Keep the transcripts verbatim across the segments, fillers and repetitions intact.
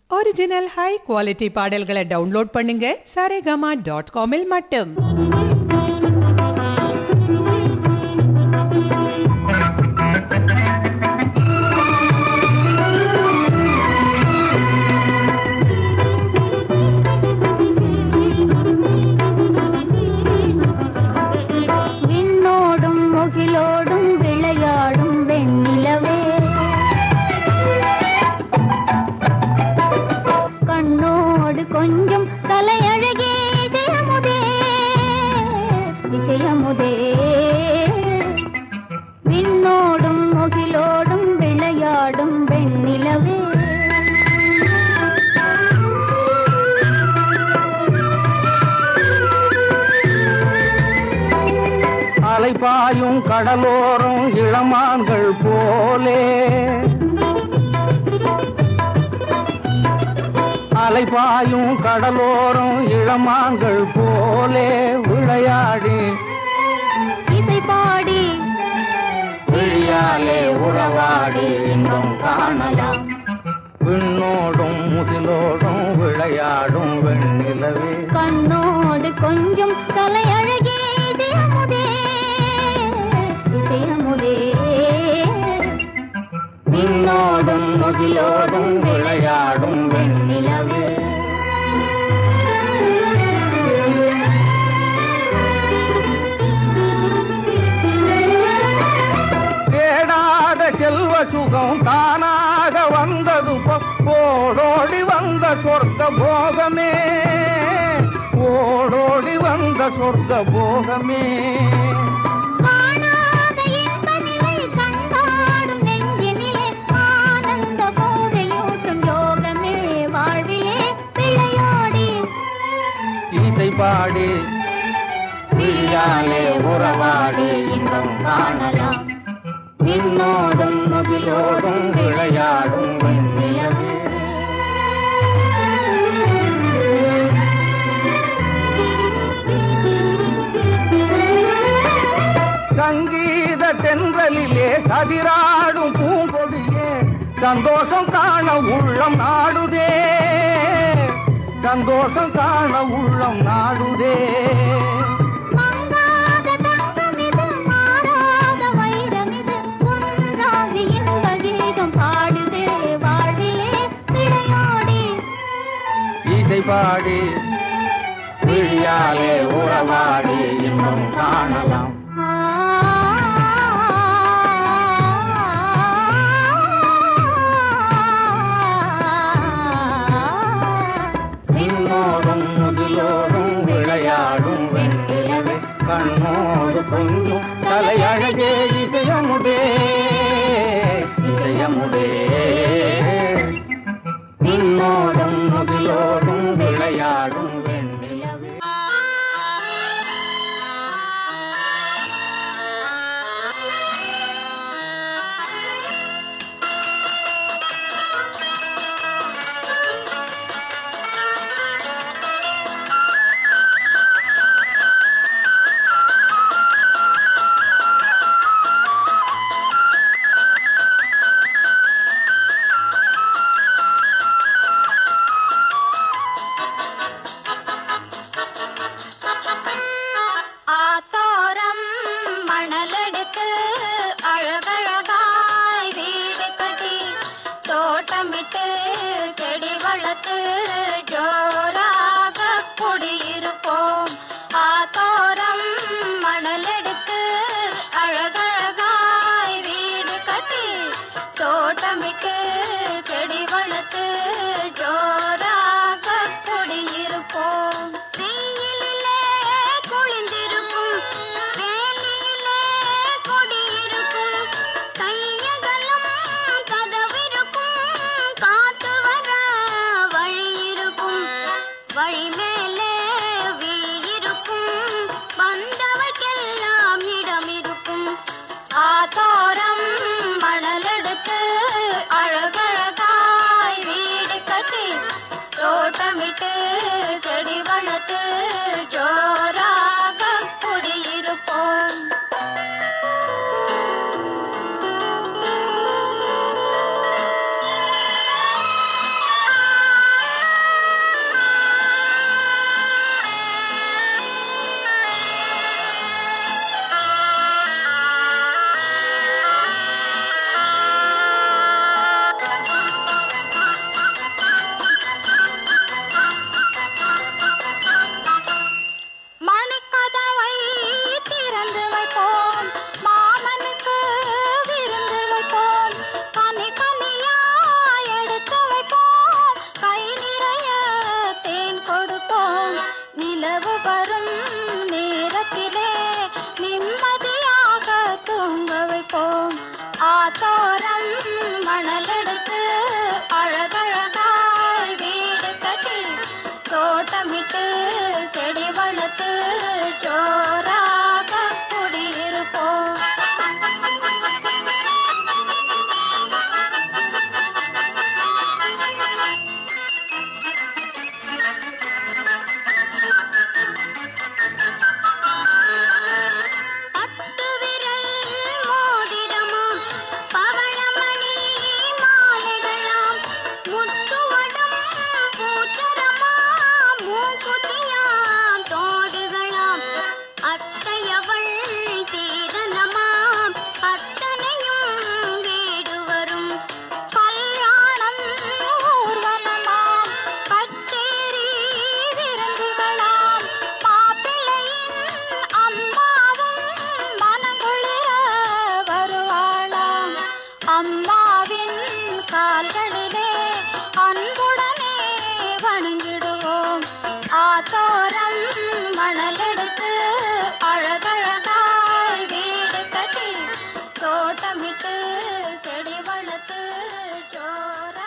Original high quality பாடல்களை download பண்ணுங்க Saregama dot காமில் மட்டும். விண்ணோடும் முகிலோடும் விளையாடும் வெண்ணிலவே, கண்ணோடு கொஞ்சம் தலையழகே இசையமுதே இசையமுதே. விண்ணோடும் முகிலோடும் விளையாடும் வெண்ணிலவே, அலைபாயும் கடலோரம் இளமான்கள் போலே, அலைபாயும் கடலோரம் இளமான்கள் போலே விளையாடி இசை பாடி விழியாலே உறவாடி இன்பம் காணலாம். விண்ணோடும் முகிலோடும் விளையாடும் வெண்ணிலவே, கண்ணோடு கொஞ்சம் தலையழகே இசையமுதே இசையமுதே. விண்ணோடும் முகிலோடும் விளையாடும் வெண்ணிலவே. தேடாத செல்வ சுகம் தானாக வந்தது, ஓடோடி வந்த சொர்க்க போகமே, ஓடோடி வந்த சொர்க்க போகமே. பாடி விழியாலே உறவாடி இன்பம் காணலாம். விண்ணோடும் முகிலோடும் விளையாடும் வெண்ணிலவே. சங்கீத தென்றலிலே சதிராடும் பூங்கொடியே, சந்தோஷம் காண உள்ளம் நாடுதே, சந்தோஷம் காண உள்ளம் நாடுதே. இசை பாடி விழியாலே உறவாடி இன்பம் காணலாம். விண்ணோடும் முகிலோடும் விளையாடும் வெண்ணிலவே, கண்ணோடு கொஞ்சம் தலையழகே இசையமுதே இசையமுதே. விண்ணோடும் முகிலோடும் விளையாடும் வெண்ணிலவே. செடி வளர்த்து ஜோராக குடியிருப்போம். ஆத்தோரம் மணல் எடுத்து அழகழகாய் வீடு கட்டி, தோட்டமிட்டு செடி வளர்த்து ஜோராக குடியிருப்போம். வெயிலிலே குளிந்திருக்கும், வேலியிலே குடியிருக்கும், கையகலும் கதவிருக்கும், காத்து வர வழி இருக்கும், வழி மேலே விழி இருக்கும், வந்தவர்க்கெல்லாம் இடம் இருக்கும். ஆத்தோரம் மணல் எடுத்து அழகழகாய் வீடு கட்டி, தோட்டமிட்டு செடி வளர்த்து ஜோராக குடியிருப்போம். ஆத்தோரம் மணலெடுத்து அழகழகாய் வீடு கட்டி தோட்டமிட்டு செடி வளர்த்து ஜோராக குடியிருப்போம். பத்து விரல் மோதிரமும் பவளமணி மாலைகளாம் முத்துவடம் பூச்சரமாம் மூக்குத்தியாம் தோடுகளாம் அத்தையவள் சீதனமாம் அத்தனையும் வீடு வரும் கல்யாணம் ஊர்வலமாம் கச்சேரி விருந்துகளாம் மாப்பிள்ளையின் அம்மாவும் மனங்குளிர வருவாளாம். அம்மாவின் கால்களிலே அன்புடனே வணங்கிடுவோம். ஆத்தோரம் மணலெடுத்து அழகழகாய் வீடு கட்டி தோட்டமிட்டு செடி வளர்த்து ஜோரா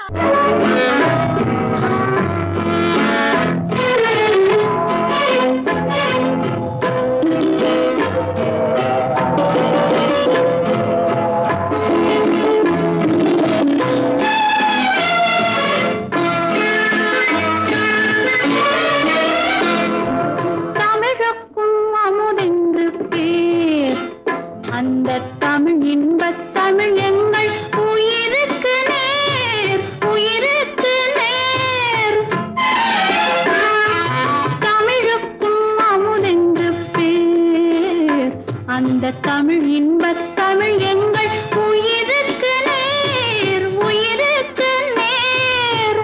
தமிழுக்கும் அமுதென்று பேர். அந்த தமிழ் இன்பத் தமிழ் எங்கள் உயிருக்கு நேர், உயிருக்கு நேர். தமிழுக்கும் அமுதென்று பேர். அந்த தமிழ் இன்பத் தமிழ் எங்கள் உயிருக்கு நேர், உயிருக்கு நேர்.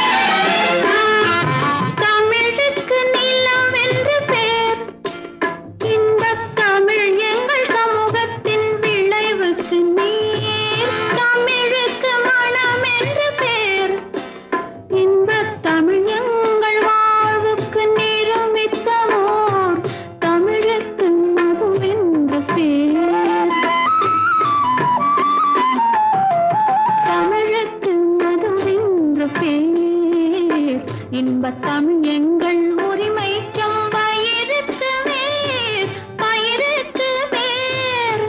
தமிழுக்கு நிலம் என்று பேர். இன்பத் தமிழ் எங்கள் சமூகத்தின் விளைவுக்கு நீர். தமிழுக்கு மனம் என்று பேர். இன்பத் தமிழ் எங்கள் வாழ்வுக்கு நிருமித்தமோர். தமிழுக்கு மது என்று பேர். தமிழுக்கு மது என்று பேர். இன்பத் தமிழ் எங்கள் உரிமை வயிறுக்கு மேல், வயிறுக்கு மேல்.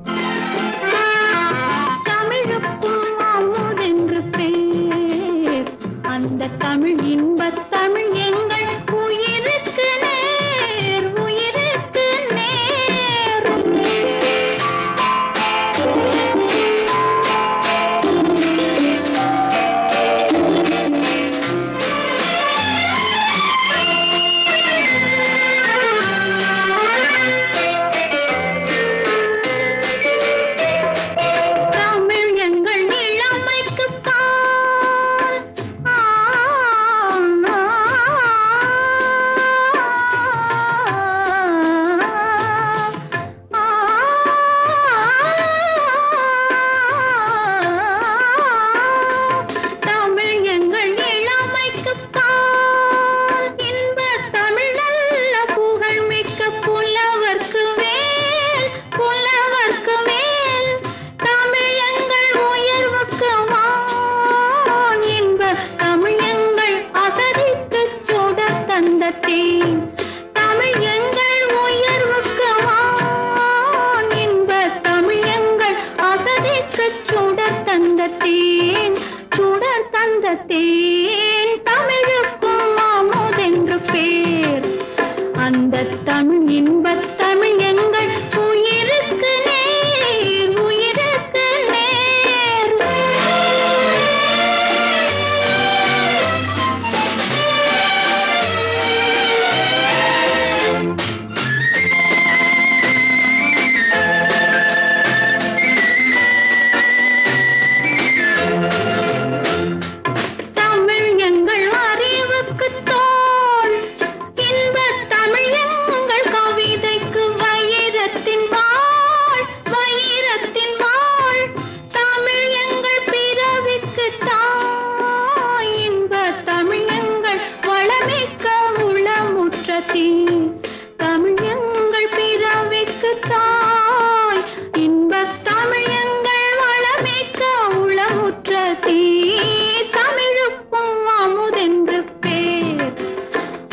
தமிழுக்கும் அமுதென்று பேர். அந்த தமிழ் இன்பத் தமிழ் எங்கள் உயிருக்கு நேர், உயிருக்கு நேர். தமிழ் எங்கள் இளமைக்கு பால். ஆ, ஆ,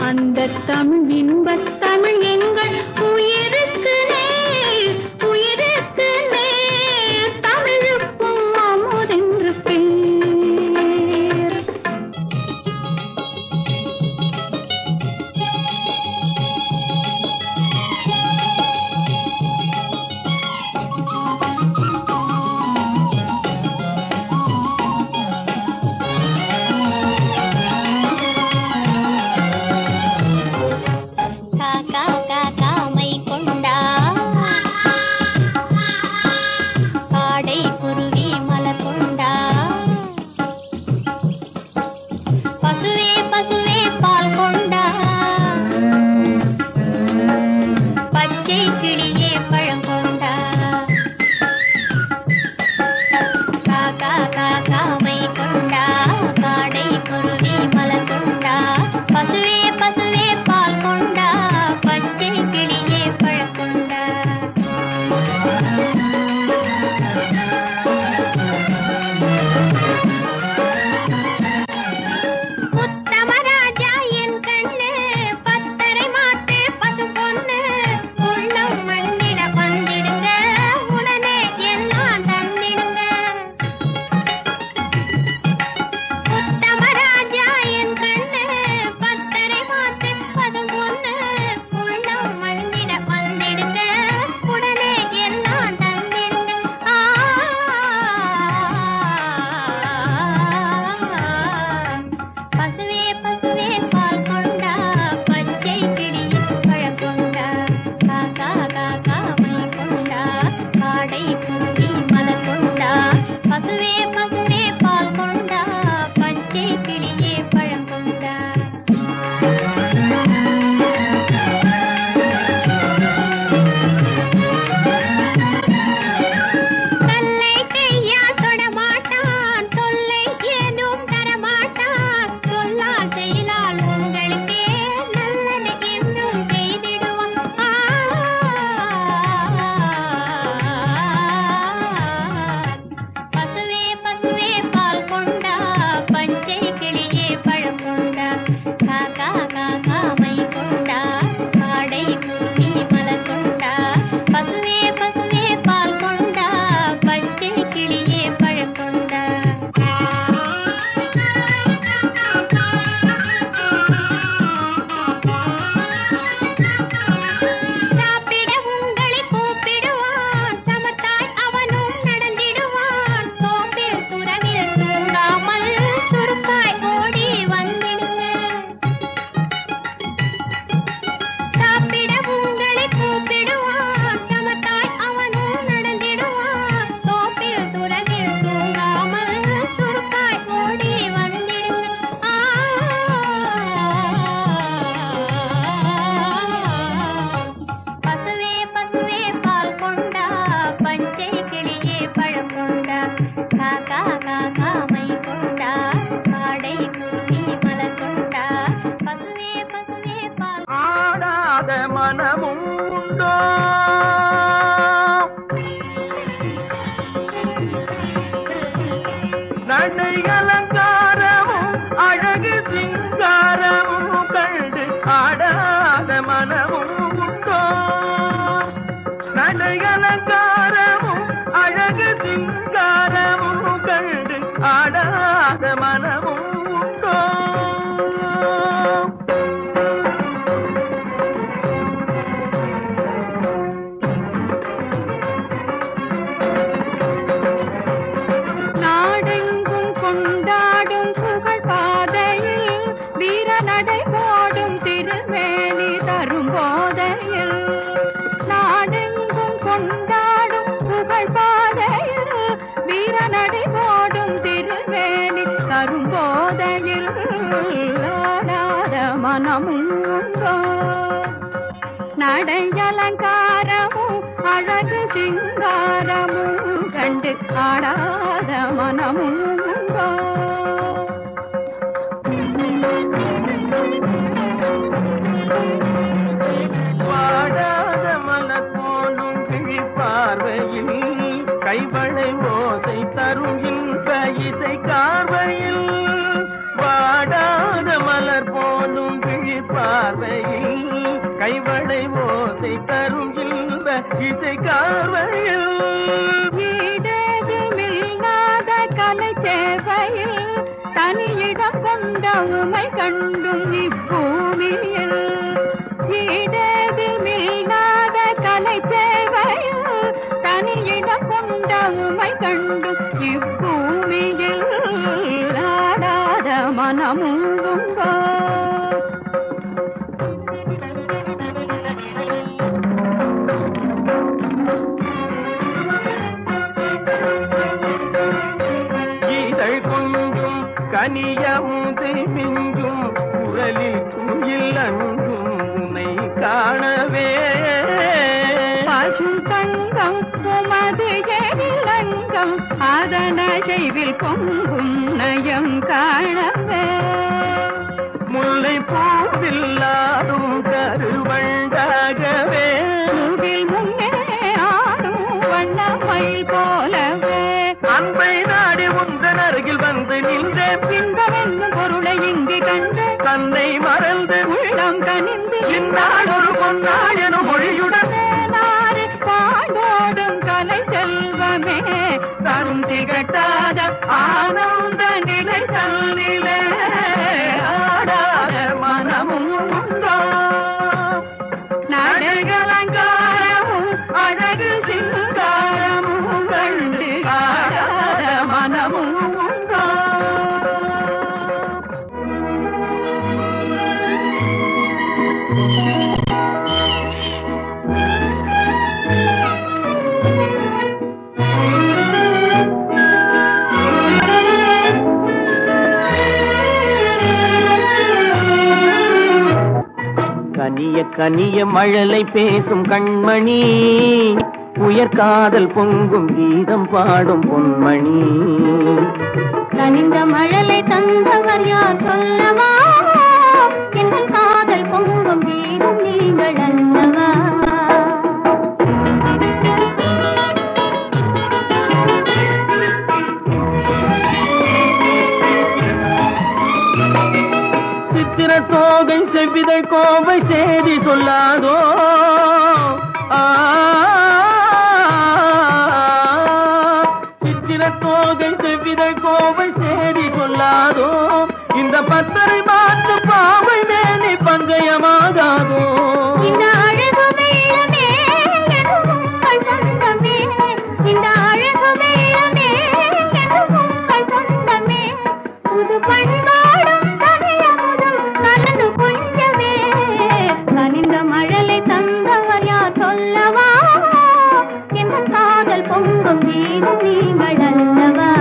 அந்த தமிழ் இன்பத் தமிழ் எங்கள் உயிருக்கு நேர், உயிருக்கு நேர், தமிழுக்கும் அமுதென்று பேர். நடையலங்காரமும் அழகு சிங்காரமும் கண்டு ஆடாத மனமும் வாடாத மலர் போலும் கிழி பார்வையில் கைவளை ஓசை தருகின்ற இசை கார்வையில் வாடாத மலர் போலும் கிழி பார்வையில் இசை கார்வையில் ஈடேதுமில்லாத கலை சேவையில் தனியிடம் கொண்ட உமை கண்டும் இப்பூமியில் ஈடேதுமில்லாத கலை சேவையில் தனியிடம் கொண்ட உமை கண்டும் இப்பூமியில் ஆடாத மனமும் உண்டோ கனியமுதை மிஞ்சும் குரலில் குயில் அன்றும் உன்னை காணவே பசும் தங்கம் உமது எழிலங்கம் அதன செய்வில் பொங்கும் நயம் காணவே முல்லை பூவில்லாடும் கருவண்டாகவே பூவில் முன்னே ஆடும் வண்ணமயில் போலவே அன்பை நாடி உந்தன் அருகில் வந்து நின்றேன் இன்பம் என்னும் பொருளை இங்கு கண்டு தன்னை மறந்து உள்ளம் கனிந்து இந்நாள் ஒரு பொன்னாள் எனும் மொழியுடனே நாடு பாடோடும் கலை செல்வமே தரும் திகட்டாத ஆனந்த நிலை தல்லிலே ஆடாத மனமும் உண்டோ நடைகளங்காரமும் அழகு சிங்காரமும் கண்டு ஆடாத மனமும் உண்டோ கனிய கனிய மழலை பேசும் கண்மணி உயர்காதல் பொங்கும் கீதம் பாடும் பொன்மணி கனிந்த மழலை தந்தவர் யார் சொல்லவா எங்கள் காதல் பொங்கும் கீதம் நீங்கள் அல்லவா சித்திர தோகை செவ்விதை கோவை சேதி சொல்லாதோ சித்திர தோகை செவ்விதை கோவை சேதி சொல்லாதோ இந்த பத்தரை மாற்று பாவை மேனி பங்கயமாகாதோ இந்த அழகு வெள்ளமே உங்கள் சொந்தமே இந்த அழகு வெள்ளமே உங்கள் சொந்தமே புது பண்பாடும் தமிழமுதும் கலந்து கொஞ்சமே கனிந்த மழலை தந்தவர் யார் சொல்லவா என் காதல் பொங்கும் கீதம் நீங்கள் அல்லவா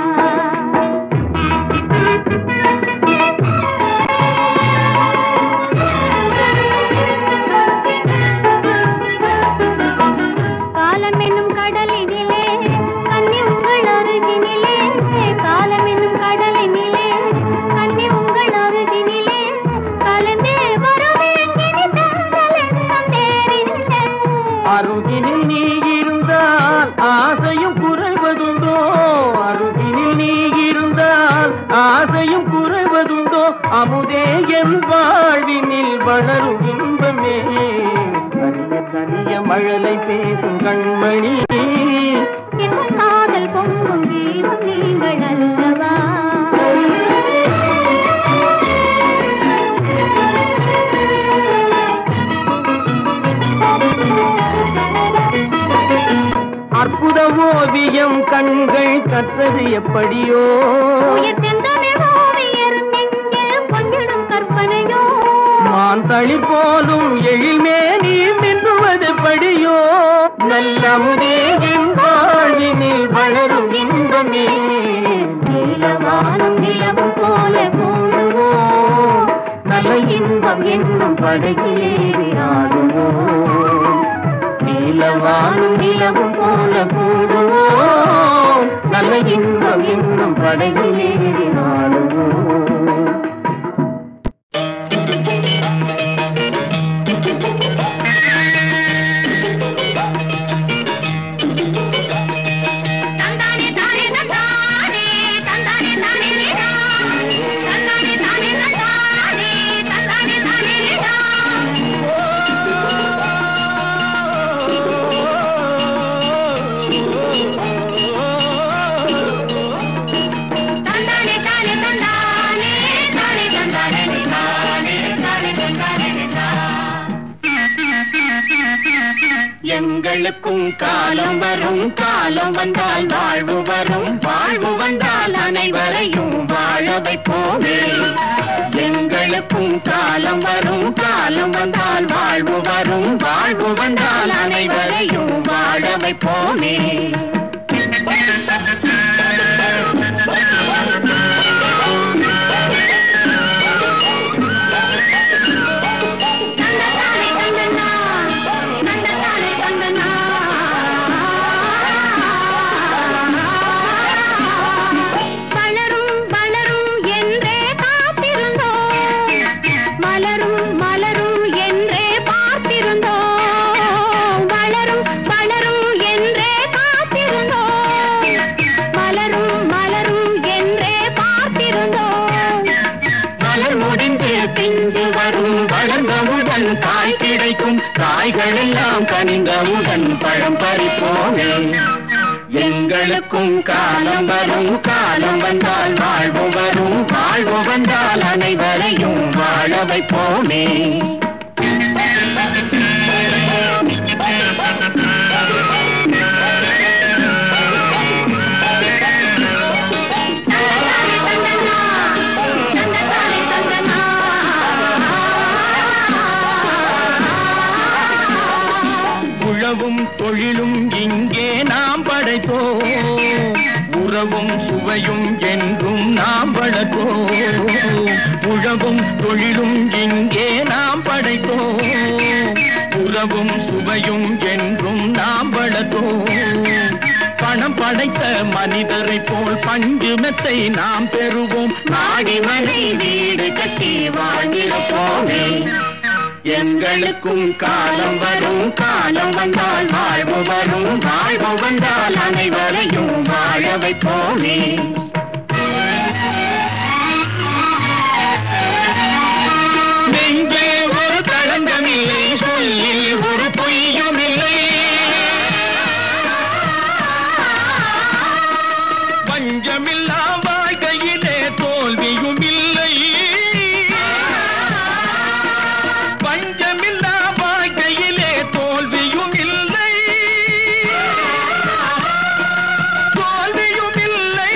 காலம் என்னும் கடலினிலே கன்னி உங்கள் அருகினிலே காலம் என்னும் கடலினிலே கன்னி உங்கள் அருகினிலே கலந்தே வருவேங்கினிலே அருகினில் நீ இருந்தால் ஆசையும் குறைவதுண்டோ அருகினில் நீ இருந்தால் ஆசையும் குறைவதுண்டோ அமுதே என் வாழ்வினில் வளரும் இன்பமே கனிய கனிய மழலை பேசும் கண்மணி என் காதல் பொங்கும் கீதம் நீங்கள் அல்லவா அற்புத ஓவியம் கண்கள் கற்றது எப்படியோ உயிர் செந்தமிழ் ஓவியர் நெஞ்சில் கொஞ்சிடும் கற்பனையோ மான் தளிர் போலும் எழில்மே நீ மின்னுவது படியோ நல்லமுதே என் வாழ்வினில் வளரும் இன்பமே நீலவானம் நிலவும் போல கூடுவோம் நல்ல இன்பம் என்னும் படகிலேறி ஆடுவோம் நீலவானம் நிலவும் போல கூடுவோம் நல்ல இன்பம் என்னும் படகிலேறி ஆடுவோம் எங்களுக்கும் காலம் வரும், காலம் வந்தால் வாழ்வு வரும், வாழ்வு வந்தால் அனைவரையும் வாழ வைப்போமே. எங்களுக்கும் காலம் வரும், காலம் வந்தால் வாழ்வு வரும், வாழ்வு வந்தால் அனைவரையும் வாழ வைப்போமே. காய் கிடைக்கும், காய்கள் எல்லாம் கனிந்தவுடன் பழம் பறிப்போமே. எங்களுக்கும் காலம் வரும், காலம் வந்தால் வாழ்வு வரும், வாழ்வு வந்தால் அனைவரையும் வாழ வைப்போமே. உழவும் தொழிலும் இங்கே நாம் படைப்போம், உறவும் சுவையும் என்றும் நாம் வளர்ப்போம். உழவும் தொழிலும் இங்கே நாம் படைப்போம், உறவும் சுவையும் என்றும் நாம் வளர்ப்போம். பணம் படைத்த மனிதரை போல் பஞ்சு மெத்தை நாம் பெறுவோம், மாடி மனை வீடு கட்டி வாழ்ந்திருப்போமே. எங்களுக்கும் காலம் வரும், காலம் வந்தால் வாழ்வு வரும், வாழ்வு வந்தால் அனைவரையும் வாழ வைப்போமே. நெஞ்சே ஒரு களங்கமில்லை, சொல்லில் ஒரு பொய்யும் இல்லை, பஞ்சமில்லா வாழ்க்கையிலே தோல்வியும் இல்லை, பஞ்சமில்லா வாழ்க்கையிலே தோல்வியும் இல்லை, தோல்வியும் இல்லை.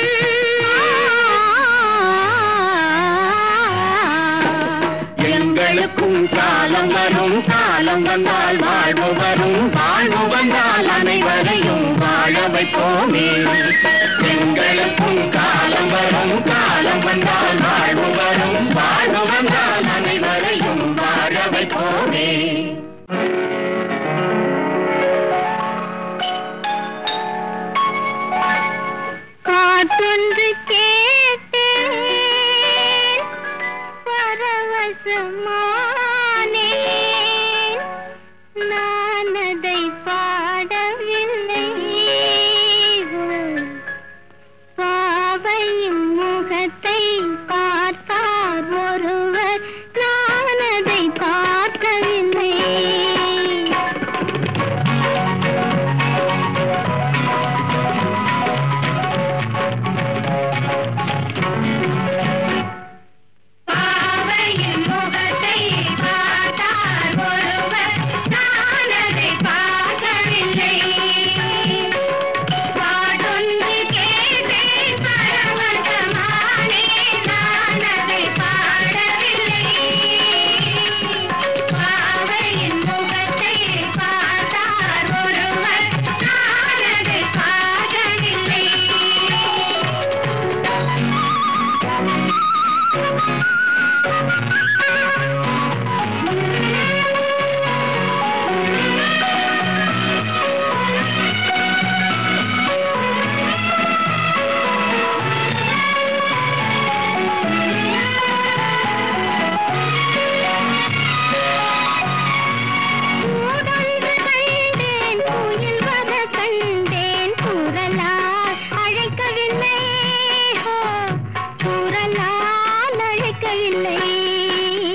எங்களுக்கும் காலம் வரும், காலம் வந்தால் வாழ்வு வரும், வாழ்வு வந்தால் அனைவரையும் வாழ வைப்போமே. எங்களுக்கும் காலம் வரும், காலம் வந்தால் வாழ்வு வரும், வாழ்வு வந்தால் அனைவரையும் வாழ வைப்போமே. காற்றொன்று கேட்டேன் பரவசமானேன், நான் அதை பாடவில்லை, பாவையும் முகத்தை பார்த்தார் ஒருவர், நான் அதை பார்க்கவில்லை. பாவையின் முகத்தை பார்த்தார் ஒருவர், நான் அதை பார்க்கவில்லை. பாடொன்று கேட்டேன் பரவசமானேன், நான் அதை பாடவில்லை, பாவையின் முகத்தை பார்த்தார் ஒருவர், நான் அதை பார்க்கவில்லை. கூடொன்று கண்டேன், குயில் வர கண்டேன், குரலால் அழைக்கவில்லை, ஹோ, குரலால் அழைக்கவில்லை.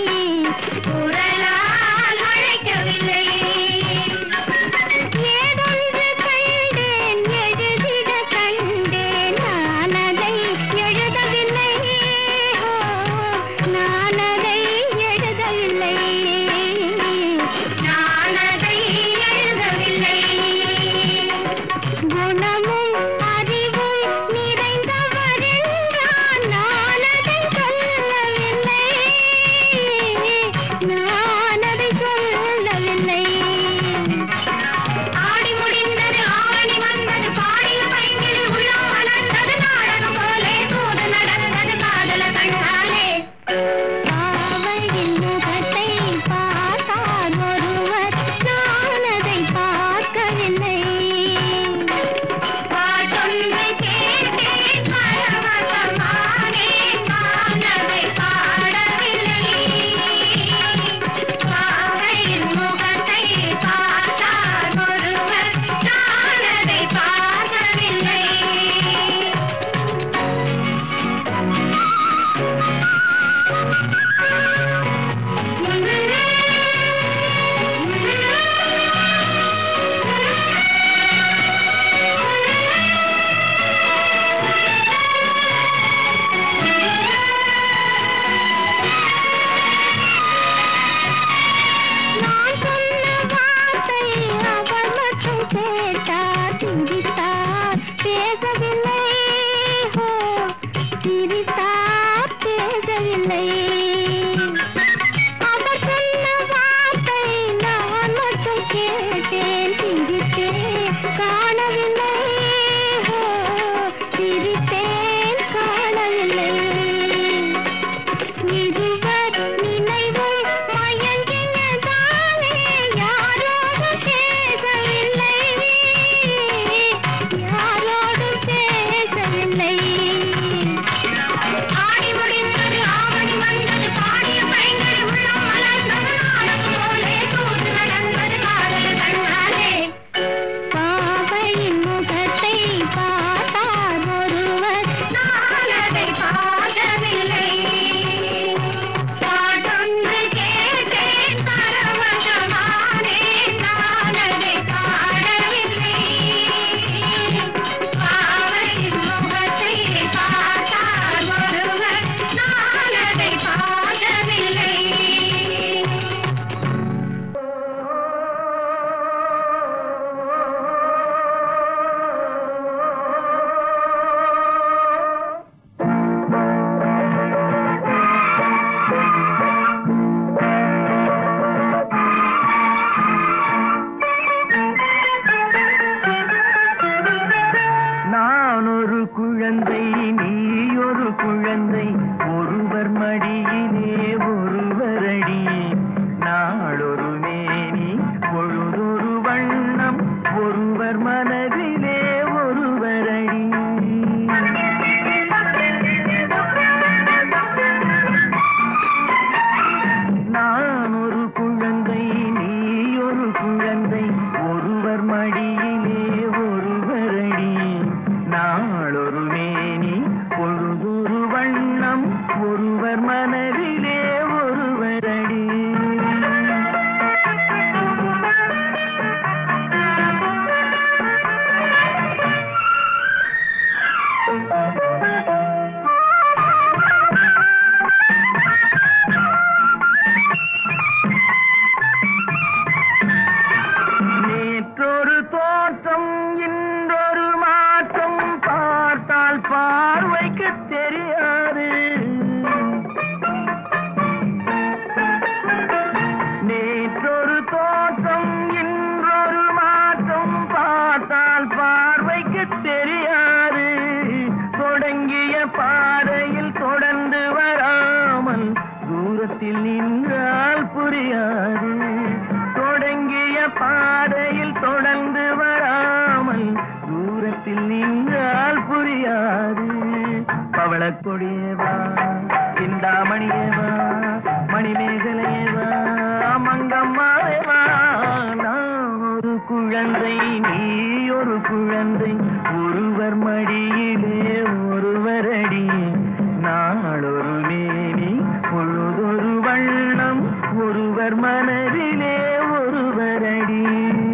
தூரத்தில் நின்றால் புரியாது, தொடங்கிய பாதையில் தொடர்ந்து வராமல் தூரத்தில் நின்றால் புரியாது. பவளக்கொடியேவா, சிந்தாமணியேவா, மணிமேகலையேவா, மங்கம்மாவேவா. நான் ஒரு குழந்தை, நீ ஒரு குழந்தை, ஒருவர் மடியிலே ஒருவரடி. நாளொரு மேனி பொழுதொரு வண்ணம், ஒருவர் மனதிலே ஒருவரடி.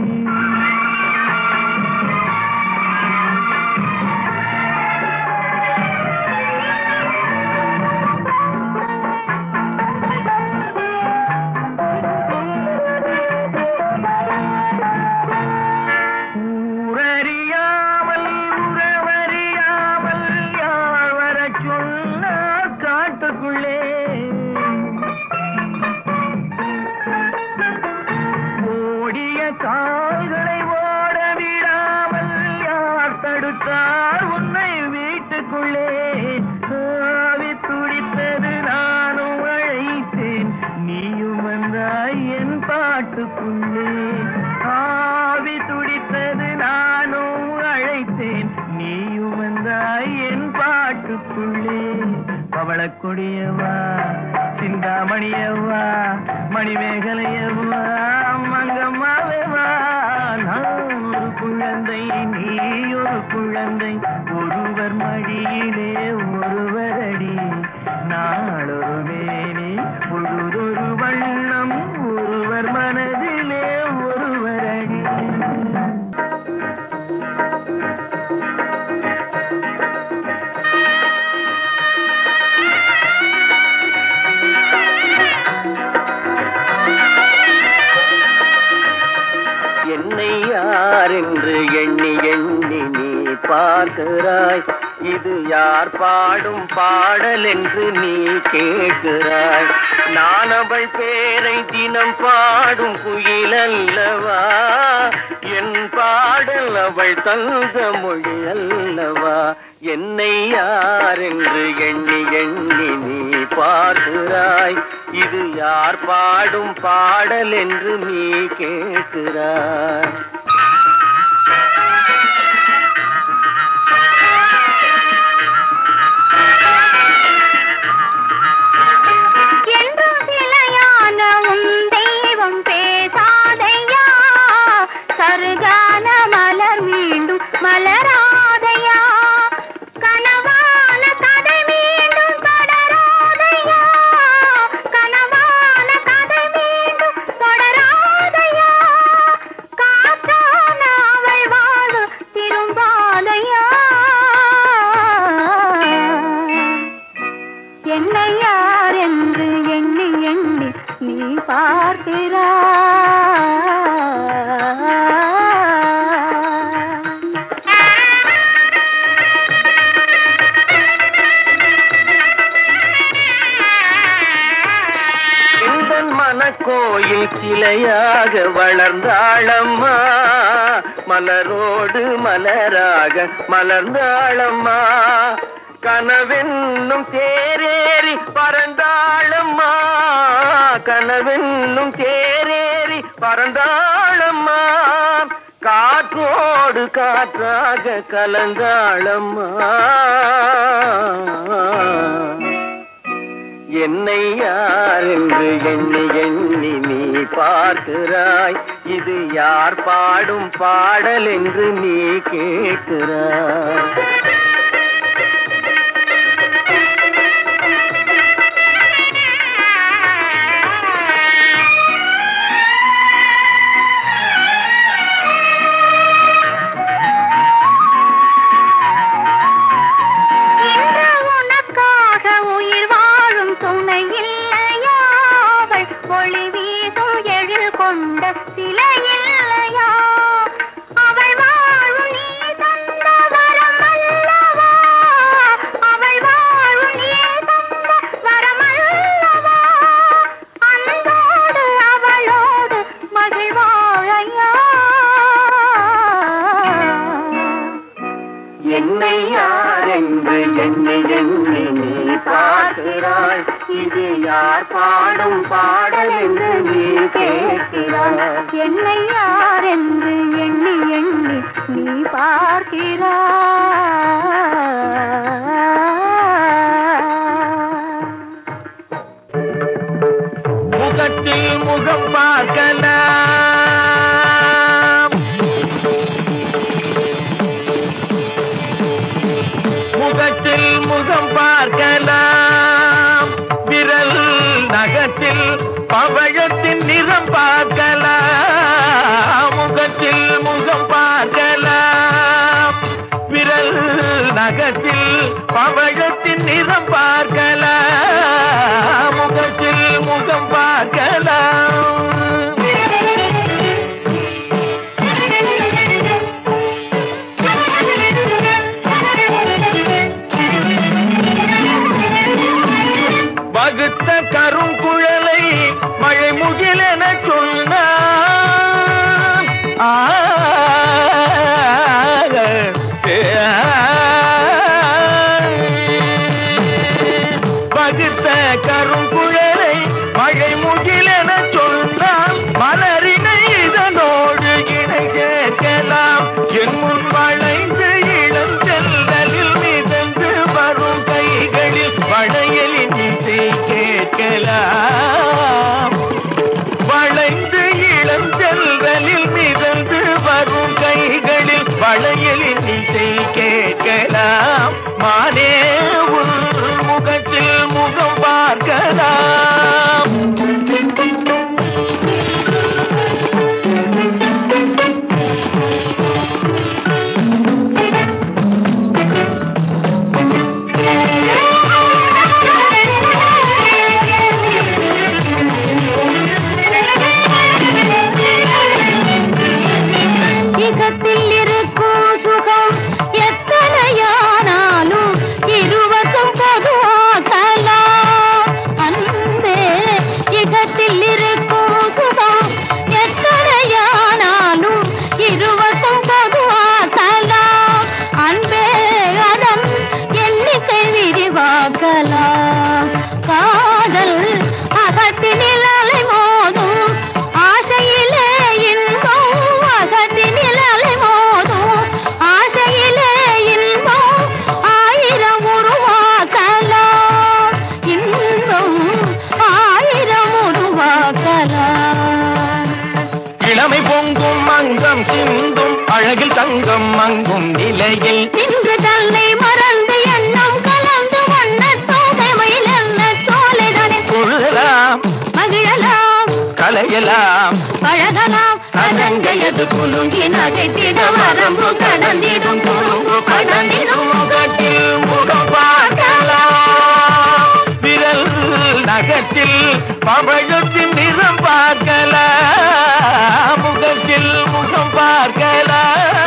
கால்களை ஓட விடாமல் யார் தடுத்தார் உன்னை வீட்டுக்குள்ளே? ஆவி துடித்தது நானும் அழைத்தேன், நீயும் வந்தாய் என் பாட்டுக்குள்ளே. ஆவி துடித்தது நானும் அழைத்தேன், நீயும் வந்தாய் என் பாட்டுக்குள்ளே. பவளக்கொடியவா, சிந்தாமணியவா, மணிமேகலையவா, மங்கம்மாவேவா. நான் ஒரு குழந்தை, நீ ஒரு குழந்தை, ஒருவர் மடியிலே ஒருவரடி. நாளொரு மேனி பொழுதொரு வண்ணம், ஒருவர் மனதிலே ஒருவரடி. என்னை யார் என்று எண்ணி எண்ணி நீ பார்க்கிறாய், இது யார் பாடும் பாடல் என்று நீ கேட்கிறாய். நான் அவள் பேரை தினம் பாடும் குயில் அல்லவா, என் பாடல் அவள் தந்த மொழி அல்லவா. என்னை யார் என்று எண்ணி எண்ணி நீ பார்க்கிறாய், இது யார் பாடும் பாடல் என்று நீ கேட்கிறாய். என்னை யார் என்று எண்ணி எண்ணி நீ பார்க்கிறாய். மனக்கோயில் சிலையாக வளர்ந்தாளம்மா, மலரோடு மலராக மலர்ந்தாளம்மா. கனவென்னும் தேரேறி பறந்தாளம்மா, கனவென்னும் தேரேறி பறந்தாளம்மா. காற்றோடு காற்றாக கலந்தாளம்மா. என்னை யார் என்று எண்ணி எண்ணி நீ பார்க்கிறாய், இது யார் பாடும் பாடல் என்று நீ கேட்கிறாய். என்னை யார் என்று எண்ணி எண்ணி நீ பார்க்கிறாய், இது யார் யார் பாடும் பாடல் என்று நீ கேட்கிறாய். என்னை யார் என்று எண்ணி எண்ணி நீ பார்க்கிறாய். முகத்தில் முகம் பார்க்கலாம், முகத்தில் முகம் பார்க்கலாம், விரல் நகத்தில் பவழத்தின் நிறம் பார்க்கலாம். முகத்தில் முகம் பார்க்கலாம், விரல் நகத்தில் பவழத்தின் நிறம் பார்க்கலாம். முகத்தில் முகம் பார்க்கலாம். வகுத்த கருங்குழலை மழை முகிலென சொன்னான். வகுத்த கருங்குழலை மழை முகிலென சொன்னான். மலரினை இதனோடு இணை சேர்க்கலாம். என் முன் வளைந்து இளம் செல்லலில் மிதந்து வரும் கைகளில் வளையலின் இசை கேட்கலாம். வளைந்து இளம் செல்லலில் மிதந்து வரும் கைகளில் வளையலின் இசை கேட்கலாம். மானே உன் முகத்தில் முகம் பார்க்கலாம். இகத்தில் இருக்கும் சுகம் எத்தனையானாலும் இருவரும் பொதுவாக்கலாம். அன்பே, இகத்தில் இருக்கும் சுகம் எத்தனையானாலும் இருவரும் பொதுவாக்கலாம். அன்பே, அதன் எண்ணிக்கை விரிவாக்கலாம். காதல் அகத்தினில் அலை மோதும் ஆசையிலே இன்பம். அகத்தினில் அலை மோதும் ஆசையிலே இன்பம். ஆயிரம் உருவாக்கலாம். இன்பம் ஆயிரம் உருவாக்கலாம். இளமை பொங்கும் மங்கம் சிந்தும் அழகில் தங்கம் மங்கும் நிலையில் இன்று தன்னை மறந்து எண்ணம் கலந்து வண்ண சோதமையில் என்ன சோலைதானே கொள்ளலாம், மகிழலாம், கலையலாம், பழகலாம். அதங்கையது குலுங்கி நகைத்திட வரம்பு கடந்திடும் குறும்பு கடந்திடும் முகத்தில் முகம் பார்க்கலாம். விரல் நகத்தில் பவழத்தின் நிறம் பார்க்கலாம். முகத்தில் முகம் பார்க்கலாம்.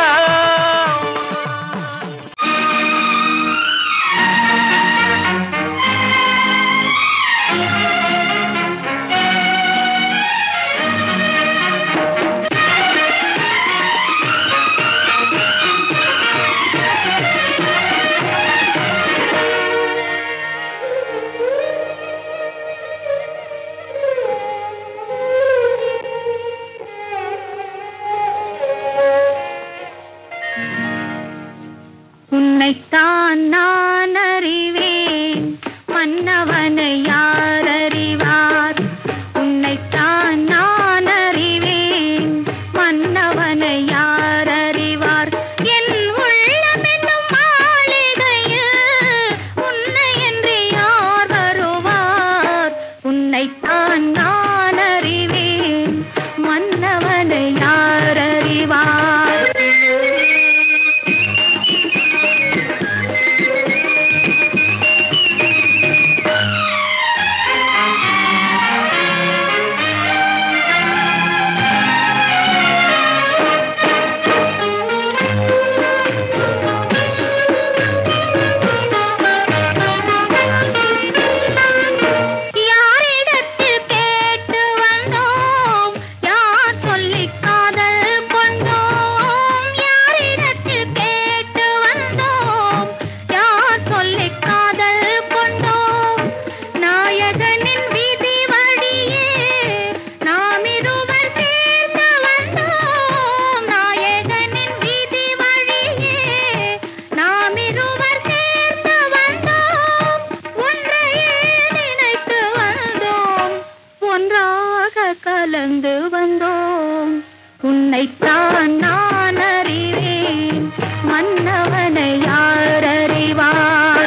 உன்னைத்தான் நான் அறிவேன், மன்னவனை யார் அறிவார்? உன்னைத்தான் நான் அறிவேன், மன்னவனை யார் அறிவார்? என் உள்ளம் என்னும் மாளிகையில் உன்னை என்று யார் வருவார்? உன்னைத்தான் நான் அறிவேன், மன்னவனை யார் அறிவார்? யாரிடத்தில் கேட்டு வந்தோம், யார் சொல்லிக் காதல் கலந்து வந்தோம். உன்னைத்தான் நான் அறிவேன், மன்னவனை யார் அறிவார்?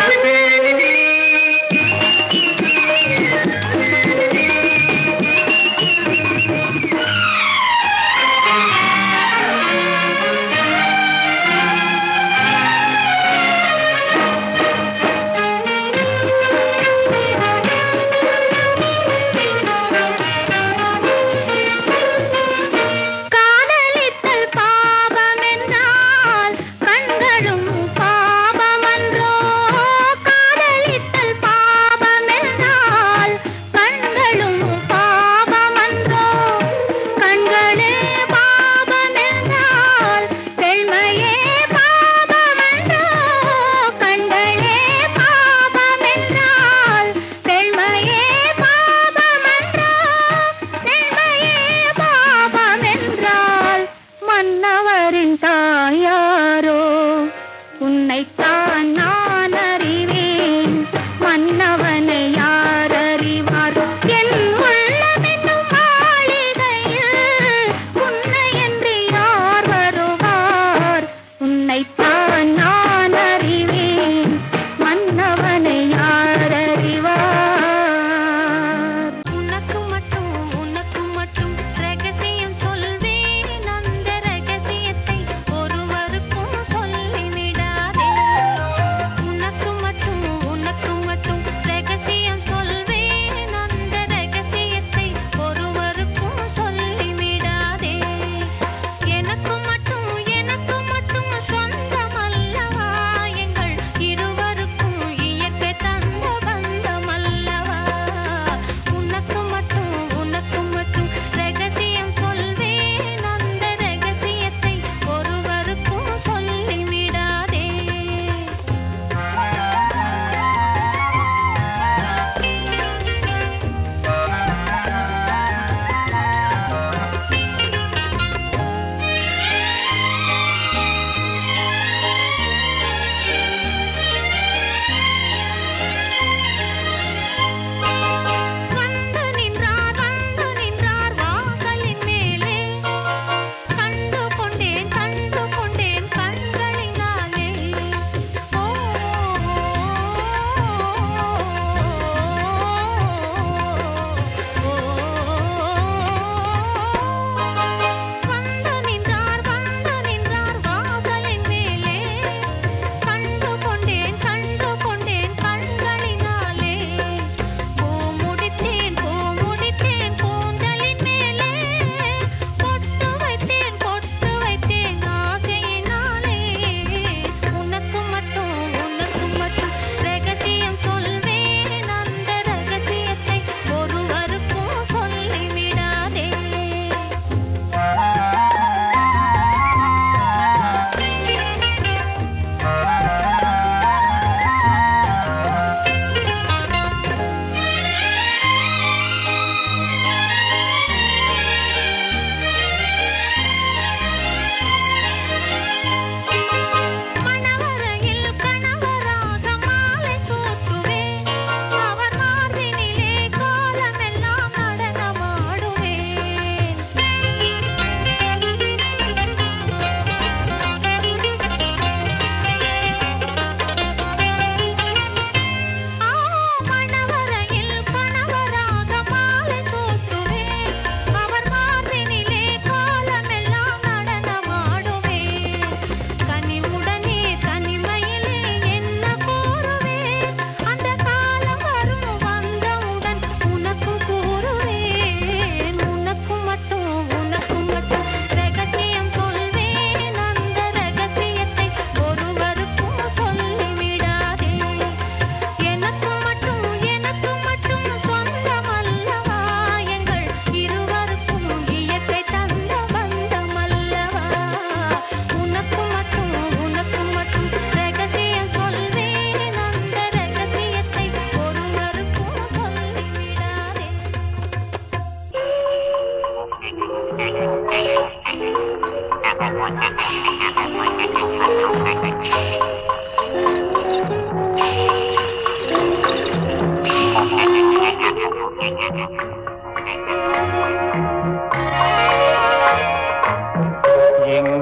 Thank you.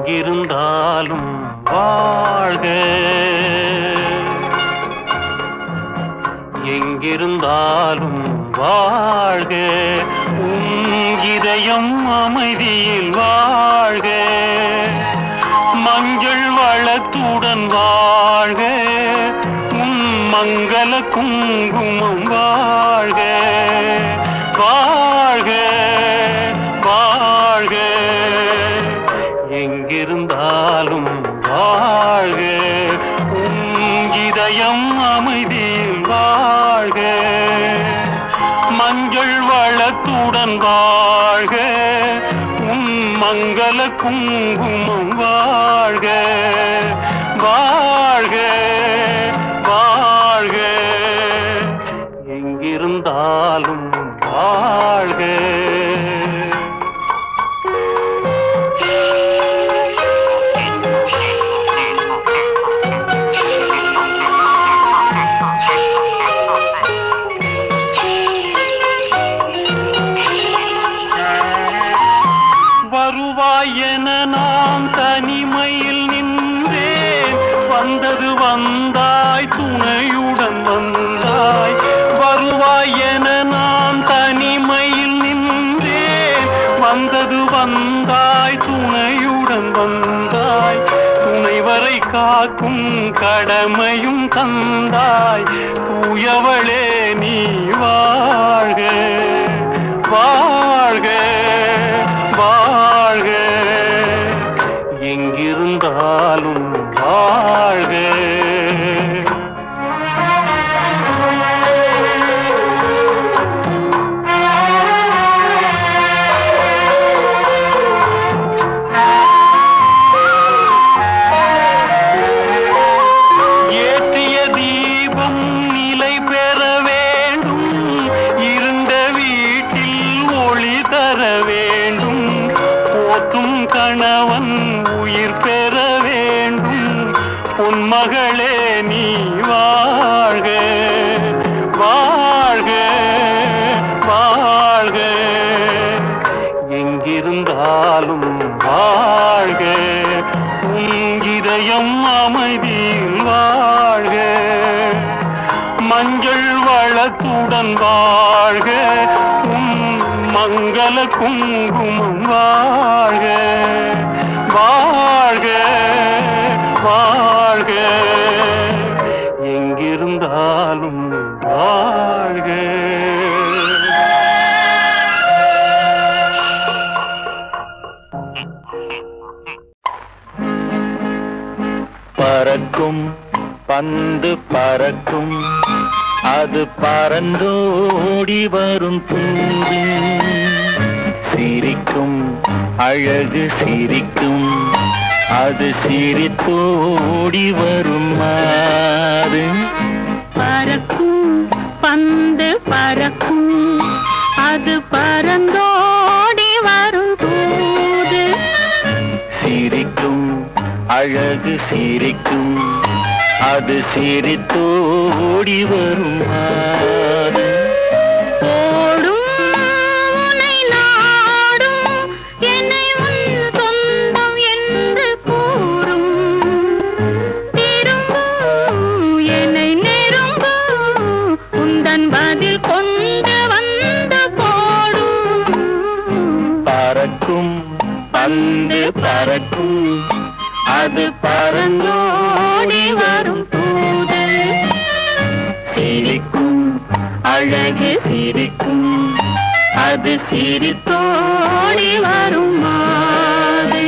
எங்கிருந்தாலும் வாழ்க, எங்கிருந்தாலும் வாழ்க, உன் இதயம் அமைதியில் வாழ்க, மஞ்சள் வளத்துடன் வாழ்க, உன் மங்கள குங்குமம் வாழ்க, வாழ்க வாழ்க, எங்கிருந்தாலும் வாழ்க, உன் இதயம் அமைதியில் வாழ்க, மஞ்சள் வளத்துடன் வாழ்க, உன் மங்கள குங்குமம் வாழ்க, வாழ்க வாழ்க, எங்கிருந்தாலும் வாழ்க. வருவாயென நான் தனிமையில் நின்றேன், வந்தது வந்தாய் துணையுடன் வந்தாய். வருவாயென நான் தனிமையில் நின்றேன், வந்தது வந்தாய் துணையுடன் வந்தாய். துணைவரை காக்கும் கடமையும் தந்தாய், தூயவளே நீ வாழ்க, வாழ்க வாழ்க, எங்கிருந்தாலும் வாழ்க. ஏற்றிய தீபம் நிலை பெற வேண்டும், இருண்ட வீட்டில் ஒளி தர வேண்டும், போற்றும் கணவன் உயிர் பெற வேண்டும், பொன்மகளே நீ வாழ்க, வாழ்க வாழ்க, எங்கிருந்தாலும் வாழ்க, உன் இதயம் அமைதியில் வாழ்க, மஞ்சள் வளத்துடன் வாழ்க, உன் மங்கள குங்குமம் வாழ்க, வாழ்க வாழ்க, எங்கிருந்தாலும் வாழ்க. பறக்கும் பந்து பறக்கும், அது பறந்தோடி வரும் தூது, சிரிக்கும் அழகு சிரிக்கும், அது சிரித்தோடி வரும் மாறு. பறக்கும் பந்து பறக்கும், அது பறந்தோடி வரும் தூது, சிரிக்கும் அழகு சிரிக்கும், அது சிரித்தோடி வரும் மாறு. ஓடும் உன்னை நாடும், என்னை உன் சொந்தம் என்று கூறும், திரும்பும் என்னை நெருங்கும், உந்தன் பதில் கொண்டு வந்து போடும். பறக்கும் பந்து பறக்கும், அது பறந்தோடி வரும் தூது, சிரிக்கும் அழகு சிரிக்கும், அது சிரித்தோடி வரும் மாறு.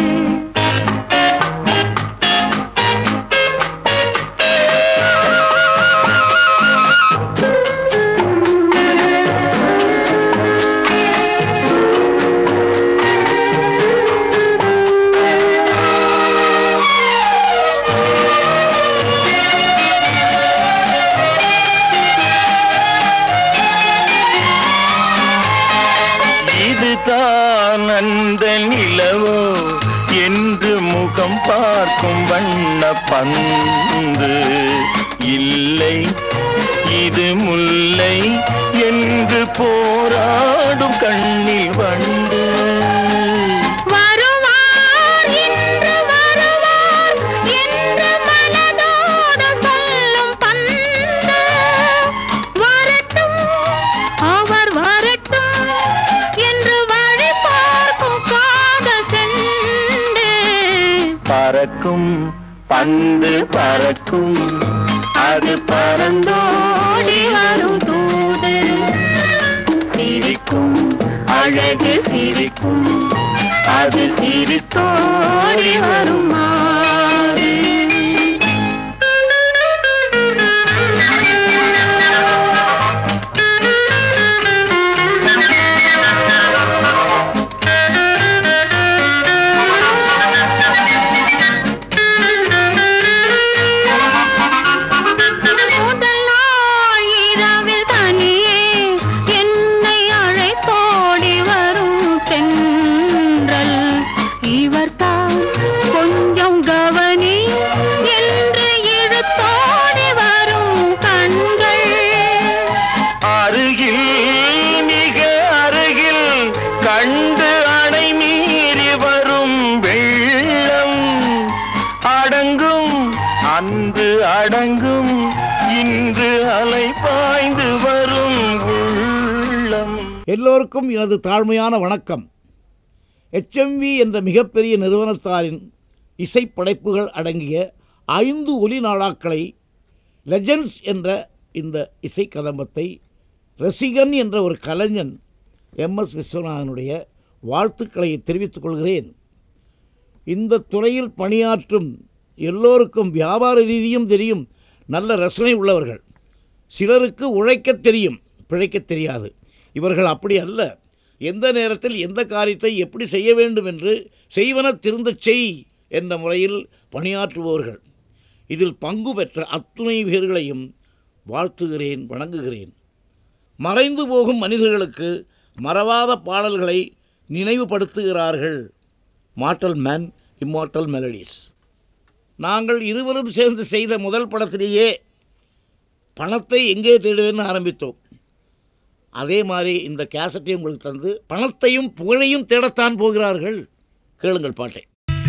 அந்த நிலவோ என்று முகம் பார்க்கும் வண்ண பந்து, இல்லை இது முல்லை என்று போராடும் கண்ணில் வண்டு. வருவார் பறக்கும் பந்து பறக்கும் அது பறந்தோடி வரும் தூது சிரிக்கும் அழகு சிரிக்கும் அது சிரித்தோடி வரும் மாறு அடங்கும் இன்று அலை பாய்ந்து வரும் உள்ளம். எல்லோருக்கும் எனது தாழ்மையான வணக்கம். எச் எம் வி என்ற மிகப்பெரிய நிறுவனத்தாரின் இசைப்படைப்புகள் அடங்கிய ஐந்து ஒலி நாடாக்களை லெஜெண்ட்ஸ் என்ற இந்த இசை கதம்பத்தை ரசிகன் என்ற ஒரு கலைஞன் எம் எஸ் விஸ்வநாதனுடைய வாழ்த்துக்களை தெரிவித்துக் கொள்கிறேன். இந்த துறையில் பணியாற்றும் எல்லோருக்கும் வியாபார ரீதியும் தெரியும், நல்ல ரசனை உள்ளவர்கள். சிலருக்கு உழைக்க தெரியும், பிழைக்க தெரியாது. இவர்கள் அப்படி அல்ல. எந்த நேரத்தில் எந்த காரியத்தை எப்படி செய்ய வேண்டும் என்று செய்வன திருந்த செய் என்ற முறையில் பணியாற்றுபவர்கள். இதில் பங்கு பெற்ற அத்துணை பேர்களையும் வாழ்த்துகிறேன், வணங்குகிறேன். மறைந்து போகும் மனிதர்களுக்கு மறவாத பாடல்களை நினைவுபடுத்துகிறார்கள். Mortal man, immortal melodies. நாங்கள் இருவரும் சேர்ந்து செய்த முதல் படத்திலேயே பணத்தை எங்கே தேடுவேன்னு ஆரம்பித்தோம். அதே மாதிரி இந்த கேசட்டையும் உங்களுக்கு தந்து பணத்தையும் புகழையும் தேடத்தான் போகிறார்கள். கேளுங்கள் பாட்டை.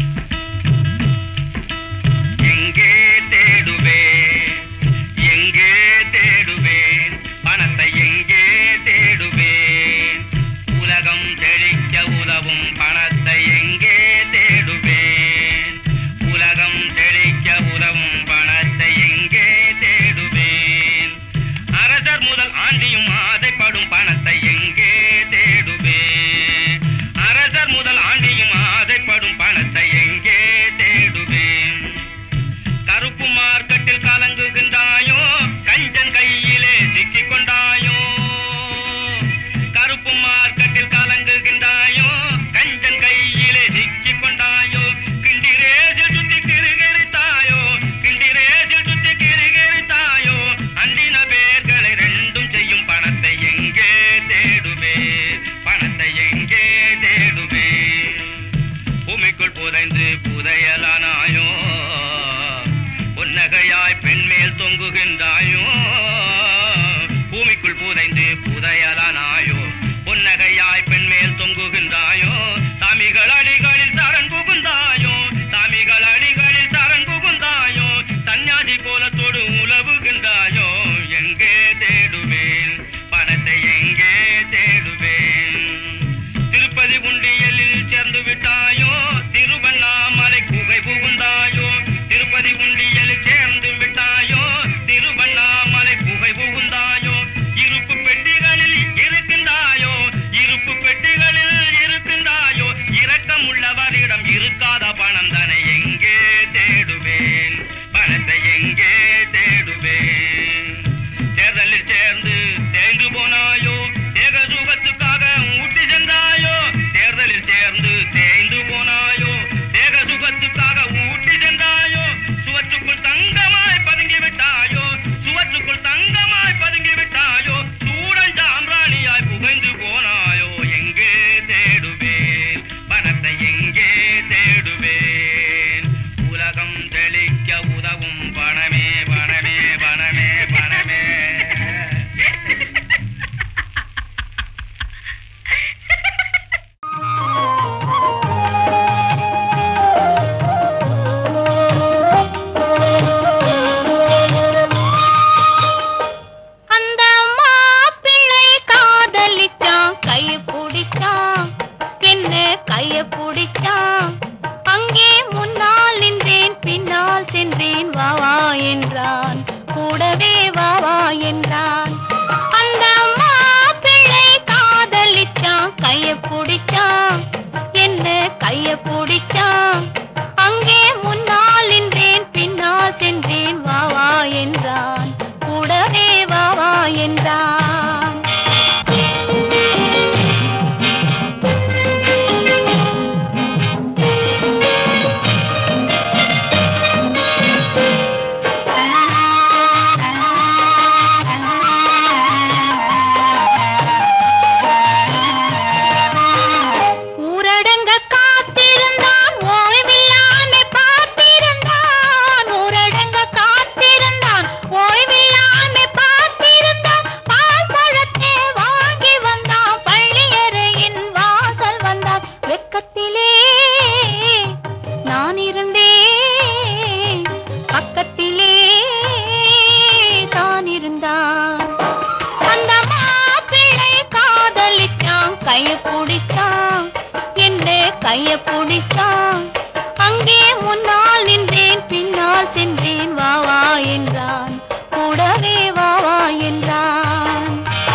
எங்கே தேடுவேன், எங்கே தேடுவேன், பணத்தை எங்கே தேடுவேன், உலகம் செழிக்க உதவும் பணத்தை எங்கே தேடுவேன், உலகம் செழிக்க உதவும் பணத்தை எங்கே தேடுவேன், அரசர் முதல் ஆண்டியும் ஆசைப்படும் பணத்தை எங்கே தேடுவேன், அரசர் முதல் ஆண்டியும் ஆசைப்படும் பணத்தை எங்கே தேடுவேன், கருப்பு மார்க்கெட்டில் கலங்குகின்றாயோ, கஞ்சன் கையிலே சிக்கிக் கொண்டாயோ, கருப்பு மார்க்கெட்டில் கலங்குகின்றாயோ, கஞ்சன் கையிலே சிக்கிக் கொண்டாயோ, கிண்டிரேஜில் சுத்தி கிருகிரித்தாயோ, கிண்டிரேஜில் சுத்தி கிருகிரித்தாயோ, அண்டின பேர்களை ரெண்டும் செய்யும் பணத்தை எங்கே தேடுவேன், பணத்தை எங்கே தேடுவேன், பூமிக்குள் புதைந்து புதையலானாயோ, பொன்னகையாய் பெண்மேல் தொங்குகின்றாயோ, பூமிக்குள் புதைந்து புதையலானாயோ, பொன்னகையாய் பெண்மேல் தொங்குகின்றாயோ, சாமிகள் அடிகளில் சரண் புகுந்தாயோ, சாமிகள் அடிகளில் சரண் புகுந்தாயோ, சன்னியாசி கோலத்தோடு உலவுகின்றாயோ, எங்கே தேடுவேன், பணத்தை எங்கே தேடுவேன், திருப்பதி உண்டியலில் சேர்ந்து விட்டாயோ, திருவண்ணாமலை குகை புகுந்தாயோ, திருப்பதி உண்டியலில் சேர்ந்து விட்டாயோ, திருவண்ணாமலை குகை புகுந்தாயோ, இருப்பு பெட்டிகளில் இருக்கின்றாயோ, இருப்பு பெட்டிகளில் இருக்கின்றாயோ, இரக்கமுள்ளவரிடம் இருக்காத பணம் தானே எங்கே தேடுவேன், பணத்தை எங்கே தேடுவேன், தேர்தலில் சேர்ந்து தேய்ந்து போனாயோ, தேக சுகத்துக்காக ஊட்டி சென்றாயோ, தேர்தலில் சேர்ந்து தேய்ந்து போனாயோ, தேக சுகத்துக்காக ஊட்டி சென்றாயோ, சுவற்றுக்குள் தங்கமாய் பதுங்கி விட்டாயோ, சுவற்றுக்குள் தங்கமாய் பதுங்கி விட்டாயோ, சூடன் சாம்பிராணியாய் புகைந்து போனாயோ, எங்கே தேடுவேன், பணத்தை எங்கே தேடுவேன், உலகம் தெளிக்க உதவும் பணமே பணமே பணமே பணமே. அந்த மாப்பிள்ளை காதலிச்சான், கைய பிடிச்சான், என்ன கைய பிடிச்சான், அங்கே முன்னால் நின்றே கைய பிடிச்சான். அங்கே முன்னால் நின்றேன், பின்னால் சென்றேன். வா வா என்றான், கூடவே வா வா என்றான்.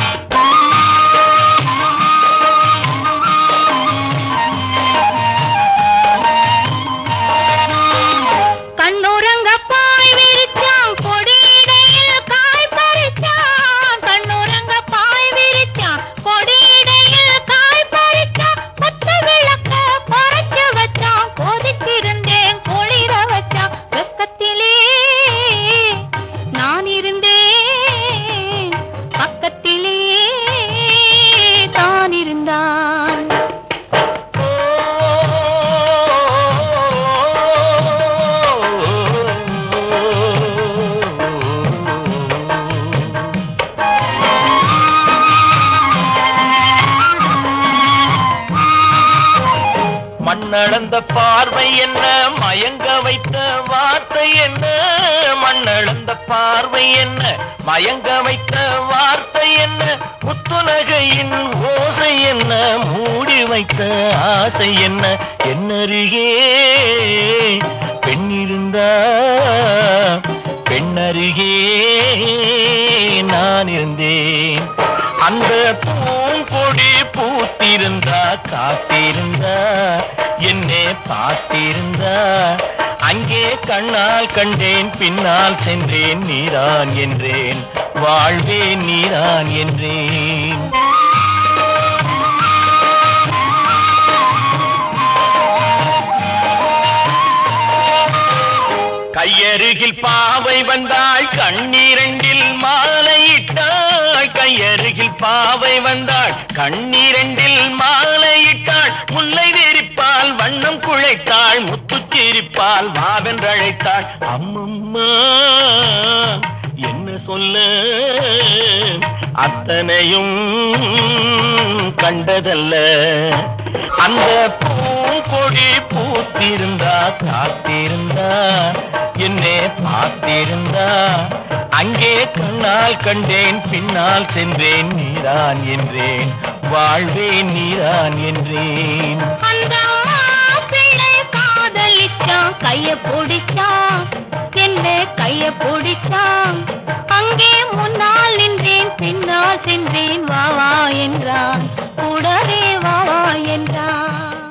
கண்ணுறங்க பாய் விரிச்சான், கொடியிடையில் காய் பறிச்சான். கண்ணுறங்க பாய் விரிச்சான், கொடியிடையில் காய் பறிச்சான். பத்த விளக்க குறைச்சு வச்சான், கொதிச்சிருந்தேன் குளிர வச்சான். வெக்கத்திலே நான் இருந்தேன், பக்கத்திலே தான் இருந்தான். மண்ணளந்த பார்வை என்ன, மயங்க வைத்த வார்த்தை என்ன? மண்ணளந்த பார்வை என்ன, மயங்க வைத்த வார்த்தை என்ன? முத்துநகையின் ஓசை என்ன, மூடி வைத்த ஆசை என்ன? என்னருகே பெண்ணிருந்தா, பெண்ணருகே நான் இருந்தேன். அந்த பூங்கொடி பூத்திருந்தா, காத்திருந்தா, என்னை பார்த்திருந்தா, அங்கே கண்ணால் கண்டேன், பின்னால் சென்றேன். நீதான் என்றேன், வாழ்வே நீதான் என்றேன். கையருகில் பாவை வந்தாள், கண்ணீரண்டில் மாலையிட்டாள். கையருகில் பாவை வந்தாள், கண்ணீரண்டில் மாலையிட்டாள். முல்லை வெறிப்பால் வண்ணம் குழைத்தாள், முத்துச்சிரிப்பால் வாவென்றழைத்தாள். அம்மம்மா என்ன சொல்ல, அத்தனையும் கண்டதல்ல. அந்த பூங்கொடி பூத்திருந்தா, காத்திருந்தா, என்னை பார்த்திருந்தா, அங்கே கண்ணால் கண்டேன், பின்னால் சென்றேன். நீதான் என்றேன், வாழ்வே நீதான் என்றேன். அந்த மாப்பிள்ளை காதலிச்சான், கைய பிடிச்சான், என்ன கைய பிடிச்சான். அங்கே முன்னால் நின்றேன், பின்னால் சென்றேன். வா வா என்றான், கூடவே வா வா என்றான்.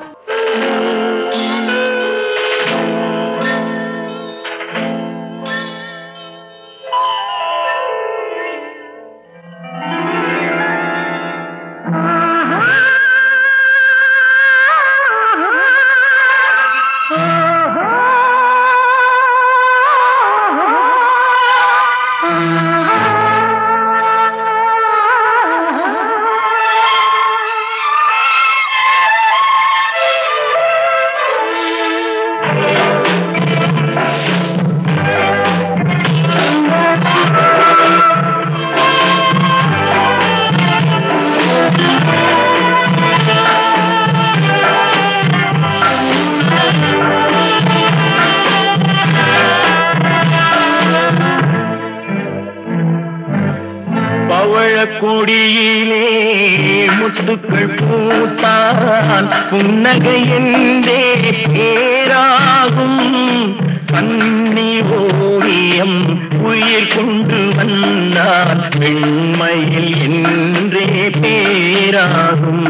கொடியிலே முத்துக்கள் பூத்தான், புன்னகை என்றே பேராகும். கண்ணி ஓவியம் உயிர் கொண்டு வந்தால், வெண்மையில் என்றே பேராகும்.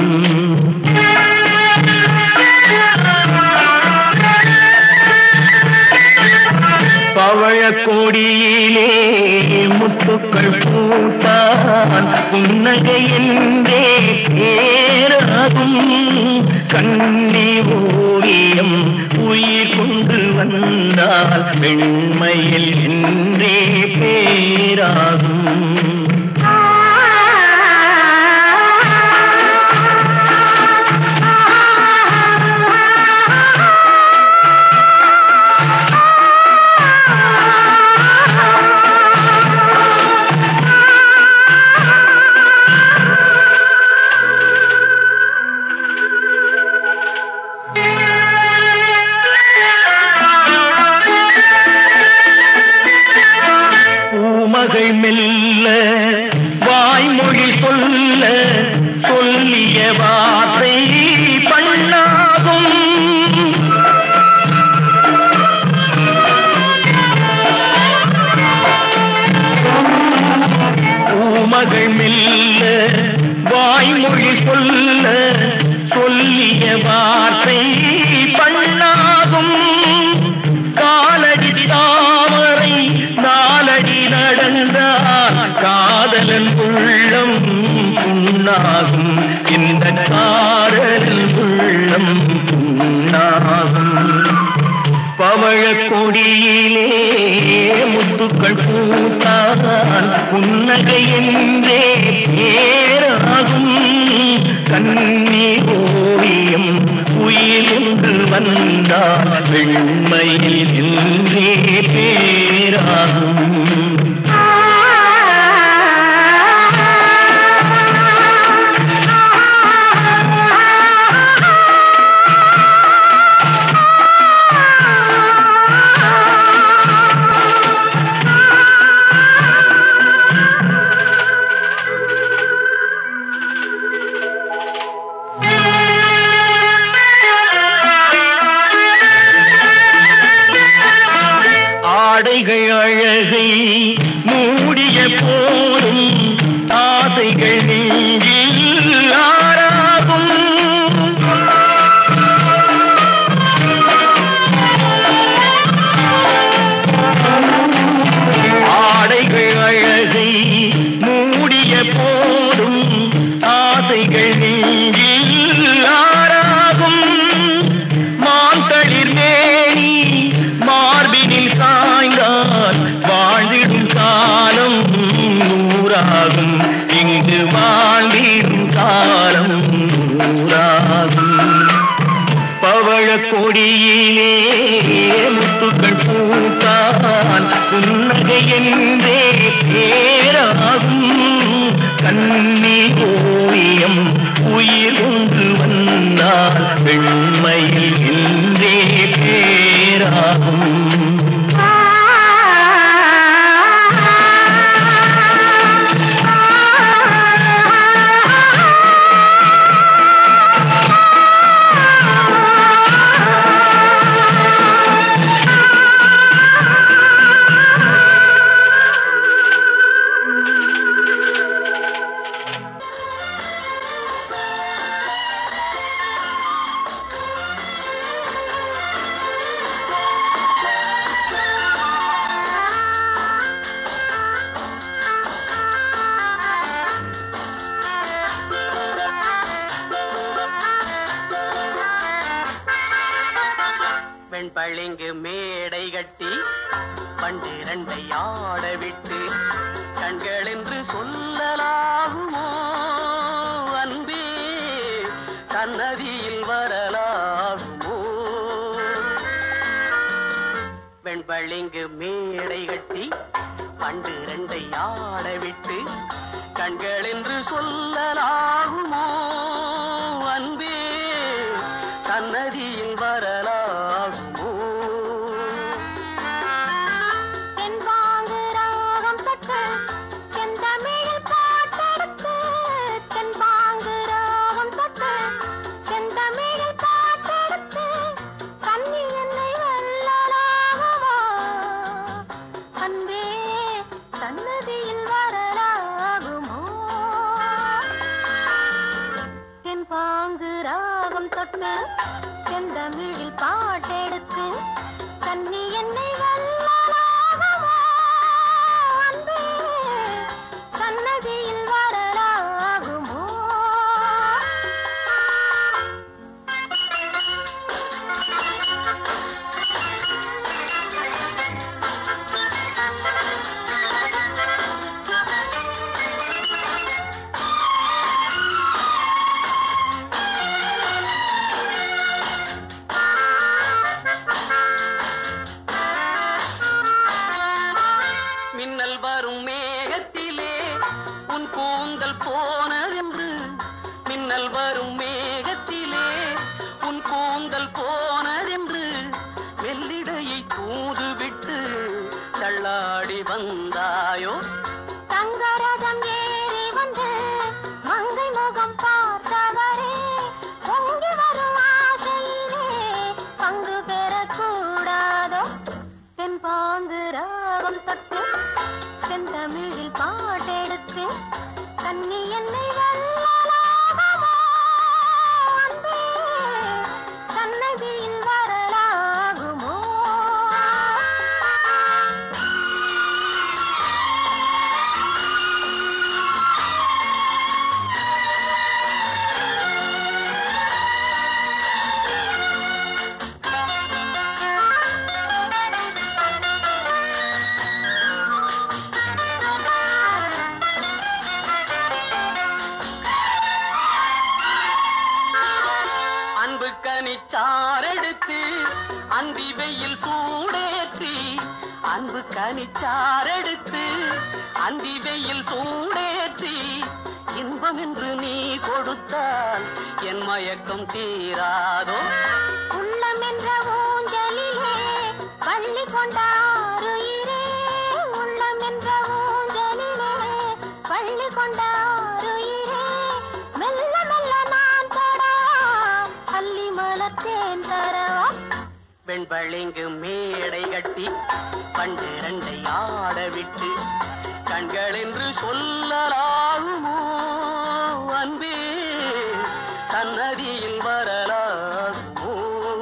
பவழக்கொடியிலே முத்துக்கள் பூத்தான், புன்னகை என்றே பேராகும். கண்ணி ஓவியம் உயிர் கொண்டு வந்தால், வெண்மையில் என்றே பேராகும். மெல்ல வாய்மொழி சொல்ல, சொல்லிய வார்த்தை பண்ணாகும். வாய்மொழி சொல்ல சொல்லிய வார்த்தை பண்ணாகும். காலடி தாமரை நாலடி நடந்தால் காதலன் உள்ளம் புண்ணாகும். இந்த காதலன் உள்ளம் புண்ணாகும். பவழ கொடியிலே முத்துக்கள் பூத்தான் புன்னகை என்றே பேராகும். கண்ணி ஓவியம் உயிர் என்று வந்தால் வெண்மையில் என்றே பேராகும். ஆடைகள் அழகை மூடிய போதும் ஆசைகள் நெஞ்சில் ஆறாகும். ஆடைகள் அழகை மூடிய போதும் ஆசைகள் நெஞ்சில் ஆறாகும். மாந்தளிர் மேனி மார்பினில் சாய்ந்தால் வாழ்ந்திடும் காலம் நூறாகும். இங்கு வாழ்ந்திடும் காலம் நூறாகும். பவழ கொடியிலே முத்துக்கள் பூத்தான் புன்னகை என்றே பேராகும். கண்ணி ஓவியம் உயிர் ஒன்று வந்தால் வெண்மையில் என்றே பேராகும். பளிங்கு மேடை கட்டி பண்டிரண்டை ஆட விட்டு கண்கள் என்று சொல்லலாகுமோ அன்பே சன்னதியில் வரலாகுமோ. வெண்பளிங்கு மேடை கட்டி பண்டிரண்டை ஆட விட்டு கண்கள் என்று சொல்லலாகுமோ அன்பே சன்னதியில் வரலாகுமோ. செந்தமிழில் பாட்டெடுத்து கண்ணி என்னை வல்லலாகுமோ அன்பே சன்னதியில் வரலாகுமோ. கனிச்சாரெடுத்து அந்தி வெயில் சூடேற்றி அன்பு கனிச்சாரெடுத்து அந்தி வெயில் சூடேற்றி இன்பம் என்று நீ கொடுத்தால் என் மயக்கம் தீராதோ. உள்ளம் என்ற ஊஞ்சலிலே பள்ளி கொண்டாருயிரே, உள்ளம் என்ற ஊஞ்சலிலே பள்ளி கொண்டாருயிரே, மெல்ல மெல்ல நான் தரவா அள்ளி மலத்தேன் தரவா. வெண்பளிங்கு மேடை கட்டி பன்னிரண்டை ஆட விட்டு கண்கள் என்று சொல்லலாகுமோ அன்பே சன்னதியில் வரலாகுமோ.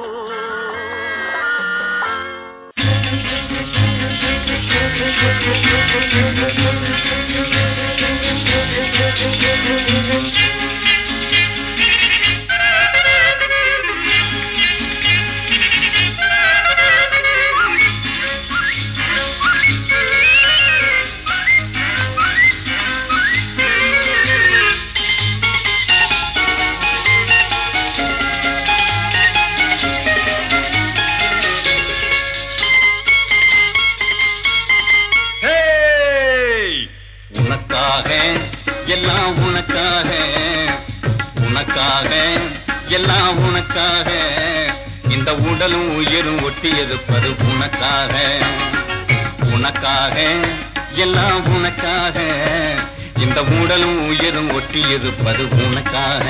எல்லாம் உனக்காக, உனக்காக எல்லாம் உனக்காக, இந்த உடலும் உயிரும் ஒட்டியிருப்பது உனக்காக, உனக்காக எல்லாம் உனக்காக, இந்த உடலும் உயிரும் ஒட்டியிருப்பது உனக்காக.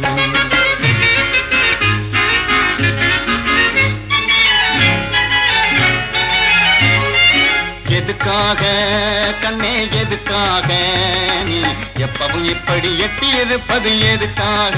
எதுக்காக கண்ணே எதுக்காக நீ எப்பவும் இப்படி எட்டி இருப்பது எதுக்காக,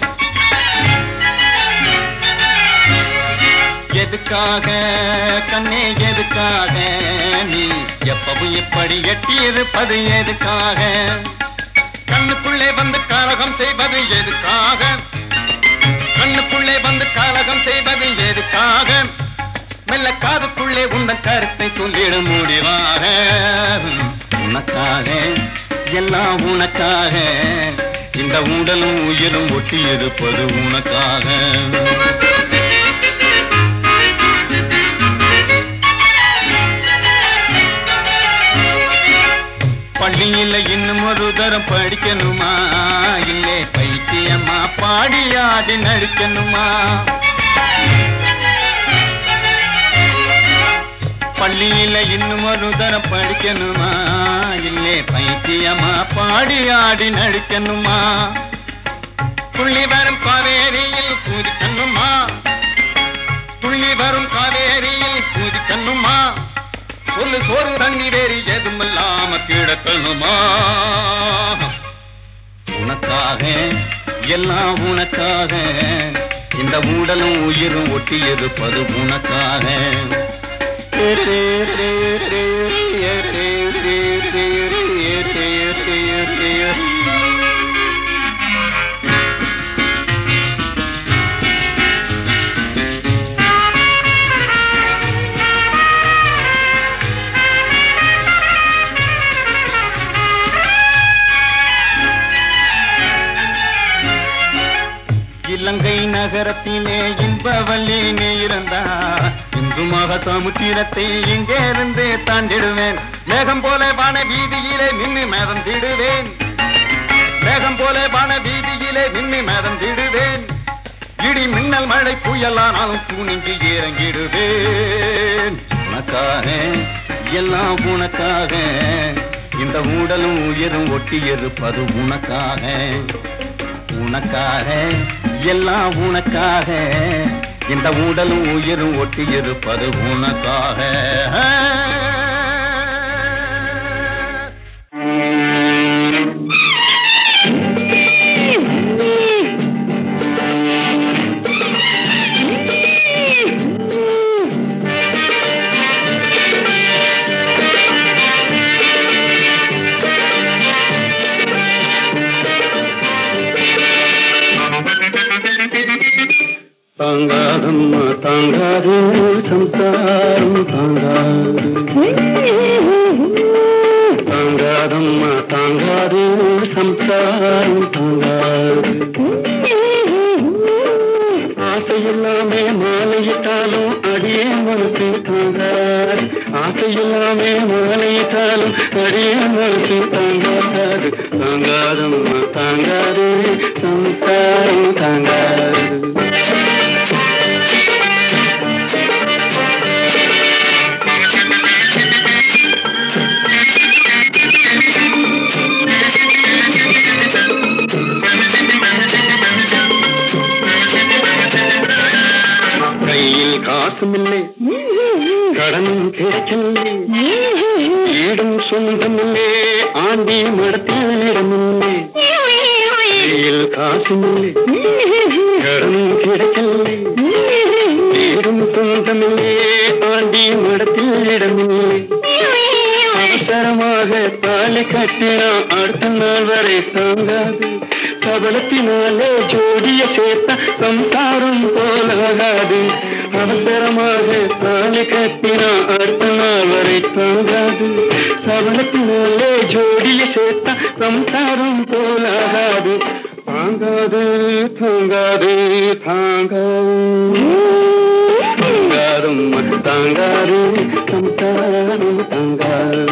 எதுக்காக கண்ணே எதுக்காக நீ எப்பவும் இப்படி எட்டி இருப்பது எதுக்காக, கண்ணுக்குள்ளே வந்து காலகம் செய்வது எதுக்காக, கண்ணுக்குள்ளே வந்து காலகம் செய்வது எதுக்காக, மெல்ல காதுக்குள்ளே உந்தன் கருத்தை சொல்லிட முடிவாக. உனக்காக எல்லாம் உனக்காக, இந்த உடலும் உயிரும் ஒட்டி இருப்பது உனக்காக. பள்ளியில் இன்னும் ஒரு தரம் படிக்கணுமா, இல்லே பைத்தியம்மா பாடியாடி நடிக்கணுமா, பள்ளியில இன்னும் ஒரு தரம் படிக்கணுமா, இல்லே பைத்தியமா பாடி ஆடி நடிக்கணுமா, துள்ளி வரும் காவேரியில் கூதிக்கணுமா, துள்ளி வரும் காவேரியில் கூதிக்கணுமா, சொல்லு சோறு தண்ணி வேறி எதுமில்லாம கிடக்கணுமா. உனக்காக எல்லாம் உனக்காக, இந்த உடலும் உயிரும் ஒட்டி இருப்பது உனக்காக. இலங்கை நகரத்திலே இன்பவல்லி நீ இருந்தா, இந்து மக சமுத்திரத்தை இங்கே இருந்து தாண்டிடுவேன், மேகம் போல வான வீதியிலே மின்னி மேதம் திடுவேன், மேகம் போல வான வீதியிலே மின்னி மேதம் திடுவேன், இடி மின்னல் மழை புயலானாலும் துணிஞ்சு இறங்கிடுவேன். உனக்காக எல்லாம் உனக்காக, இந்த உடலும் உயிரும் ஒட்டி இருப்பது உனக்காக, உனக்காக எல்லாம் உனக்காக, இந்த உடலும் உயிரும் ஒட்டி இருப்பது உனக்காக. தாங்காதம்மா தாங்காது சம்சாரம் தாங்காது, தாங்காதம்மா தாங்காது சம்சாரம் தாங்காது, ஆசை தாங்காது ஆசையில்லாமே மாலையிட்டாலும் அடிய மனசு தாங்காது தாங்காதம்மா தாங்காது சம்சாரம் தாங்காது கையில் காசுமில்லை கடனும் கிடைக்கவில்லை ஈடும் சொந்தமில்லை ஆண்டி மடத்தில் இடமில்லை கையில் காசுமில்லை கடனும் கிடைக்கவில்லை ஈடும் சொந்தமில்லை ஆண்டி மடத்தில் இடமில்லை அவசரமாக தாலி கட்டினா அடுத்த நாள் வரை தாங்காது சபலத்தினாலே ஜோடிய சேர்த்த சம்சாரம் போலாகாது அவசரமாக தாலி கட்டினா அடுத்த நாள் வரை தாங்காது சபலத்தினாலே ஜோடிய சேர்த்த சம்சாரம் போலாகாது தாங்காது தாங்காது தாங்காது தாங்காதும் தாங்காது சம்சாரம் தாங்காது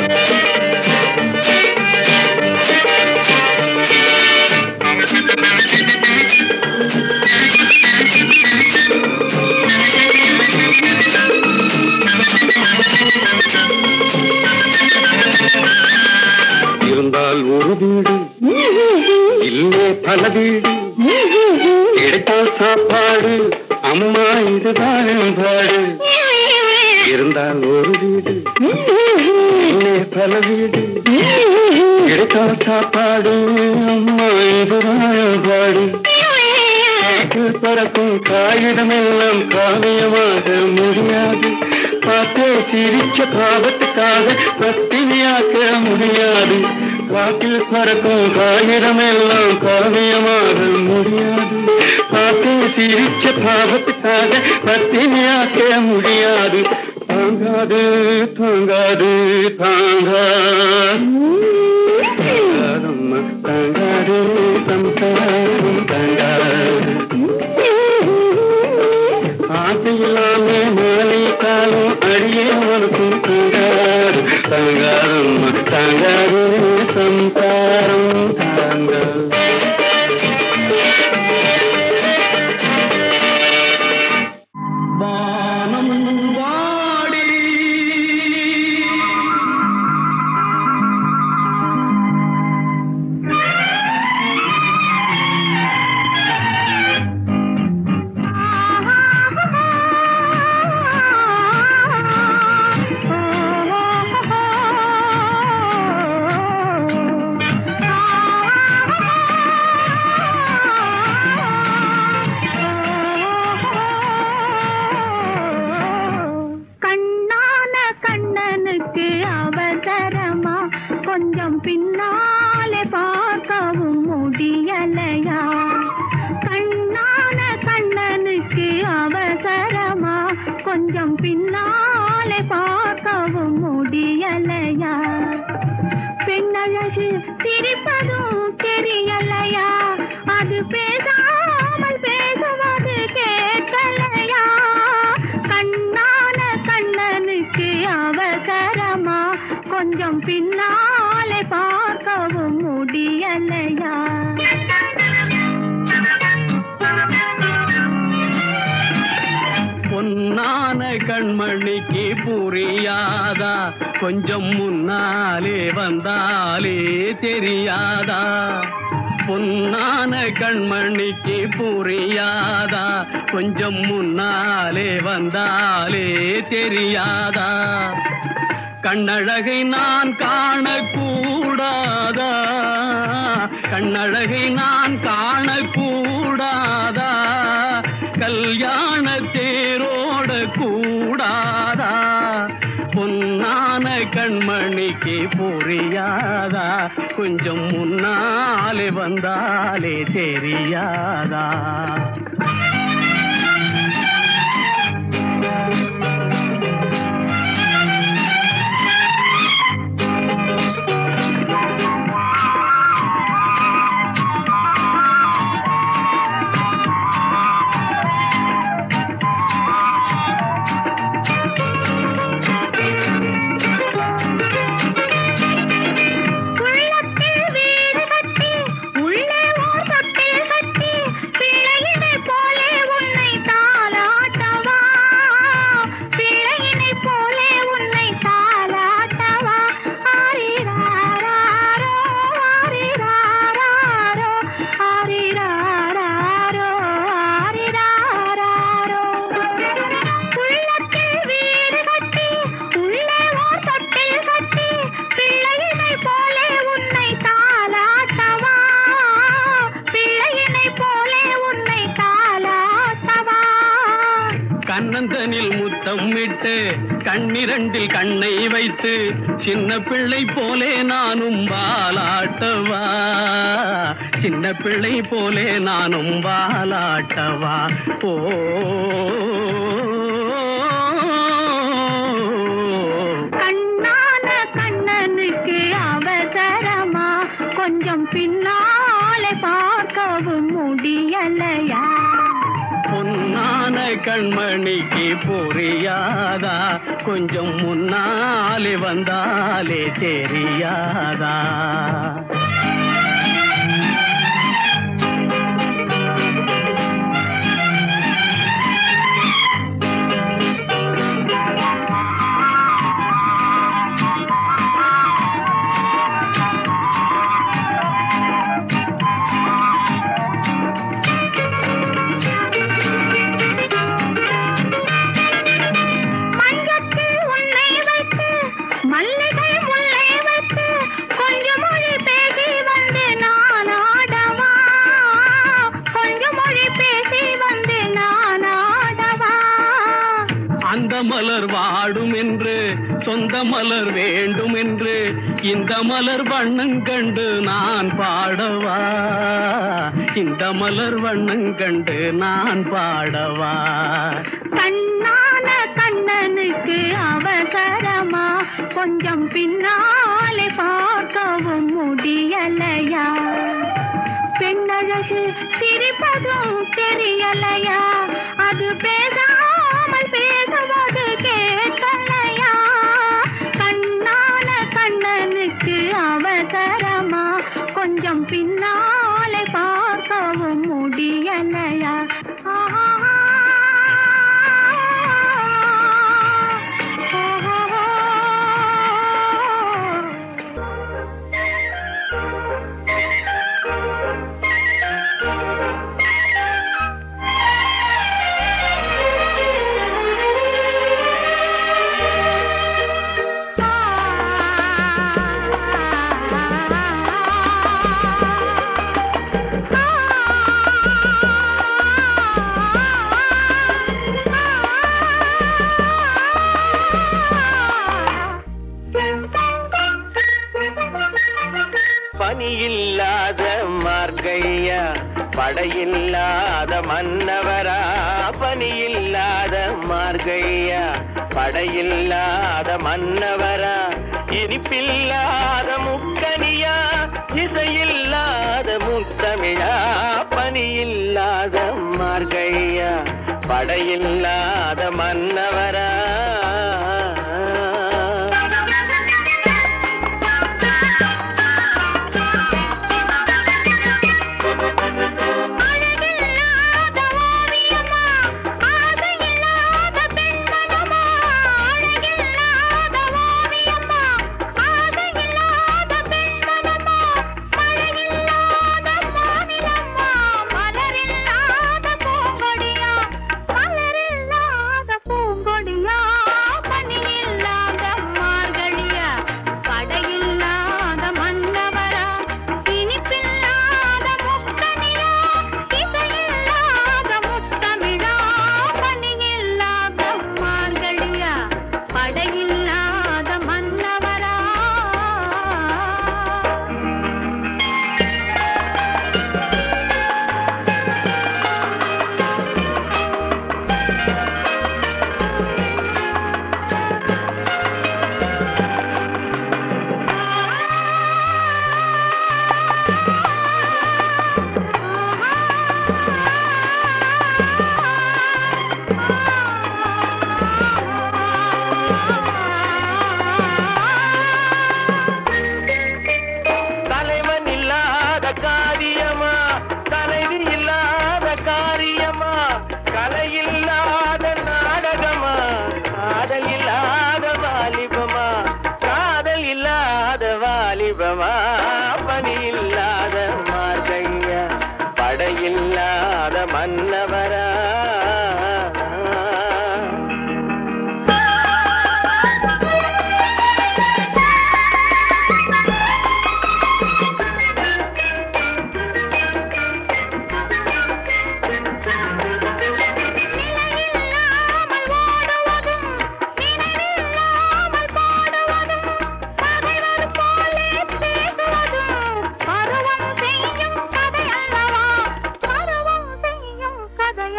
இருந்தால் ஒரு வீடு இல்லே பல வீடு கிடைத்தால் சாப்பாடு அம்மா இதுதான் பாடு இருந்தால் ஒரு வீடு இல்லே பல வீடு கிடைத்தால் சாப்பாடு அம்மா இதுதான் பாடு காற்றில் பறக்கும் காகிதமெல்லாம் காவியமாக முடியாது பார்த்தே சிரிச்ச பாவத்துக்காக பத்தினியாக்க முடியாது காற்றில் பறக்கும் காகிதமெல்லாம் காவியமாக முடியாது பார்த்தே சிரிச்ச பாவத்துக்காக பத்தினியாக்க முடியாது தாங்காது தாங்காது தாங்காதம்மா தாங்காது சம்சாரம் தாங்காது ஆசையில்லாமே மாலை காலம் அடியே மனசும் தாங்காது தாங்காதம்மா தாங்காது சம்சாரம் தாங்காது வானம் வாடி கொஞ்சம் பின்னாலே பார்க்கவும் முடியலையா கண்ணான கண்ணனுக்கு அவசரமா கொஞ்சம் பின்னாலே பார்க்கவும் முடியலையா பெண்ணழகு சிரிப்பதும் தெரியலையா அது பேசாமல் பேசுவது கேட்கலையா கண்ணான கண்ணனுக்கு அவசரமா கொஞ்சம் பின்னாலே பார்க்கவும் முடியலையா பொன்னான கண்மணிக்கு புரியாதா கொஞ்சம் முன்னாலே வந்தாலே தெரியாதா பொன்னான கண்மணிக்கு புரியாதா கொஞ்சம் முன்னாலே வந்தாலே தெரியாதா கண்ணழகை நான் காணக்கூடாதா கண்ணழகை நான் காணக்கூடாதா கல்யாண தேரோட கூடாதா பொன்னான கண்மணிக்கு புரியாதா கொஞ்சம் முன்னாலே வந்தாலே தெரியாதா கண்ணந்தனில் முத்தம் விட்டு கண்ணிரண்டில் கண்ணை வைத்து சின்ன பிள்ளை போலே நானும் வாலாட்டவா, சின்ன பிள்ளை போலே நானும் வாலாட்டவா. ஓ கண்ணான கண்ணனுக்கு அவசரமா, கொஞ்சம் பின்னாலே பார்க்கவும் முடியலையா? பொன்னான கண்மணிக்கு புரியாதா, கொஞ்சம் முன்னாலே வந்தாலே தெரியாதா? மலர் வாடும் என்று சொந்த மலர் வேண்டும் என்று இந்த மலர் வண்ணம் கண்டு நான் பாடவா, இந்த மலர் வண்ணம் கண்டு நான் பாடவா. கண்ணான கண்ணனுக்கு அவசரமா, கொஞ்சம் பின்னாலே பார்க்கவும் முடியலையா? பெண்ணழகு சிரிப்பதும் தெரியலையா? அது பேசாமல் பேசுவது கேட்கலையா? கண்ணான கண்ணனுக்கு அவசரமா, கொஞ்சம் பின்னாலே பார்க்கவும் முடியலையா? ஆஹா பனியில்லாத மார்கையா, படையில்லாத மன்னவரா, பனியில்லாத மார்கையா, படையில்லாத மன்னவரா, இனிப்பில்லாத முக்கனியா, இசையில்லாத முத்தமிழா, பனியில்லாத மார்கையா, படையில்லாத மன்னவரா. பனியில்லாத மார்கையா, படையில்லாத மன்னவரா. நிலையில்லாமல்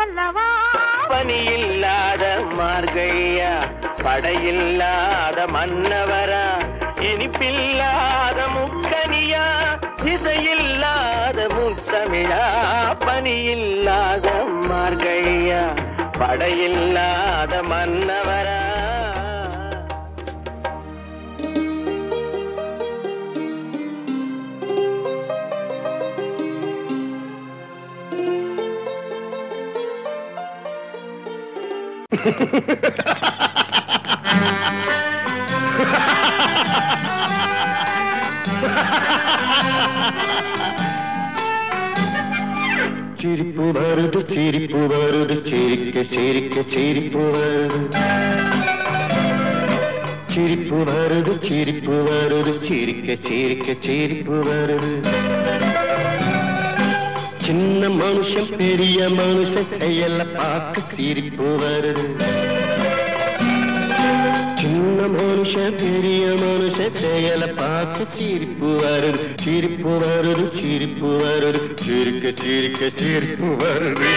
அல்லவா பனியில்லாத மார்கழியா படையில்லாத மன்னவரா இனிப்பில்லாத முக்கனியா இசையில்லாத முத்தமிழா பனியில்லாத மார்கழியா படையில்லாத மன்னவரா சிரிப்பு வருது சிரிப்பு வருது சிரிக்க சிரிக்க சிரிப்பு வருது சிரிப்பு வருது சிரிப்பு வருது சிரிக்க சிரிக்க சிரிப்பு வருது சின்ன மனுஷன் பெரிய மனுஷன் செயல பார்க்க சிரிப்பு வருது சின்ன மனுஷன் பெரிய மனுஷன் செயல பார்க்க சிரிப்பு வருது சிரிப்பு வருது சிரிப்பு வருது சிரிக்க சிரிக்க சிரிப்பு வருது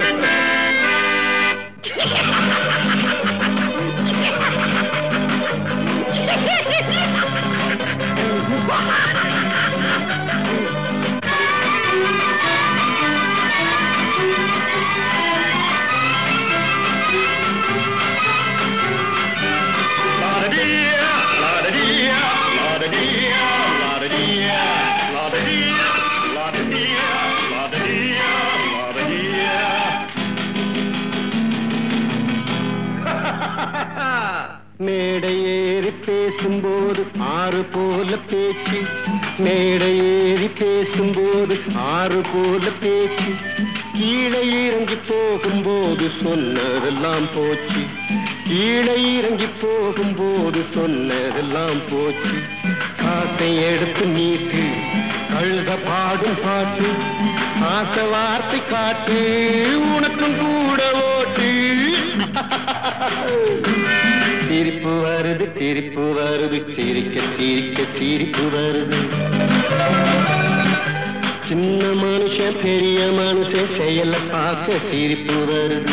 மேடை ஏறி பேசும்போது ஆறு போல பேச்சு மேடை ஏறி பேசும்போது ஆறு போல பேச்சு கீழே இறங்கி போகும்போது சொன்னதெல்லாம் போச்சு கீழே இறங்கி போகும்போது சொன்னதெல்லாம் போச்சு காசை எடுத்து நீட்டு கழுத பாடும் பாட்டு ஆசை வார்த்தை காட்டு உனக்கும் கூட ஓட்டு சிரிப்பு வருது சிரிப்பு வருது சிரிக்க சிரிக்க சிரிப்பு வருது சின்ன மனுஷன் பெரிய மனுஷன் செயல பார்க்க சிரிப்பு வருது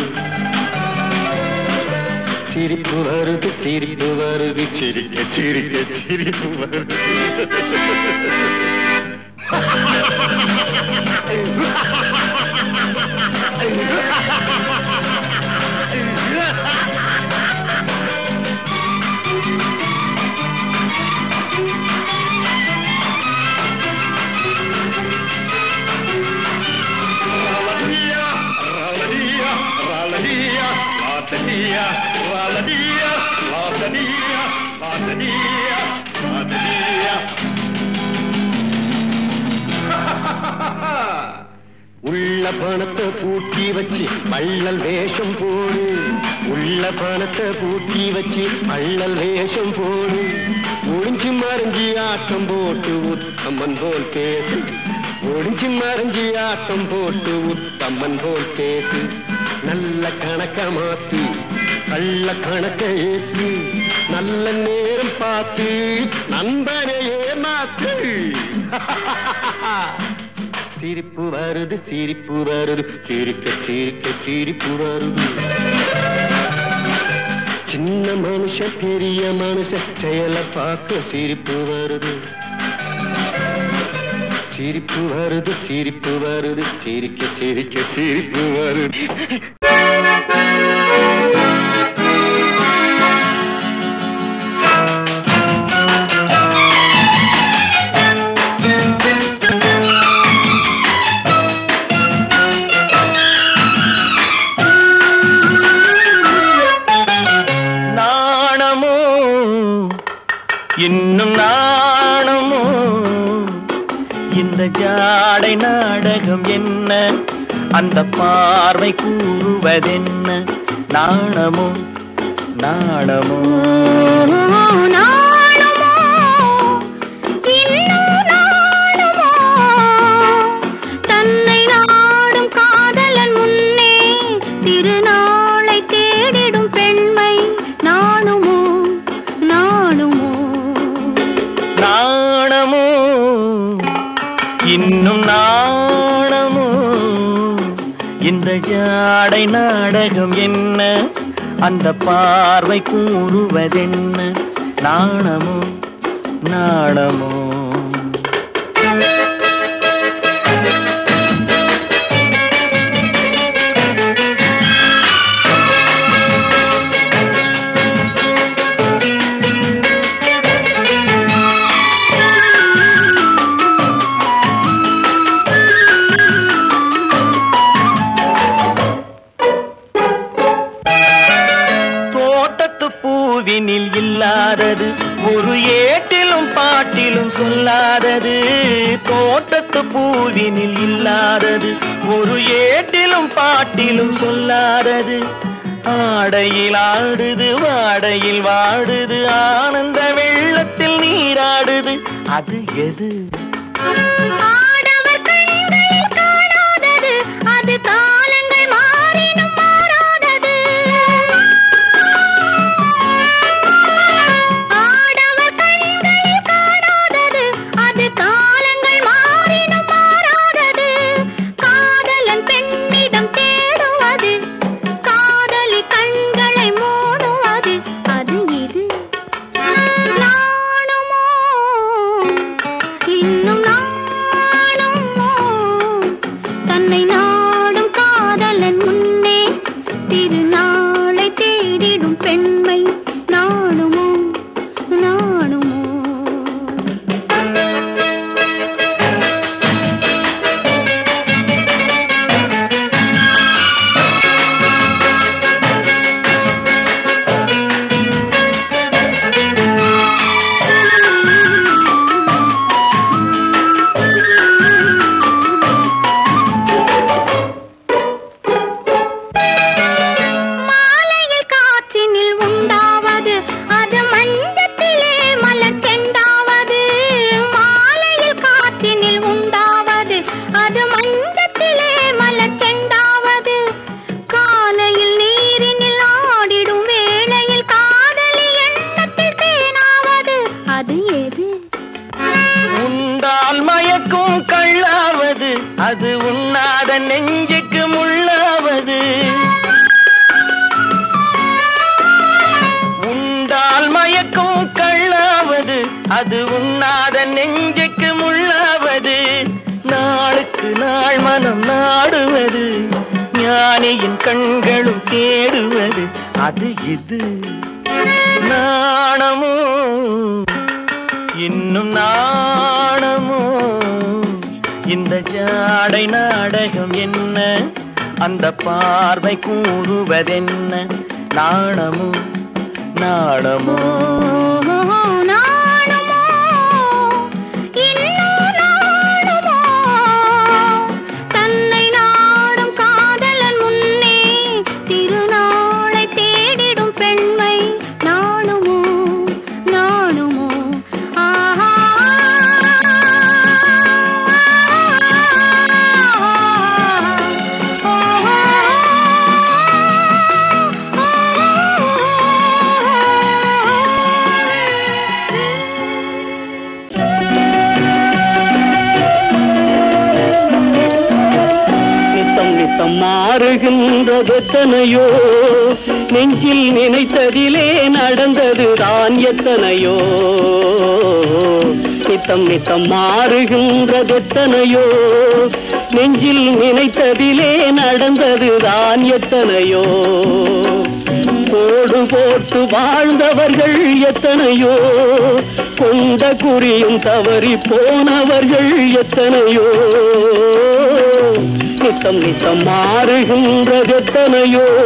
சிரிப்பு வருது சிரிப்பு வருது சிரிக்க சிரிக்க சிரிப்பு வருது உள்ள பணத்தை பூட்டி வச்சு வள்ளல் வேஷம் போடு உள்ள பணத்தை பூட்டி வச்சு வள்ளல் வேஷம் போடு ஒளிஞ்சு மறைஞ்சி ஆட்டம் போட்டு உத்தம்மன் போல் பேசு ஒளிஞ்சு மறைஞ்சி ஆட்டம் போட்டு உத்தம்மன் போல் பேசு நல்ல கணக்க மாத்து கள்ள கணக்க ஏற்று நல்ல நேரம் பார்த்து நண்பனையே மாத்து சிரிப்பு வருது சிரிப்பு வருது சிரிக்க சிரிக்க சிரிப்பு வருது சின்ன மனுஷன் பெரிய மனுஷன் செயல பார்க்க சிரிப்பு வருது சிரிப்பு வருது சிரிப்பு வருது சிரிக்க சிரிக்க சிரிப்பு வருது இன்னும் நாணமோ இந்த ஜாடை நாடகம் என்ன அந்த பார்வை கூறுவதென்ன நாணமோ நாணமோ நாணமோ இன்னும் நாணமோ தன்னை நாடும் காதலன் முன்னே திருநாளை தேடிடும் பெண்மை நாணுமோ நாணுமோ நாணமோ இன்னும் நாணமோ இந்த ஜா ஜாடை நாடகம் என்ன, அந்த பார்வை கூறுவதென்ன, நாணமோ நாணமோ. பூவினில் இல்லாதது ஒரு ஏட்டிலும் பாட்டிலும் சொல்லாதது, தோட்டத்து பூவினில் இல்லாதது ஒரு ஏட்டிலும் பாட்டிலும் சொல்லாதது. ஆடையில் ஆடுது வாடையில் வாடுது, ஆனந்த வெள்ளத்தில் நீராடுது, அது எது? ஆடவர் கண்களில் காணாதது, அது காலங்கள் மாறினும் மாறாதது. ஆடவர் கண்களில் காணாதது, அது காலங்கள் மாறினும் மாறாதது. காதலன் பெண்ணிடம் தேடுவது, காதலி கண்களை மூடுவது, அது இது. நாணுமோ இன்னும் நாணுமோ, தன்னை நாடும் காதலன் முன்னே திருநாளை தேடிடும் பெண்மை, நாணுமோ நாணுமோ. மாலையில் காற்றினில் உண்டாவது, அது மஞ்சத்திலே மலர் செண்டாவது. மாலையில் காற்றினில் உண்டாவது, அது மஞ்சத்திலே மலர் செண்டாவது. காலையில் நீரினில் ஆடிடும் வேளையில் காதலி எண்ணத்தில் தேனாவது, அது எது? உண்டால் மயக்கும் கள்ளாவது, அது உண்ணாத நெஞ்சுக்கு முள்ளாவது. உண்டால் மயக்கும் கள்ளாவது, அது உண்ணாத நெஞ்சுக்கு முள்ளாவது. நாளுக்கு நாள் மனம் நாடுவது, ஞானியின் கண்களும் தேடுவது, அது இது. நாணமோ இன்னும் நாணமோ, இந்த ஜாடை நாடகம் என்ன, அந்த பார்வை கூறுவதென்ன, நாணமோ நாணமோ. நாணுமோ இன்னும் நாணுமோ, தன்னை நாடும் காதலன் முன்னே திருநாளை தேடிடும் பெண்மை, நாணுமோ நாணுமோ. ஆஹா நித்தம் நித்தம் மாறுகின்றதெத்தனையோ, நெஞ்சில் நினைத்ததிலே நடந்ததுதான் எத்தனையோ. நித்தம் நித்தம் மாறுகின்றதெத்தனையோ, நெஞ்சில் நினைத்ததிலே நடந்ததுதான் எத்தனையோ. கோடு போட்டு வாழ்ந்தவர்கள் எத்தனையோ, கொண்ட குறியும் தவறி போனவர்கள் எத்தனையோ. நித்தம் நித்தம் மாறுகின்றதெத்தனையோ.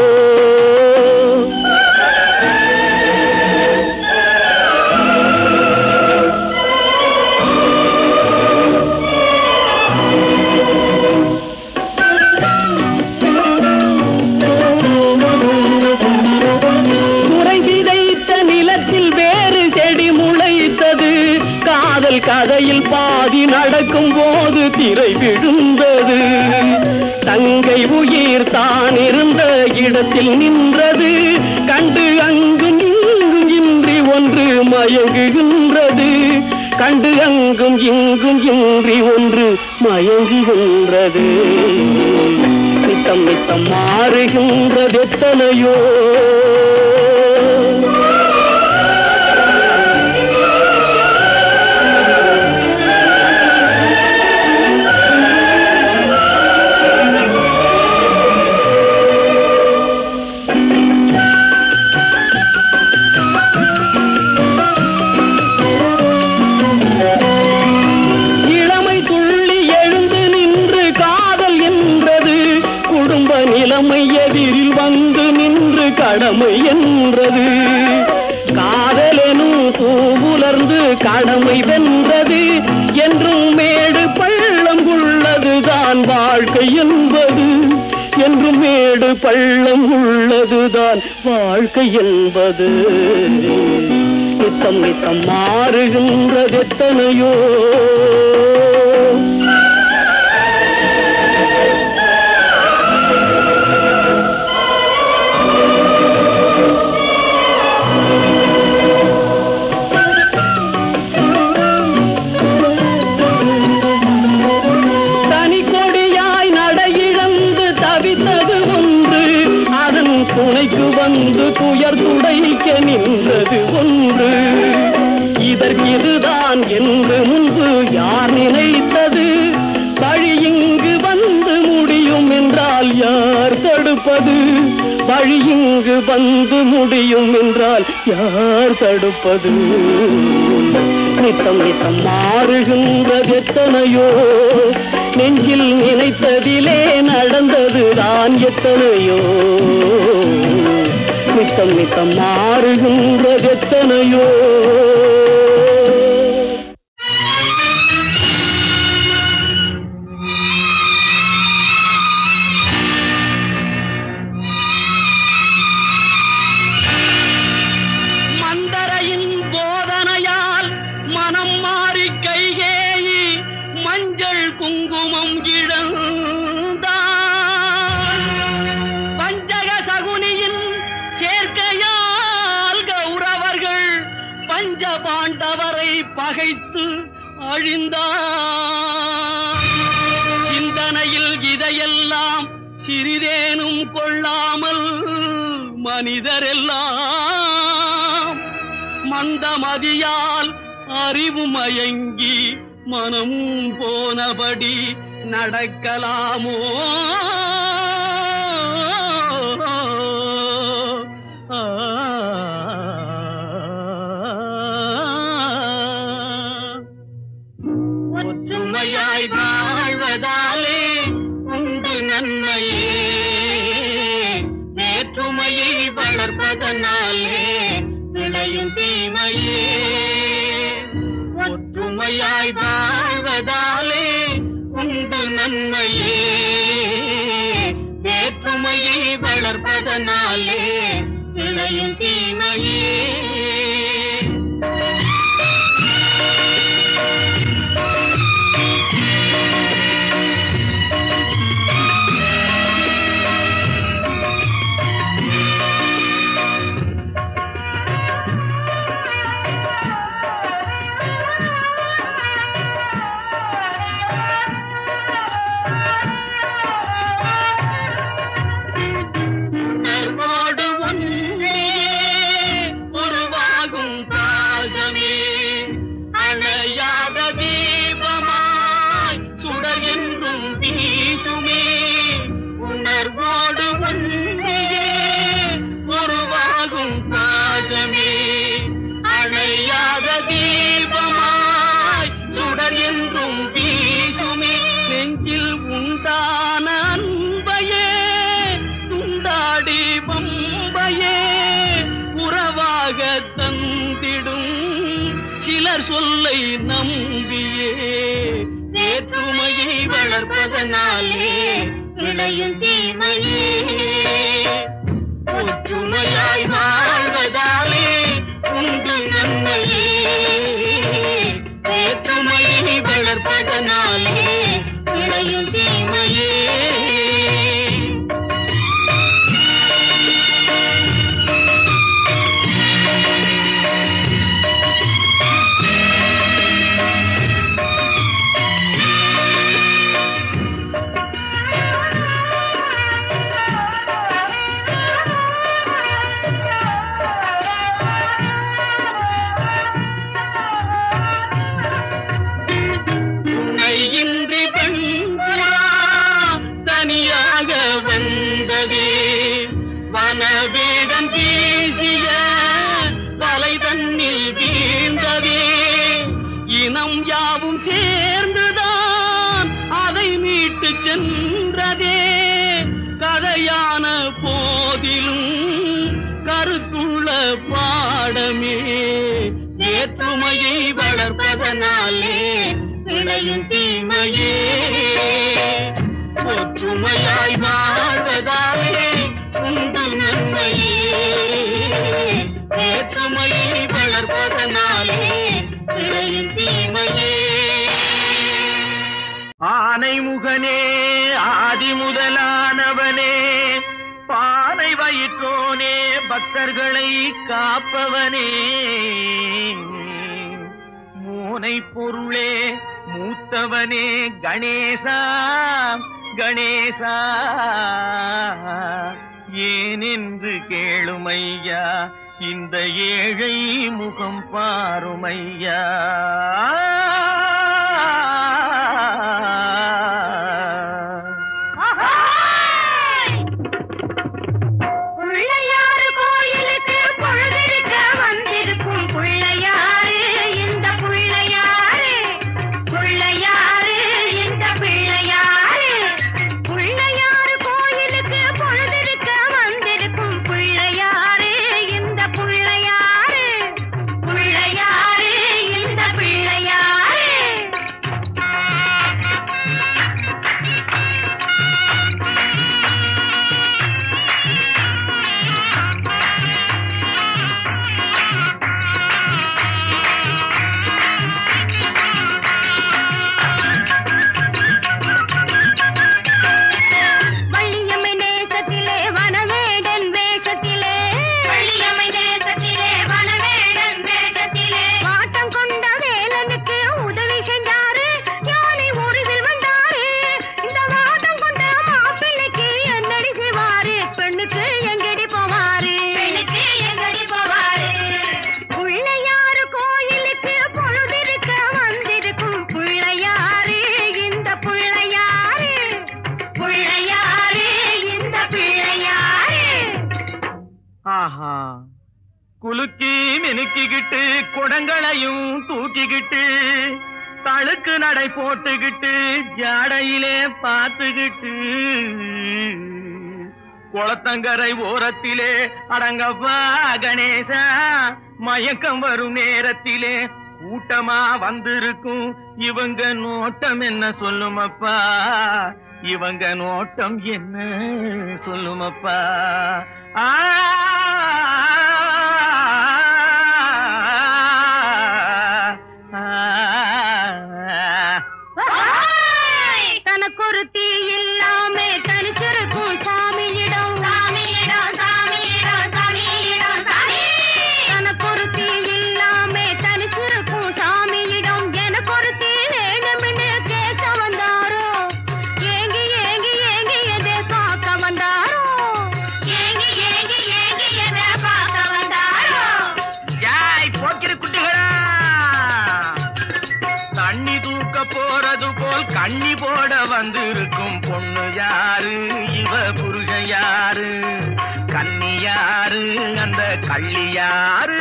முறை விதைத்த நிலத்தில் வேறு செடி முளைத்தது, காதல் கதையில் பாதி நடக்கும் போது திரை விழுந்தது. தங்கை உயிர் தான் இருந்த இடத்தில் நின்றது, கண்டு அங்கும் இங்கும் இன்றி ஒன்று மயங்குகின்றது. கண்டு அங்கும் இங்கும் இன்றி ஒன்று மயங்குகின்றது. நித்தம் நித்தம் மாறுகின்றது எத்தனையோ எதிரில் வந்து நின்று கடமை என்றது காதலெனும் பூவுலர்ந்து கடமை வென்றது என்றும் மேடு பள்ளம் உள்ளதுதான் வாழ்க்கை என்பது என்றும் மேடு பள்ளம் உள்ளதுதான் வாழ்க்கை என்பது நித்தம் நித்தம் மாறுகின்றது எத்தனையோ துணைக்கு வந்து துயர் துடைக்க நின்றது ஒன்று இதற்கிதுதான் என்று முன்பு யார் நினைத்தது வழி இங்கு வந்து முடியும் என்றால் யார் தடுப்பது வழி இங்கு வந்து முடியும் என்றால் யார் தடுப்பது நித்தம் நித்தம் மாறுகின்றது எத்தனையோ நெஞ்சில் நினைத்ததிலே நடந்ததுதான் எத்தனையோ நித்தம் நித்தம் மாறுகின்றது எத்தனையோ மந்தரையின் போதனையால் மனம் மாறி கைகேயி மஞ்சள் குங்குமம் இழந்தான் பஞ்சக சகுனியின் சேர்க்கையால் கௌரவர்கள் பஞ்ச பாண்டவரை பகைத்து அழிந்தார் சிந்தனையில் இதையெல்லாம் சிறிதேனும் கொள்ளாமல் மனிதரெல்லாம் மந்தமதியால் அறிவு மயங்கி மனம் போனபடி நடக்கலாமோ ஒற்றுமையாய் வாழ்வதாலே உண்டு நன்மையே வேற்றுமையை வளர்ப்பதனாலே விளையும் தீமையே ஒற்றுமையாய் வாழ்வதாலே உண்டு நன்மையே வேற்றுமையை வளர்ப்பதனாலே விளையும் தீமையே சிலர் சொல்லை நம்பியே வேற்றுமையை வளர்ப்பதனாலே விளையும் தீமையே ஒற்றுமையாய் வாழ்வதாலே உண்டு நன்மையே வேற்றுமையை வளர்ப்பதனாலே விளையும் தீமையே வானவேடன் வீசிய வலை தன்னில் வீழ்ந்ததே. இனம் யாவும் சேர்ந்துதான் அதை மீட்டு சென்றதே. கதையான போதிலும் கருத்துள்ள பாடமே. வேற்றுமையை வளர்ப்பதனாலே விளையும் தீமையே. ஒற்றுமையாய் வாழ்வதாலே உங்கள் நன்மையே. வேற்றுமையை வளர்ப்பதனாலே விளையும் தீமையே. ஆனை முகனே ஆதி முதலானவனே, பானை வயிற்றோனே, பக்தர்களை காப்பவனே, மூனை பொருளே மூத்தவனே, கணேசா கணேசா ஏனென்று கேளுமையா, இந்த ஏழை முகம் பாருமையா. குலுக்கி மினுக்கிக்கிட்டு குடங்களையும் தூக்கிக்கிட்டு தழுக்கு நடை போட்டுக்கிட்டு ஜாடையிலே பார்த்துக்கிட்டு குளத்தங்கரை ஓரத்திலே அடங்கப்பா கணேசா மயக்கம் வரும் நேரத்திலே கூட்டமா வந்திருக்கும் இவங்க நோட்டம் என்ன சொல்லுமப்பா, இவங்க நோட்டம் என்ன சொல்லுமப்பா. ஆ தனக்கொரு தீ இல்லாமே தனிச்சிருக்கும் சாமியிடம் சாமியிடம் சாமியிடம் சாமியிடம் சாமி. தனக்கொரு தீ இல்லாமே தனிச்சிருக்கும் சாமியிடம் எனக்கொரு தீ வேணும்னு கேட்க வந்தாரோ, ஏங்கி ஏங்கி ஏங்கி எதை பார்க்க வந்தாரோ, ஏங்கி ஏங்கி ஏங்கி எதை பார்க்க வந்தாரோ. யாய் போக்கிற குட்டிகளா, தண்ணி தூக்க போறது போல் கண்ணி போட வந்திருக்கும் பொண்ணு யாரு, இவ புருஷ யாரு, கண்ணி யாரு, அந்த கள்ளி யாரு.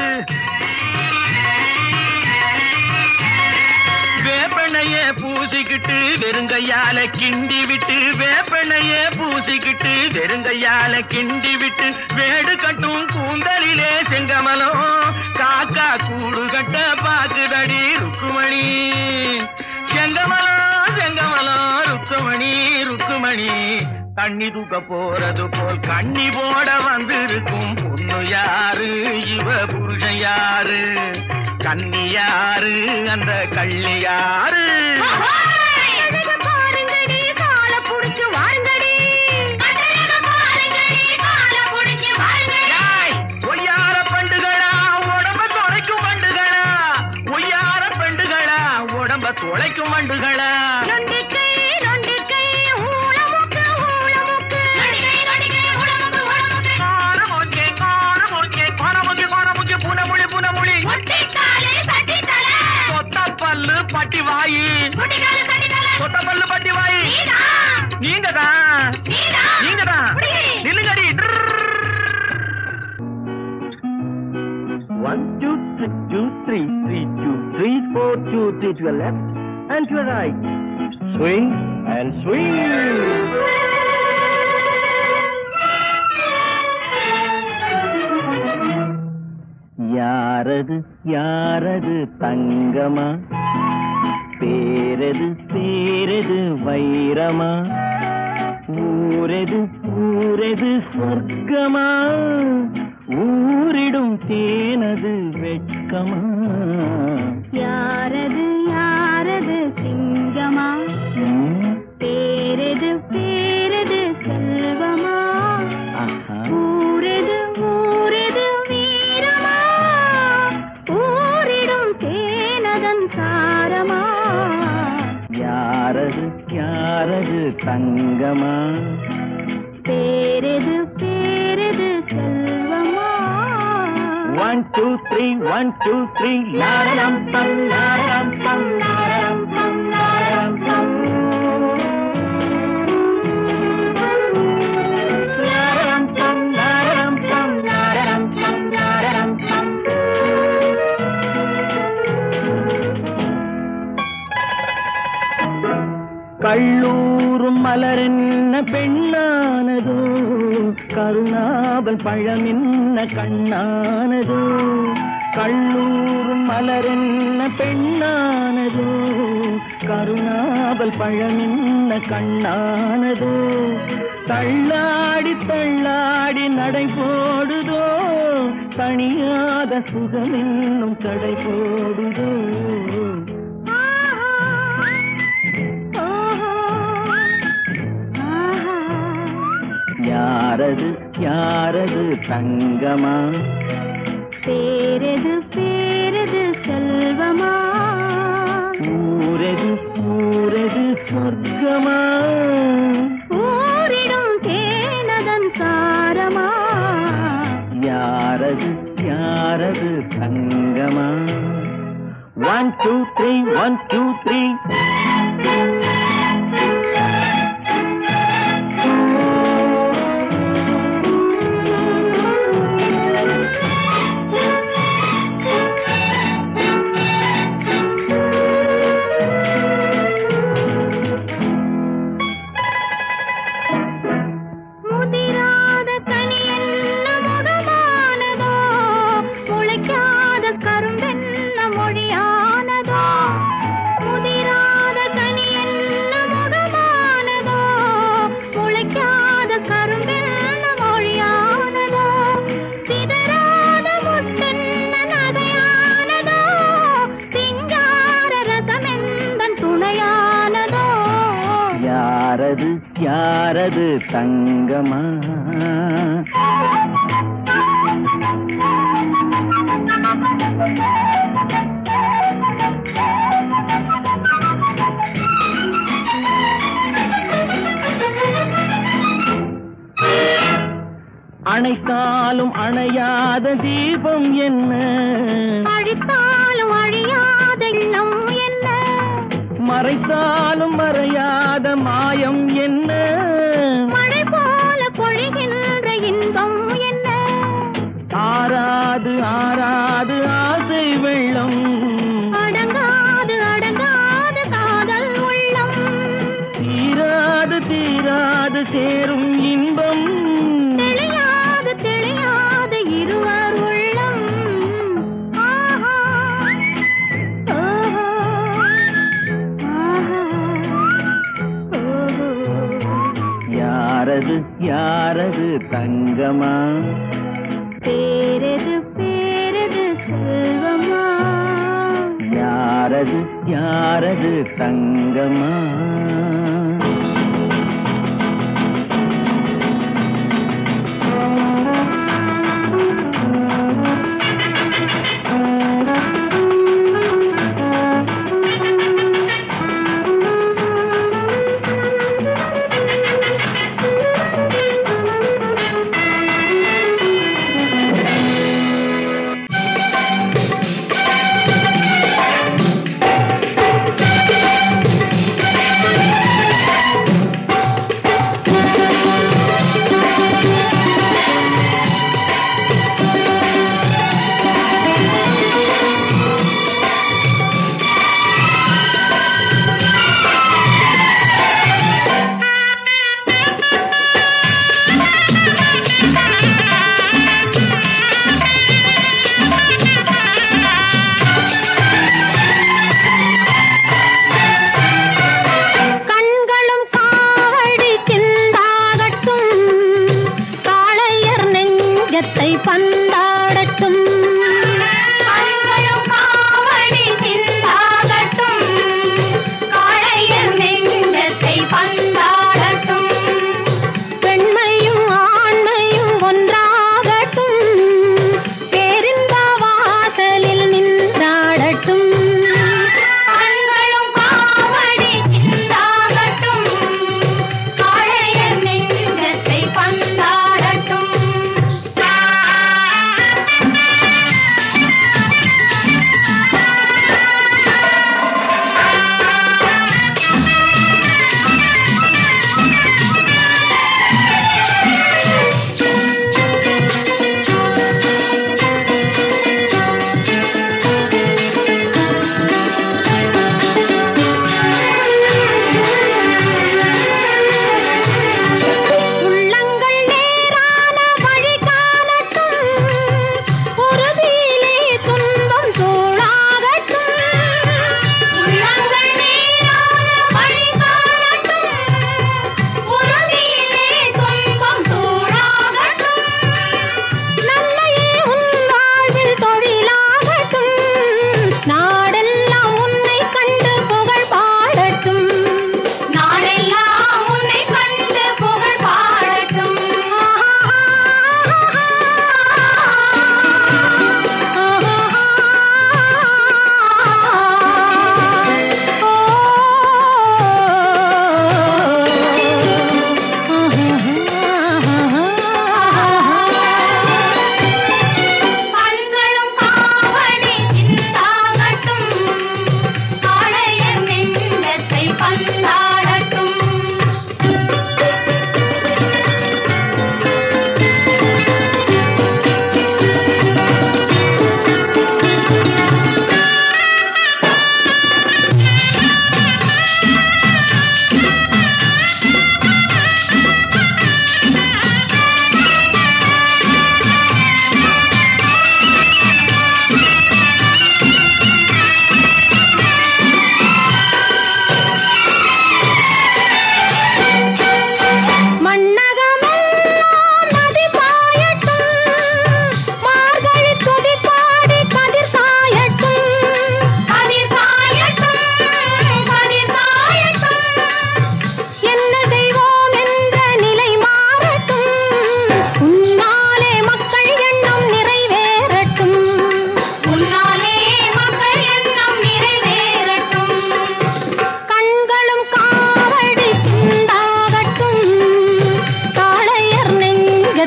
வேப்பெண்ணைய பூசிக்கிட்டு வெறுங்கையால கிண்டி விட்டு, வேப்பெண்ணைய பூசிக்கிட்டு வெறுங்கையால கிண்டி விட்டு, வேடு கட்டும் கூந்தலிலே செங்கமலம் காக்கா கூடு கட்ட பாக்குதடி ருக்குமணி. செங்கமலம் செங்கமலம் ருக்குமணி ருக்குமணி, தண்ணி தூக்க போறது போல் கண்ணி போட வந்திருக்கும் பொண்ணு யாரு, இவ புருஷன் யாரு, கண்ணி யாரு, அந்த கள்ளி யாரு. பாருங்கடி கால புடிச்சு வாருங்கடி, பாருங்கடி கால புடிச்சு வாருங்கடி. ஒய்யார பண்டுகளா உடம்ப தொலைக்கும் வண்டுகளா, ஒய்யார பண்டுகளா உடம்ப தொலைக்கும் வண்டுகளா. நொண்டிக்கை நொண்டிக்கை ஊளமுக்கு ஊளமுக்கு, நொண்டிக்கை நொண்டிக்கை ஊளமுக்கு ஊளமுக்கு. காணமுக்கே காணமுக்கே காணமுக்கே காணமுக்கே புனமுளி புனமுளி. ஒட்டிக்காலே சட்டித்தலை, சொத்த பல்லு பட்டி வாயி, ஒட்டிக்காலே to your left and to your right. Swing and swing. யாரது யாரது தங்கமா, பேரது பேரது வைரமா, ஊரது ஊரது சொர்க்கமா, ஊரிடும் தேனது வெட்கமா. யாரது யாரது சிங்கமா, பேரது பேரது செல்வமா, ஊரது ஊரது வீரமா, ஊரிடும் தேனதன் சாரமா. யாரது யாரது தங்கமா, பேரது பேரது செல்வமா. One, two, three, one, two, three, la-da-dum, bum, la-da-dum, bum, la-da-dum, bum, la-da-dum, bum. La-da-dum, bum, la-da-dum, bum, la-da-dum, bum, la-da-dum, bum. கள்ளூரும் மலரென்ன பெண்ணானதோ, கருணாவல் பழமென்ன கண்ணானதோ. கள்ளூரும் மலரென்ன பெண்ணானதோ, கருணாவல் பழமென்ன கண்ணானதோ. தள்ளாடி தள்ளாடி நடை போடுதோ, தனியாத சுகமென்னும் கடை போடுதோ. யாரது யாரது தங்கமா, பேரது பேரது செல்வமா, ஊரது ஊரது சொர்க்கமா, ஊரிடும் தேனதன் சாரமா. யாரது யாரது தங்கமா. One, two, three, one, two, three. முதிராத கனி என்ன முகமானதோ, முளைக்காத கரும்பென்ன மொழியானதோ. முதிராத கனி என்ன முகமானதோ, முளைக்காத கரும்பென்ன மொழியானதோ. சிதறாத முத்தென்ன நகையானதோ, சிங்கார ரசமெந்தன் துணையானதோ. யாரது யாரது தங்கமா, அணைத்தாலும் அணையாத தீபம் என்ன, அழித்தாலும் அழியாத எண்ணம் என்ன, மறைத்தாலும் மறையாத மாயம் என்ன, மழை போல பொழிகின்ற இன்பம் என்ன. ஆறாது ஆறாது ஆசை வெள்ளம், அடங்காது அடங்காது காதல் உள்ளம், தீராது தீராது சேரும் இன்பம். தெளியாது தெளியாது இருவர் உள்ளம். ஆஹா ஓஹோ ஆஹா ஓஹோ. யாரது யாரது தங்கமா, பேரது பேரது செல்வமா. யாரது யாரது தங்கமா.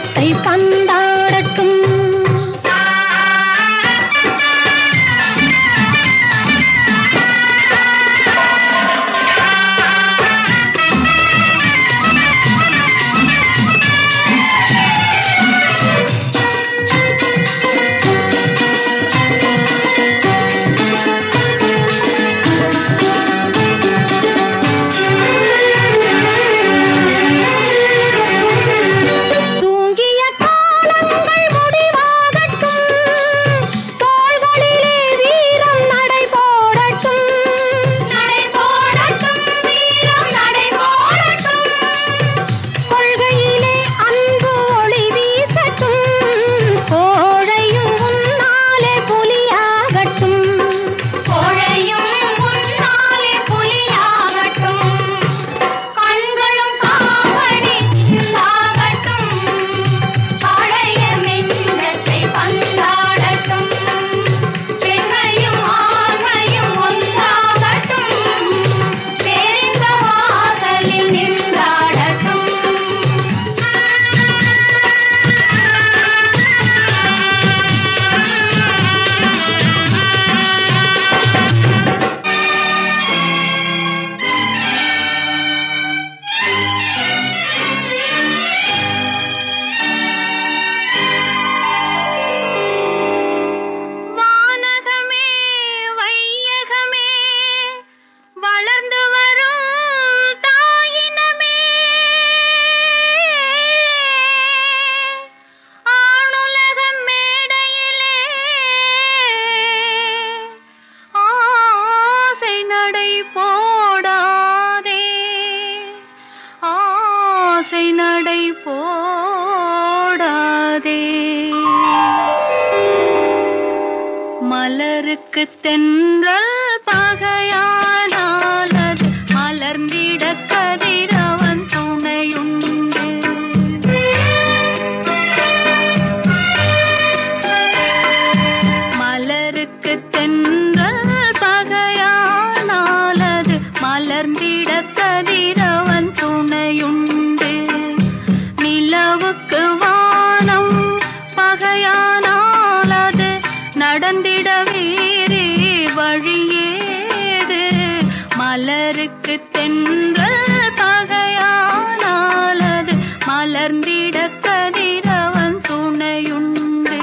நெஞ்சத்தை பந்தாடட்டும். மலருக்கு தென்றல் பகையானால் அது மலர்ந்திட கதிரவன் துணையுண்டு. மலருக்கு தென்றல் பகையானால் அது மலர்ந்திட கதிரவன் துணையுண்டு. நிலவுக்கு வானம் பகையானால் அது நடந்திட வேறே வழியேது. மலருக்கு தென்றல் பகையானால் அது மலர்ந்திட கதிரவன் துணையுண்டு.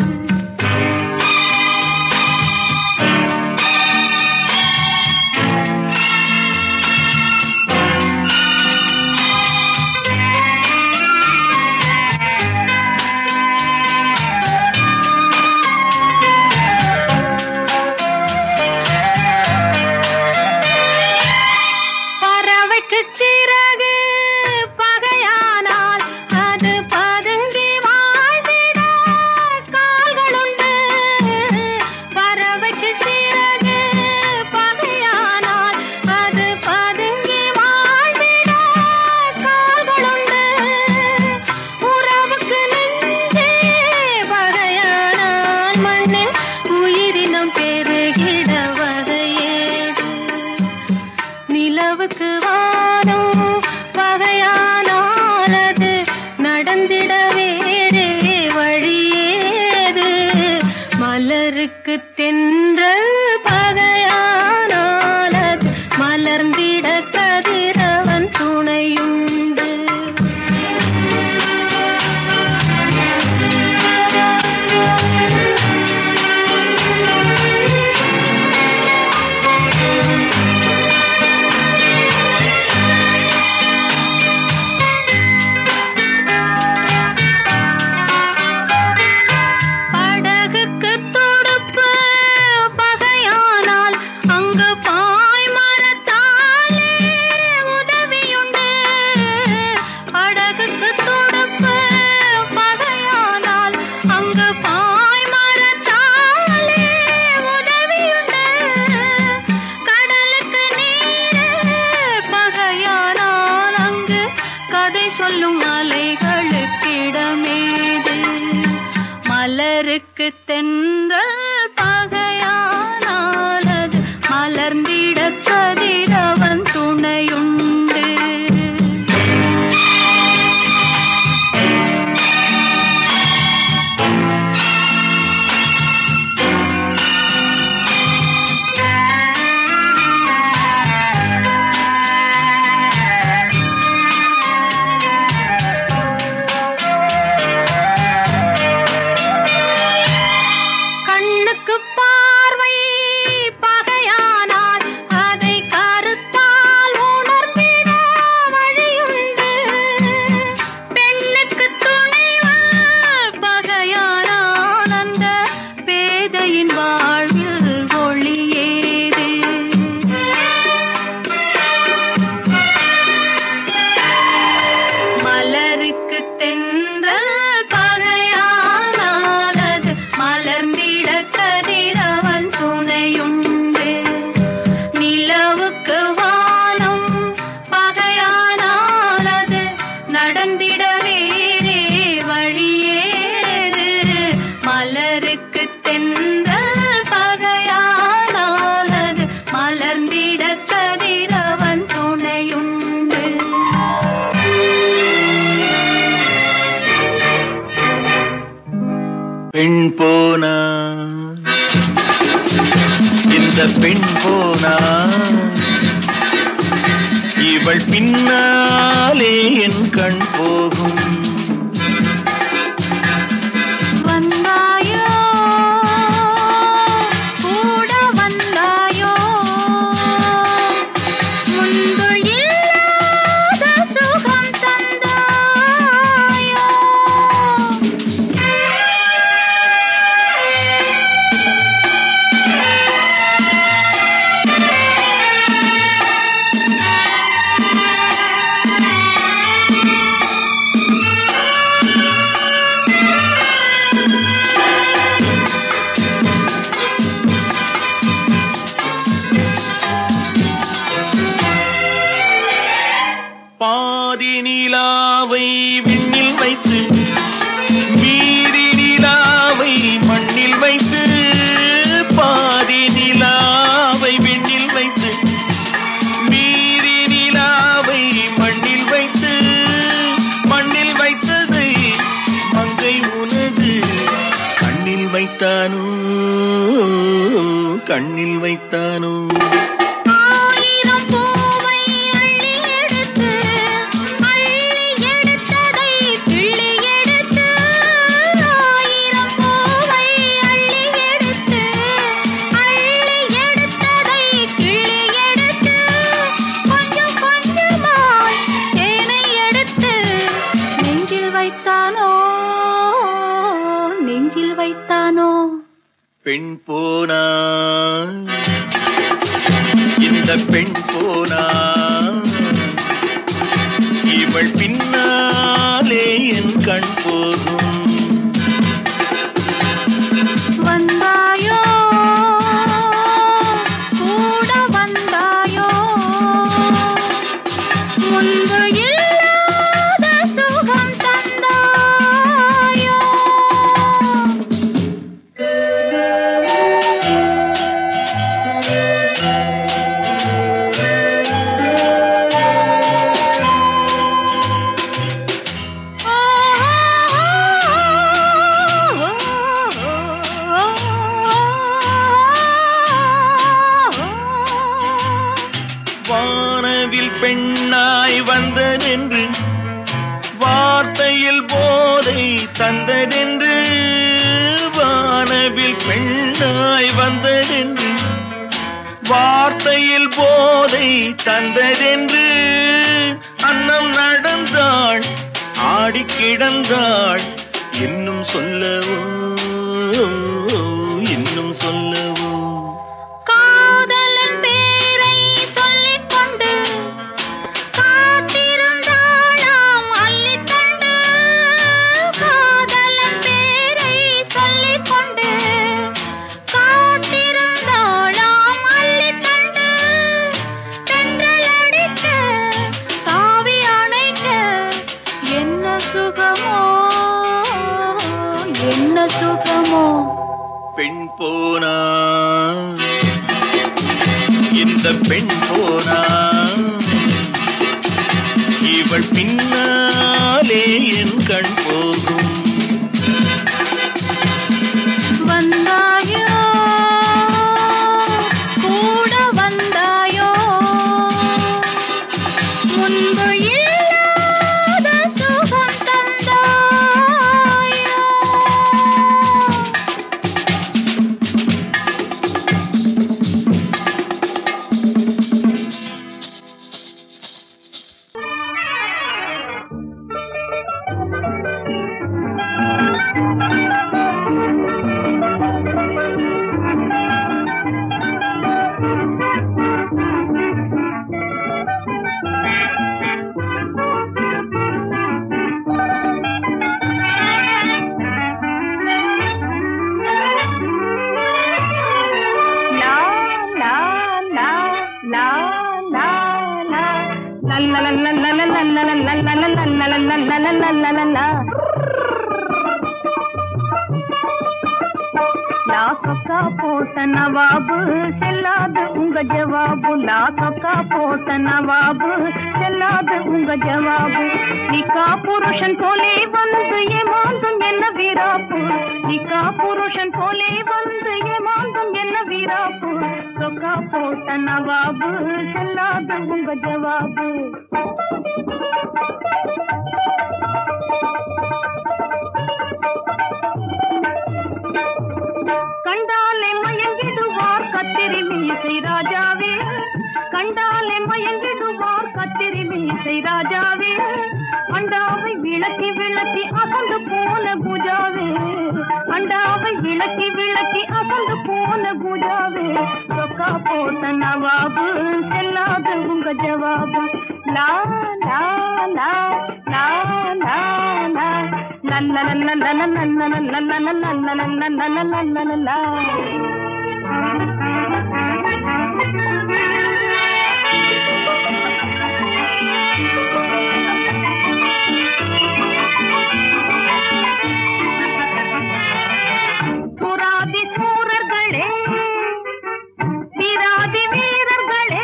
சிறகு பகையானால் அது பதுங்கி வாழ்ந்திட கால்களுண்டு. பறவைக்கு சிறகு பகையானால் அது பதுங்கி வாழ்ந்திட கால்களுண்டு. உறவுக்கு நெஞ்சே பகையானால் மண்ணில் உயிரினம் பெருகிட வகையேது. நிலவுக்கு பகையானால் அது நடந்திட வேறே வழியேது. மலருக்கு தென்றல் பகையானால் அது மலர்ந்திட கதிரவன் துணையுண்டு. தென்றல் பகையானாலது மலர்ந்திட கதிரவன் துணையுண்டு. நிலவுக்கு வானம் பகையானாலது நடந்திட வேறே வழியேது. மலருக்கு தென்றல் பகையானாலது மலர்ந்திட கதிரவன் துணையுண்டு. பெண் போனா இந்த பெண் போனா இவள் பின்னாலே என் கண் போகும். வந்தாயோ கூட வந்தாயோ முன்பு இல்லாத சுகம் தந்தாயோ. பாதி நிலாவை விண்ணில் வைத்து மீதி நிலாவை மண்ணில் வைத்து, பாதி நிலாவை விண்ணில் வைத்து மீதி நிலாவை மண்ணில் வைத்து, மண்ணில் வைத்ததை மங்கை உனது கண்ணில் வைத்தானோ, கண்ணில் வைத்தானோ. ஆயிரம் பூவை அள்ளி எடுத்து அள்ளி எடுத்ததை கிள்ளி எடுத்து, ஆயிரம் பூவை அள்ளி எடுத்து அள்ளி எடுத்ததை கிள்ளி எடுத்து, கொஞ்சம் கொஞ்சமாய் தேனை எடுத்து நெஞ்சில் வைத்தானோ, நெஞ்சில் வைத்தானோ. பெண் போனா இந்த பெண் போனா இவள் பின்னாலே என் கண் போகும். வந்தாயோ கூட வந்தாயோ முன்பு இல்லாத சுகம் தந்தாயோ. வானவில் பெண்ணாய் வந்ததென்று வார்த்தையில் போதை தந்ததென்று, வானவில் பெண்ணாய் வந்ததென்று வார்த்தையில் போதை தந்ததென்று, அன்னம் நடந்தாள் ஆடி கிடந்தாள் இன்னும் சொல்லவோ, இன்னும் சொல்லவோ. காதலன் பேரை சொல்லிக் கொண்டு காத்திருந்தாளாம் அள்ளித்தண்டு. காதலன் பேரை சொல்லிக் கொண்டு காத்திருந்தாளாம் அள்ளித்தண்டு. தென்றல் அடிக்க தாவி அணைக்க என்ன சுகமோ, என்ன சுகமோ. பெண் போனா இந்த பெண் போனா இவள் பின்னாலே என் கண் போகும். வந்தாயோ கூட வந்தாயோ முன்பு இல்லாத சுகம் தந்தாயோ. la la la. La sokka pota nawabu selladu unga jawabu. La sokka pota nawabu selladu unga jawabu. Nika purushan pole vandu yemandum enna virapu. Nika purushan pole vandu yemandum enna virapu. Sokka pota nawabu selladu unga jawabu. கண்டாலே மயங்கிடுவார் கத்திரி மீசை ராஜாவே. கண்டாலே மயங்கிடுவார் கத்திரி மீசை ராஜாவே. அண்டாவை விளக்கி விளக்கி அசந்து போன பூஜாவே. அண்டாவை விளக்கி விளக்கி அசந்து போன பூஜாவே. சொக்கா போட்ட நவாபு செல்லாத உங்க ஜவாபு. லா லா லா லா லா லா la la la la la la la la la la la la la la la la. சுராதி சூரர்களே வீராதி வீரர்களே.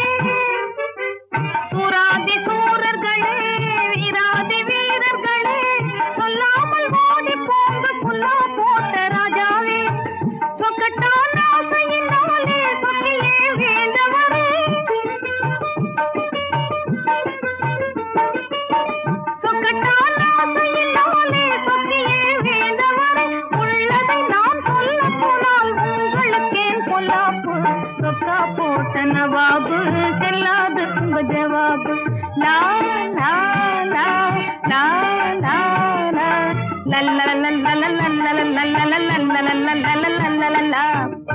சுராதி சூரர்களே வீராதி வீரர்களே. சொல்லாமல் ஓடி போங்க புல்லா போட்ட ராஜாவே. சொக்கட்டான ஆசையினாலே சொக்கியே வேண்டவரே. சொக்கட்டான ஆசையினாலே சொக்கியே வேண்டவரே. உள்ளதை நான் சொல்ல போனால் உங்களுக்கேன் பொல்லாப்பு. சொக்கா போட்ட நவாபு செல்லாது உங்க ஜவாபு. லா லா லா லா லா லா la la la la la la la la la la la la la la la la la.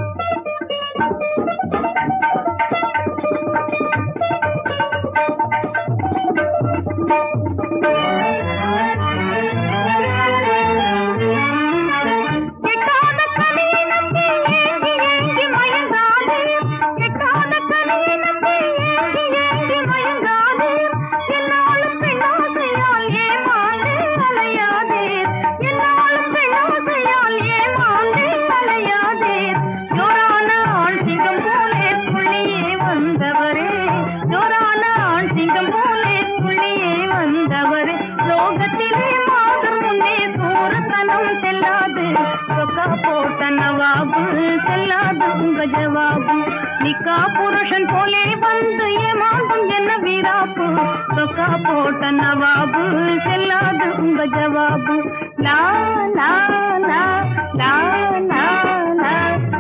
கெட்டாத கலியினத்தை ஏங்கி ஏங்கி மயங்காதே. கெட்டாத கலியினத்தை ஏங்கி ஏங்கி மயங்காதே. என்னாலும் பெண்ணாசையால் ஏமாந்தே அலையாதே. என்னாலும் பெண்ணாசையால் ஏமாந்தே அலையாதே. ஜோரான ஆண் சிங்கம் போலே புள்ளியே வந்தவரே. ஜோரான ஆண் சிங்கம் போலே புள்ளியே வந்தவரே. லோகத்திலே மாதர் முன்னே சூரத்தனம் செல்லாது. சொக்கா போட்ட நவாபு செல்லாது உங்க ஜவாபு. நிக்கா புருஷன் போலே வந்து ஏமாந்தும் என்ன வீராப்பு. சொக்கா போட்ட நவாபு செல்லாது உங்க ஜவாபு. லா லா லா லா லா லா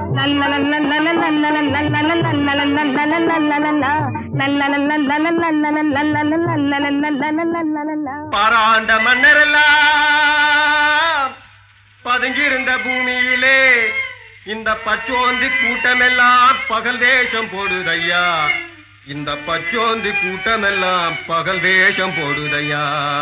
பாராண்ட மன்னரெல்லாம் பதுங்கியிருந்த பூமியிலே இந்த பச்சோந்தி கூட்டமெல்லாம் பகல் வேஷம் போடுதையா. இந்த பச்சோந்தி கூட்டமெல்லாம் பகல் வேஷம் போடுதையா.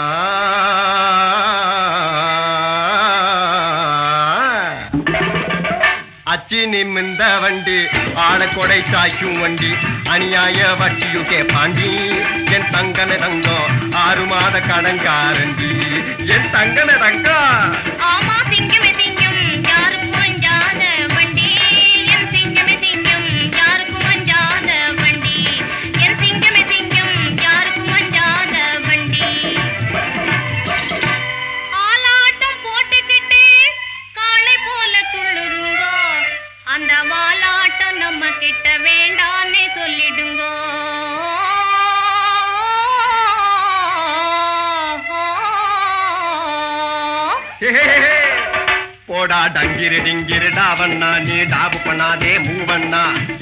அச்சி நிமிந்த வண்டி ஆள கொடை சாய்க்கும் வண்டி அநியாய வட்டியுக்கே பாண்டி. என் தங்கன தங்கம் ஆறு மாத கடங்காரண்டி. என் தங்கன தங்கம் ஆமா சிங்கமே சிங்கம் யாருக்கும் அஞ்சாத வண்டி. என் சிங்கமே சிங்கம் யாருக்கும் அஞ்சாத வண்டி. என் சிங்கமே சிங்கம் யாருக்கும் அஞ்சாத வண்டி. ஆலாட்டம் போட்டுக்கிட்டு காளை போல துள்ளுருங்கோ. அந்த வாலாட்டம் நம்ம கிட்ட வேண்டான்னு சொல்லிடுங்கோ. போடா டங்கிரு டிங்கிரு டாவண்ணா நீ டாபு பண்ணாதே மூவண்ணா.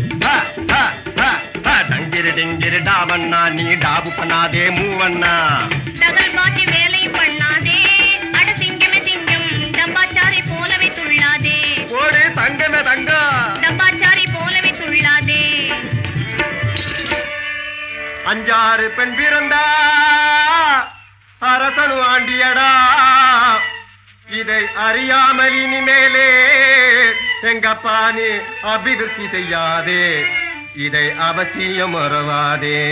டங்கிரு டிங்கிரு டாவண்ணா நீ டாபு பண்ணாதே மூவண்ணா. டகல் பாட்டி வேலை பண்ணாதே. அட சிங்கமே சிங்கம் டப்பாச்சாரி போலவே துள்ளாதே. ஓடு தங்கமே தங்கம் டப்பாச்சாரி போலவே துள்ளாதே. அஞ்சாறு பெண் பிறந்தா அரசனு ஆண்டியடா. இதை அறியாமல் இனிமேலே எங்கப்பா நீ அபிவிருத்தி செய்யாதே. இதை அவசியம் மறவாதே.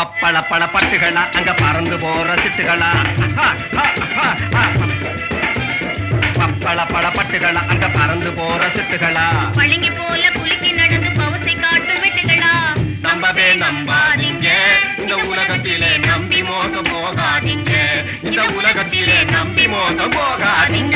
பப்பள பழ பட்டுகளா அங்க பறந்து போற சிட்டுகளா பப்பள பழ பட்டுகளா அங்க பறந்து போற சிட்டுகளா பளிங்கி போல குலுக்கி நடந்து பவசை காட்டும் வெட்டுகளா நம்பவே நம்பாதீங்க இந்த உலகத்திலே நம்பி மோசம் போகாதீங்க இந்த உலகத்திலே நம்பி மோசம் போகாதீங்க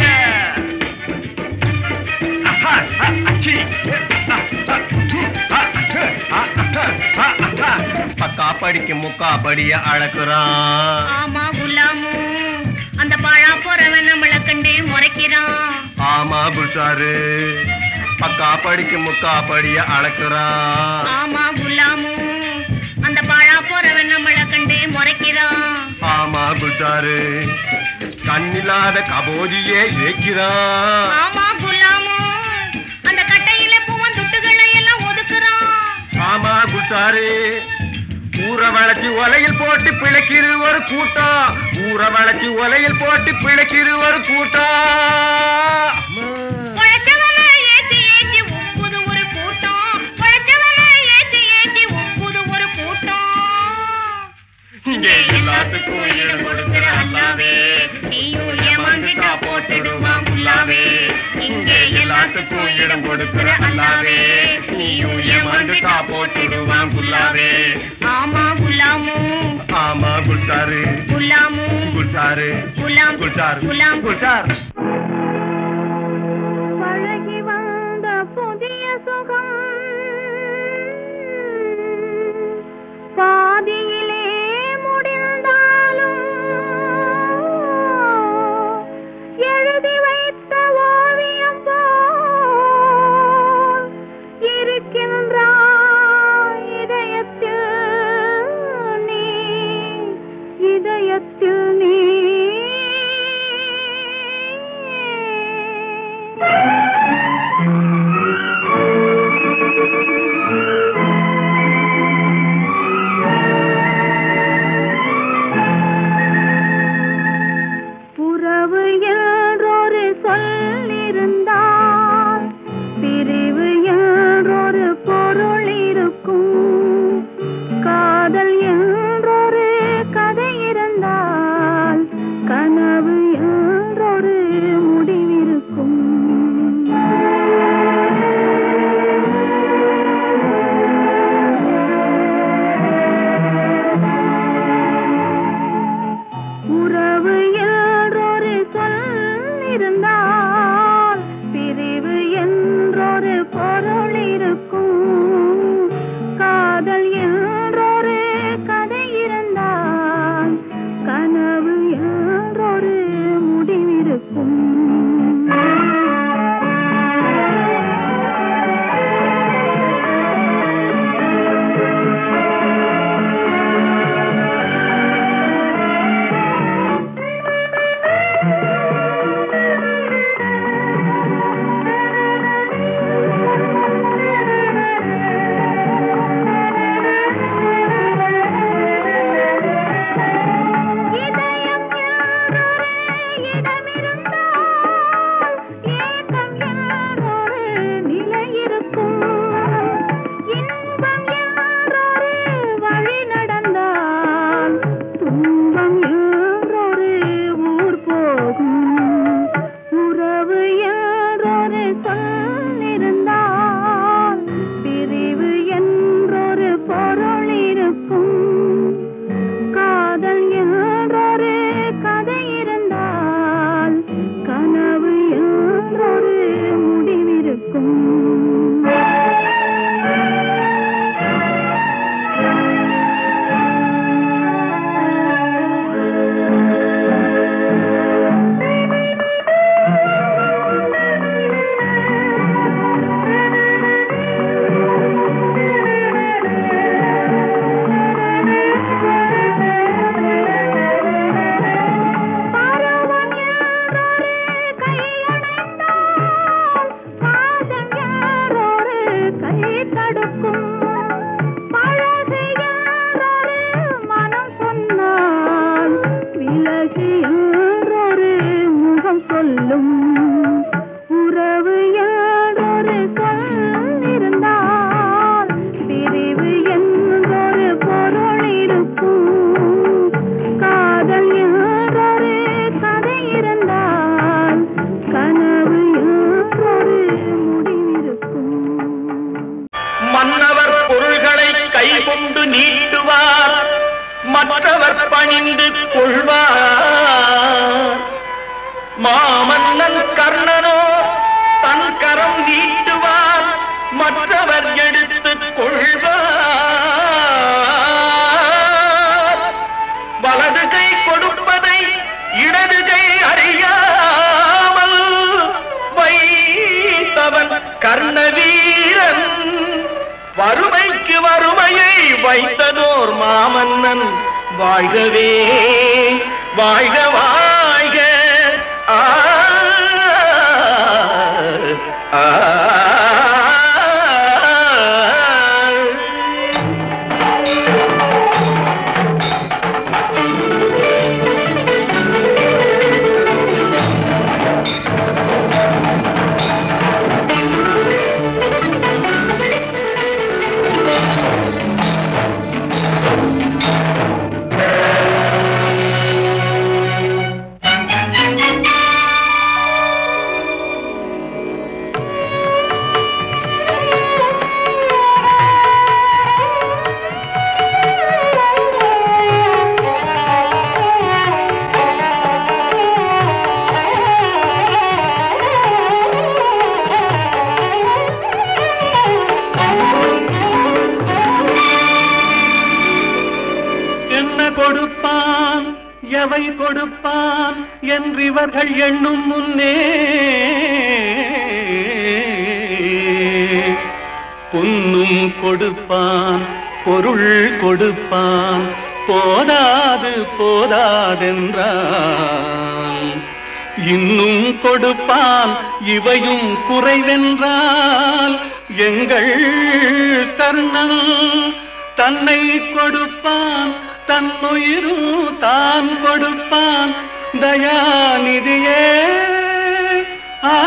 பக்கா படிக்கு முக்கா படிய அழகுறான் ஆமா குலாமு அந்த பாழா போறவன் நம்மள கண்டு முறைக்கிறான் ஆமா புஷாரு பக்கா படிக்கு முக்கா படிய அழகுறான் ஆமா குலாமு அந்த பாழா போறவன் நம்மள கண்டு முறைக்கிறான் ஆமா புஷாரு கண்ணில்லாத கபோதியே ஏக்கிறான் ஆமா குலாமு அந்த கட்டையில பூவன் துட்டுகளை எல்லாம் ஒதுக்குறான் ஆமா புஷாரு ஊற வளைச்சு ஒலையில் போட்டு பிழைக்கிற ஒரு கூட்டம் ஊற வளைச்சு ஒலையில் போட்டு பிழைக்கிற ஒரு கூட்டம் உழைச்சவனை ஏத்தி ஏத்தி ஒப்புது ஒரு கூட்டம் உழைச்சவனை ஏத்தி ஏத்தி ஒப்புது ஒரு கூட்டம் இங்கே எல்லாத்துக்கும் இடம் கொடுக்கிற அல்லாவே நீயும் ஏமாந்துட்டா போட்டுடுவான் புல்லாவே இங்கே எல்லாத்துக்கும் இடம் கொடுக்கிற அல்லாவே நீயும் ஏமாந்துட்டா போட்டுடுவான் புல்லாவே ஆமா குலாமு ஆமா குல்சாரு குலாமு குல்சாரு குலாம் குல்சார் குலாம் குல்சார் பழகி வந்த புதிய சுகம் பாதியிலே முடிந்தாலும் எழுதி வைத்த ஓவியம் போல் இருக்கின்றாய் இதயத்தில் நீ இதயத்தில் நீ மற்றவர் பணிந்து கொள்வார். மாமன்னன் கர்ணனோ தன் கரம் நீட்டுவார், மற்றவர் எடுத்துக் கொள்வார். வலது கை கொடுப்பதை இடது கை அறியாமல் வைத்தவன் கர்ணவீரன். வறுமைக்கு வறுமையை வைத்ததோர் மாமன்னன். வாழ்கவே வாழ்க வாழ்க. ஆ ஆ கொடுப்பான் எவை கொடுப்பான் என்றிவர்கள் எண்ணும் முன்னே பொன்னும் கொடுப்பான் பொருள் கொடுப்பான் போதாது போதாதென்றான். இன்னும் கொடுப்பான் இவையும் குறைவென்றால் எங்கள் கர்ணன் தன்னை கொடுப்பான், தன்னுயிரும் தான் கொடுப்பான். தயாநிதியே ஆ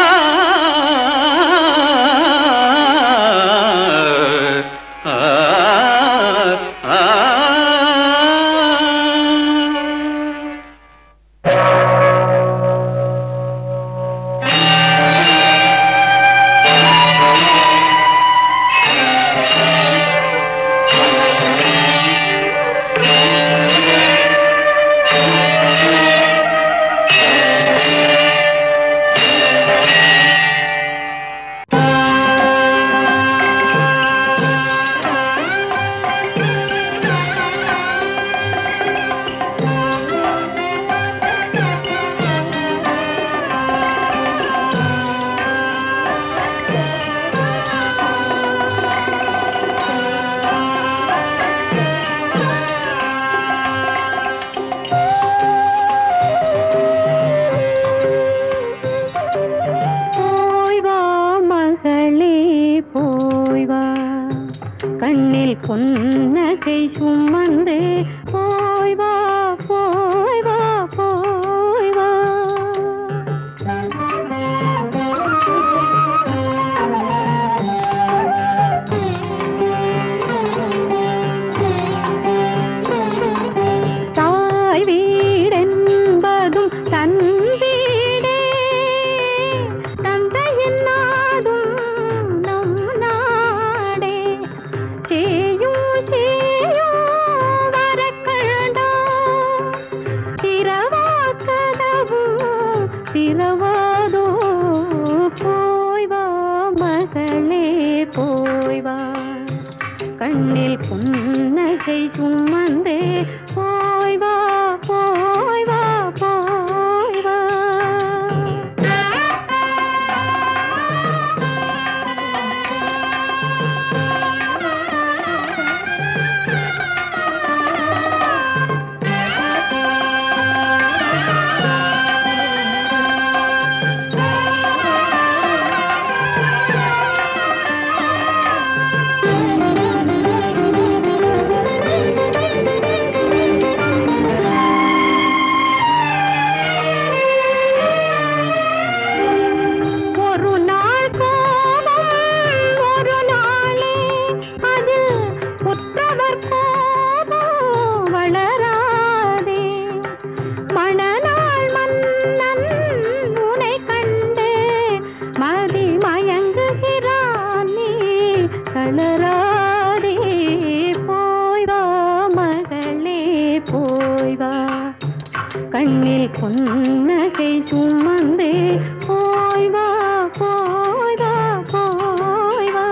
கண்ணில் பொன்னகை சுமந்தே போய் வா போய் வா போய் வா.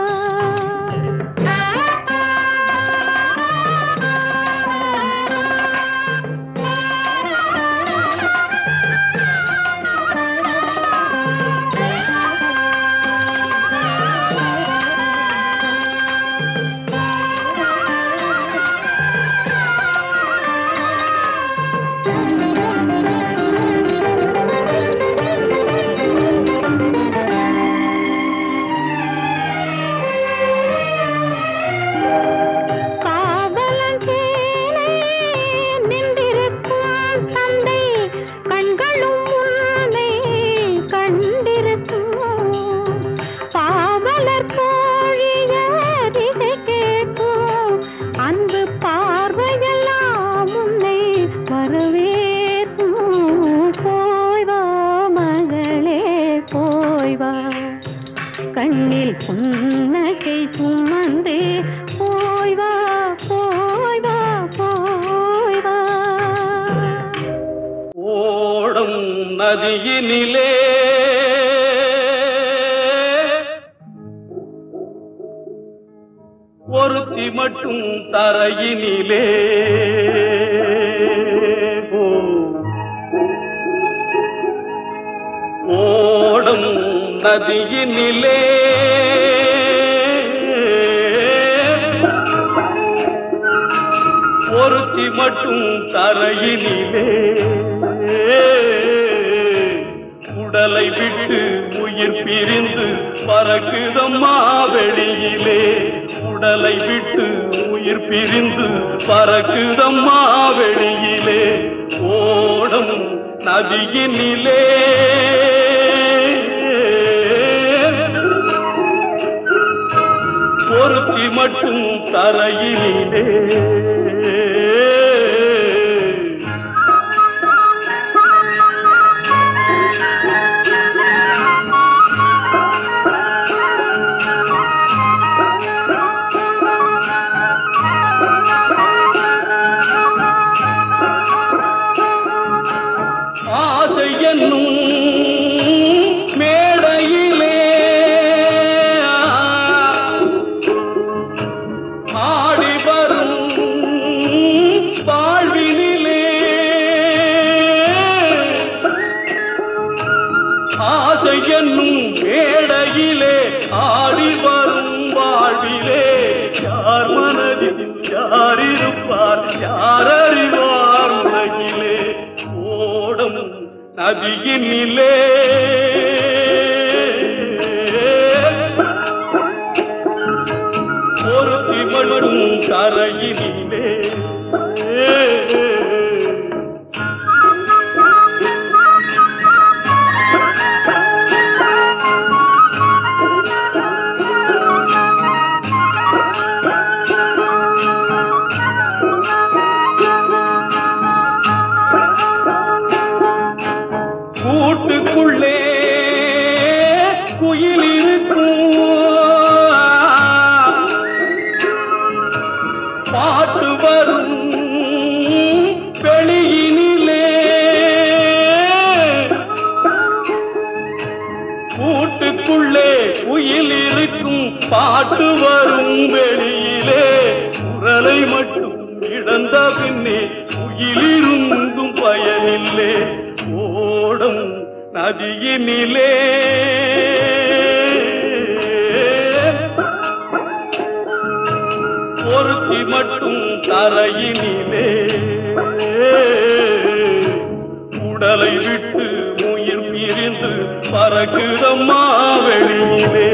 கண்ணில் புன்னகை சுமந்தே போய் வா போய் வா போய் வா. ஓடும் நதியினிலே ஒருத்தி மட்டும் தரையினிலே ஓடும் நதியினிலே ஒருத்தி மட்டும் தரையினிலே உடலை விட்டு உயிர் பிரிந்து பறக்குதம்மா வெளியிலே. உடலை விட்டு உயிர் பிரிந்து பறக்குதம்மா வெளியிலே. ஓடும் நதியினிலே ஒருத்தி மட்டும் தரையினிலே. ஆசை என்னும் மேடையிலே ஆடி வரும் வாழ்வினிலே. ஆசை என்னும் மேடையிலே ஆடி வரும் வாழ்விலே. யார் மனதில் யார் இருப்பார் யார் அறிவார் உலகிலே. ஓடும் நதியினிலே ஒருத்தி மட்டும் கரையினிலே. கூட்டுக்குள்ளே குயில் இருக்கும் பாட்டு வரும் வெளியினிலே. கூட்டுக்குள்ளே குயில் இருக்கும் பாட்டு வரும் வெளியிலே. குரலை மட்டும் இழந்த பின்னே குயிலிருந்தும் பயனில்லை. ஓடும் நதியினிலே ஒருத்தி மட்டும் தரையினிலே. உடலை விட்டு உயிர் பிரிந்து பறக்குதம்மா வெளியிலே.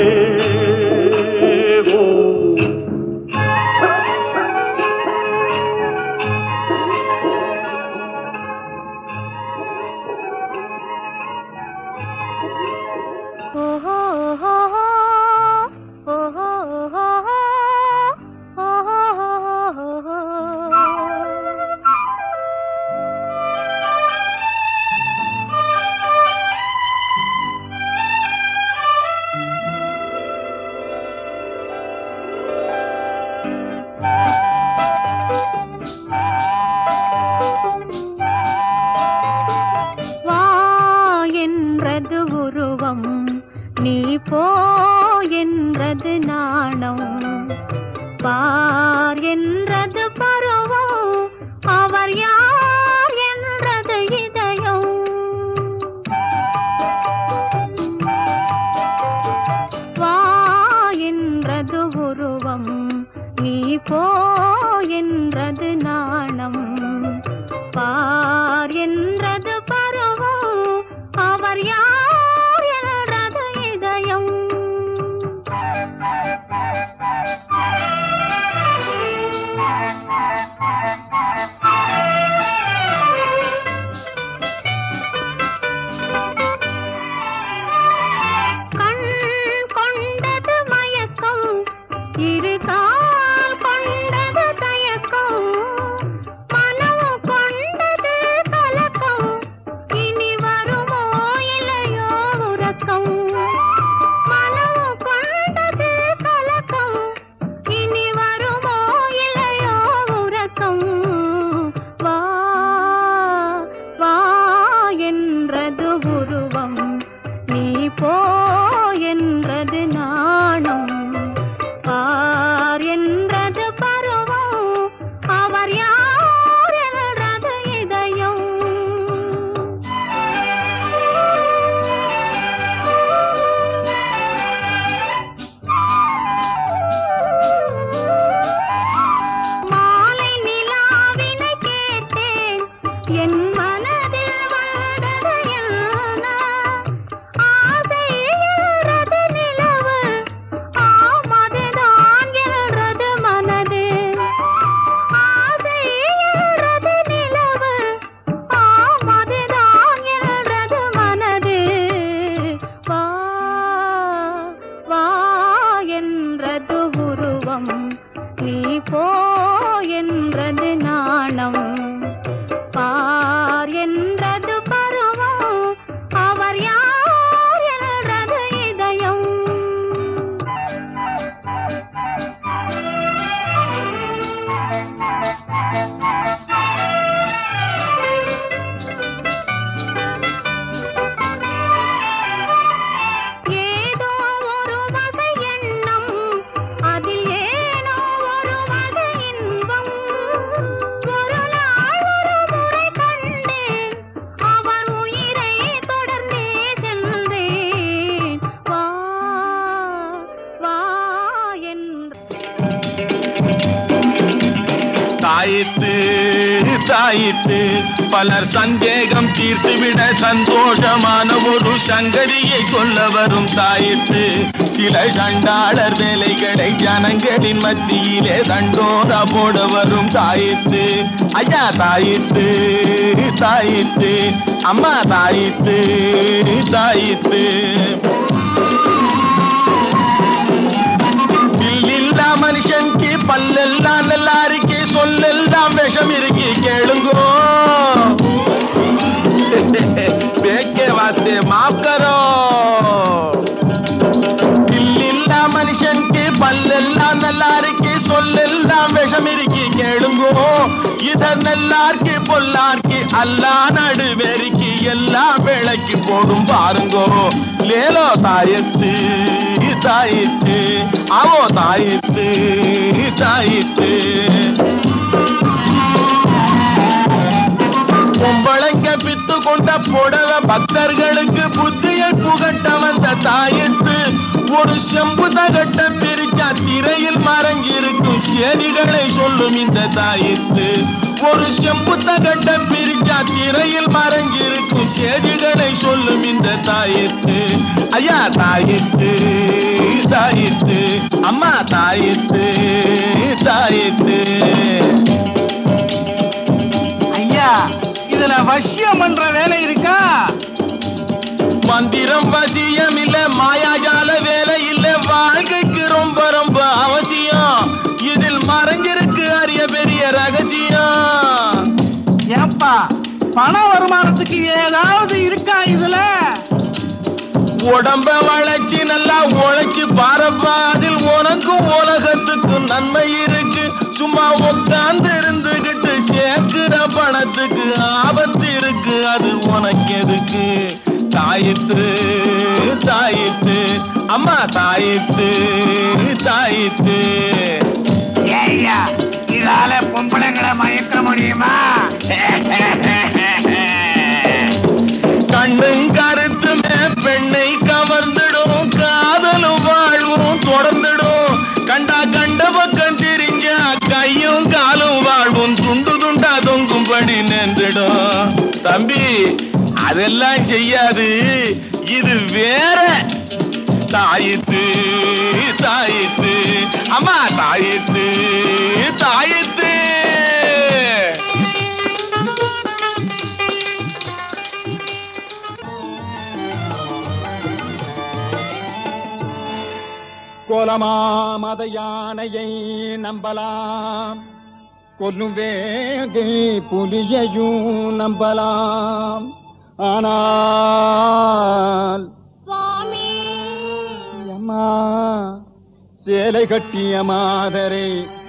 தாயித்து தாயித்து பலர் சந்தேகம் தீர்த்துவிட சந்தோஷமான ஒரு சங்கதியை சொல்ல வரும் தாயித்து சில சண்டாளர் வேலைகளை ஜனங்களின் மத்தியிலே தண்டோரா போட வரும் தாயித்து ஐயா தாயித்து தாயித்து அம்மா தாயித்து தாயித்து இல்லா மனுஷனுக்கு பல்லெல்லாம் நல்லா இருக்கு சொல்லெல்லாம் விஷம் இருக்கு கேளுங்கோ பேக்கே வாஸ்தே மாஃப் கரோ இல்லா மனுஷனுக்கு பல்லெல்லாம் நல்லா இருக்கு சொல்லெல்லாம் விஷம் இருக்கு கேளுங்கோ இதர் நல்லார்க்கு பொல்லார்க்கு அல்லா நடுவேரிக்கு எல்லாம் விளக்கி போடும் பாருங்கோ லேலோ தாயத்து தாயித்து அவோ தாயித்து தாயித்து கும்பளங்க பித்து கொண்ட புடவ பக்தர்களுக்கு புத்தியை புகட்ட வந்த தாயித்து ஒரு செம்பு தகட்ட பிரிச்சா திரையில் மறங்கிருக்கும் சேதிகளை சொல்லும் இந்த தாயித்து ஒரு செம்பு தகட்ட பிரிச்சா திரையில் மறங்கிருக்கும் சேதிகளை சொல்லும் இந்த தாயித்து ஐயா தாயித்து தாயித்து அம்மா தாயித்து தாயித்து ஐயா இதுல வசியம் பண்ற வேலை இருக்கா? மந்திரம் வசியம் இல்ல மாயாஜால வேலை இல்ல வாழ்க்கைக்கு ரொம்ப ரொம்ப அவசியம் இதில் மறைஞ்சிருக்கு அரிய பெரிய ரகசியம். ஏப்பா பண வருமானத்துக்கு ஏதாவது இருக்கா இதுல? உடம்ப வளைச்சு நல்லா உழைச்சு பாரப்பா அதில் உனக்கும் உலகத்துக்கும் நன்மை இருக்கு. சும்மா உட்கார்ந்து இருந்துகிட்டு சேர்க்கிற பணத்துக்கு ஆபத்து இருக்கு. அது உனக்கு எதுக்கு? தாயித்து தாயித்து அம்மா தாயித்து தாயித்து. ஏய்யா இதால பொம்பளைங்களை மயக்க முடியுமா? கண்ணும் கருத்துமே பெண்ணை கவர்ந்துடும், காதலும் வாழ்வும் தொடர்ந்துடும். கண்டா கண்ட பக்கம் திரிஞ்சா கையும் காலும் வாழ்வும் துண்டு துண்டா தொங்கும்படி நேர்ந்துடும். தம்பி அதெல்லாம் செய்யாது, இது வேற. தாயித்து தாயித்து அம்மா தாயித்து தாயித்து. கோலமா மத யானையை நம்பலாம், கொல்லும் வேகை புலியையும் நம்பலாம். ஆனால் அம்மா சேலை கட்டிய மாதரை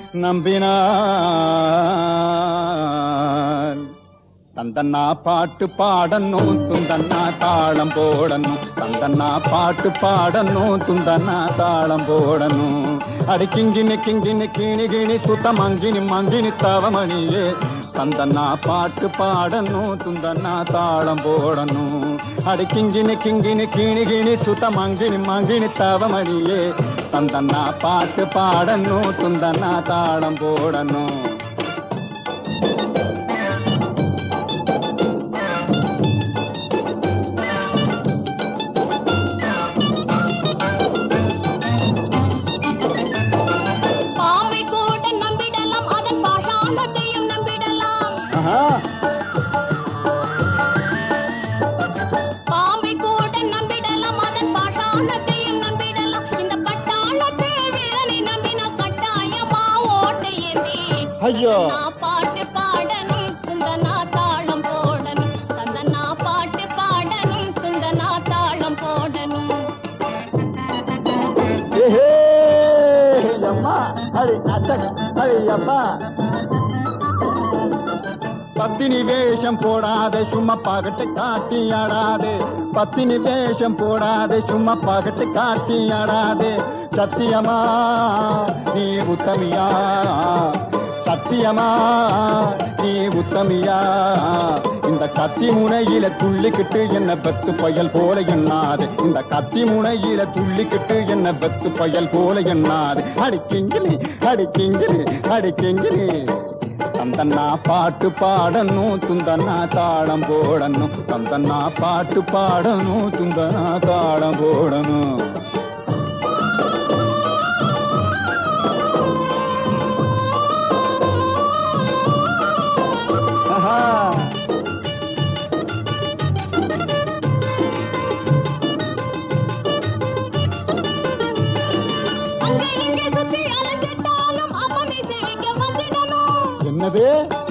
நம்பினான். தந்தன்னா பாட்டு பாடணும், துந்தன்னா தாளம் போடணும். தந்தன்னா பாட்டு பாடணும், துந்தன்னா தாளம் போடணும். அடி கிங்கினி கிங்கினி கிணி கிணி சுத்த மங்கினி மங்கினி தவமணியே. தந்தன்னா பாட்டு பாடணும், துந்தன்னா தாளம் போடணும். அடி கிங்கினி கிங்கினி கிணி கிணி சுத்த மங்கினி மங்கினி தவமணியே. தந்தன்னா பாட்டு பாடணும், துந்தன்னா தாளம் போடணும். ஐயோ பாட்டு பாடணும், சுந்தனா தாளம் போடணும். சந்தனா பாட்டு பாடணும், சுந்தனா தாளம் போடணும். ஏஹே அம்மா அடி அச்சக் அடி அம்மா. பத்தினி வேஷம் போடாதே சும்மா பகட்டு காட்டி ஆடாதே. பத்தினி வேஷம் போடாதே சும்மா பகட்டு காட்டி ஆடாதே. சத்தியமா நீ உத்தமியா, சத்தியமா நீ உத்தமியா. இந்த கத்தி முனையில துள்ளிக்கிட்டு என்ன வெத்து பயல் போல எண்ணாது. இந்த கத்தி முனையில துள்ளிக்கிட்டு என்ன வெத்து பயல் போல எண்ணாது. அடிக்கிங்கிலி அடிக்கிங்கிலி அடிக்கிங்கிலி தந்தன்னா பாட்டு பாடணும் துந்தன்னா தாளம் போடணும் தந்தன்னா பாட்டு பாடணும் துந்தன்னா தாளம் போடணும் என்னது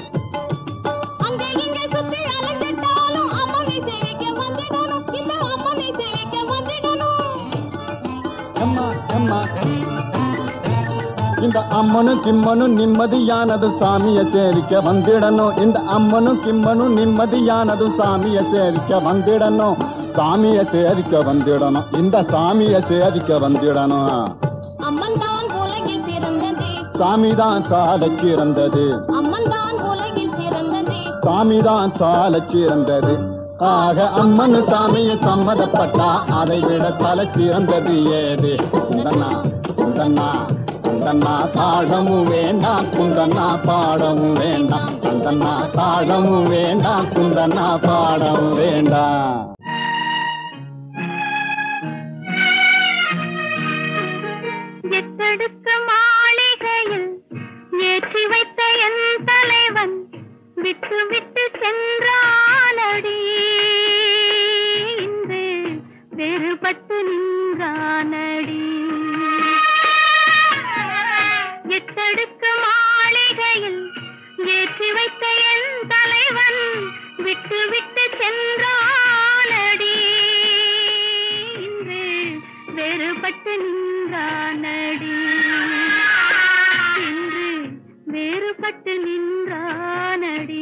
இந்த அம்மனும் கிம்மனும் நிம்மதியானது சாமிய சேவிக்க வந்திடணும் இந்த அம்மனும் கிம்மனும் நிம்மதியானது சாமிய சேவிக்க வந்திடணும் சாமிய சேவிக்க வந்திடணும் இந்த சாமிய சேவிக்க வந்திடணும் அம்மன் தான் உலகில் பிறந்தது சாமிதான் சாலச் சிறந்தது அம்மன் தான் உலகில் பிறந்தது சாமிதான் சாலச் சிறந்தது ஆக அம்மன் சாமிய சம்மதப்பட்டா அதை விட தலை சிறந்தது ஏது குந்தன்னா குந்தன்னா குந்தன்னா தாழமும் வேண்டாம் குந்தன்னா பாடமும் வேண்டாம் குந்தன்னா தாழமும் வேண்டாம் குந்தன்னா பாடமும் வேண்டாம் எத்தடுக்க மாளிகையில் ஏற்றி வைத்த என் தலைவன் விட்டு விட்டு சென்றானடி இன்று வேறுபட்டு நின்றானடி எத்தடுக்க மாளிகையில் ஏற்றி வைத்த என் தலைவன் விட்டு விட்டு சென்றானடி இன்று வேறுபட்டு நின்றானடி இன்று வேறுபட்டு நின்றானடி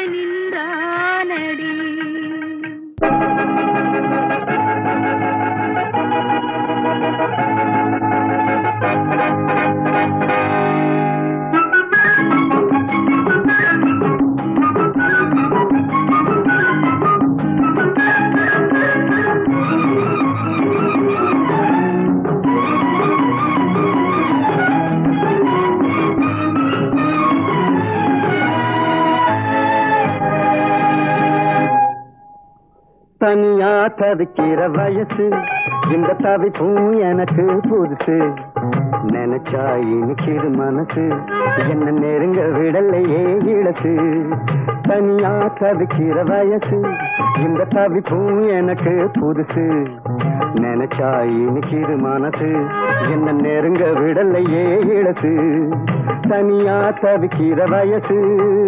நின்றானடி. தனியா தவிக்கிற வயசு இந்த தவிப்பும் எனக்கு புதுசு நினைச்சா இனிக்கிது மனசு என்ன நெருங்க விடலையே இழசு தனியா தவிக்கிற வயசு இந்த தவிப்பும் எனக்கு புதுசு நினைச்சா இனிக்கிது மனசு என்ன நெருங்க விடலையே இழசு தனியா தவிக்கிற வயசு.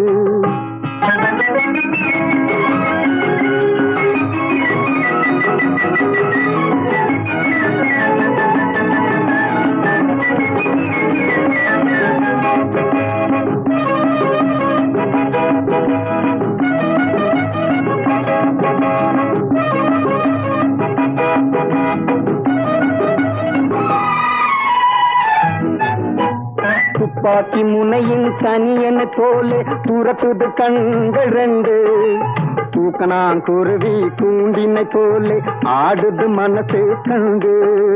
துப்பாக்கி முனையின் தனியனை போலே துரத்துது கண்கள் ரெண்டு தூக்கணாங்குருவி கூண்டினை போலே ஆடுது மனசு கண்டு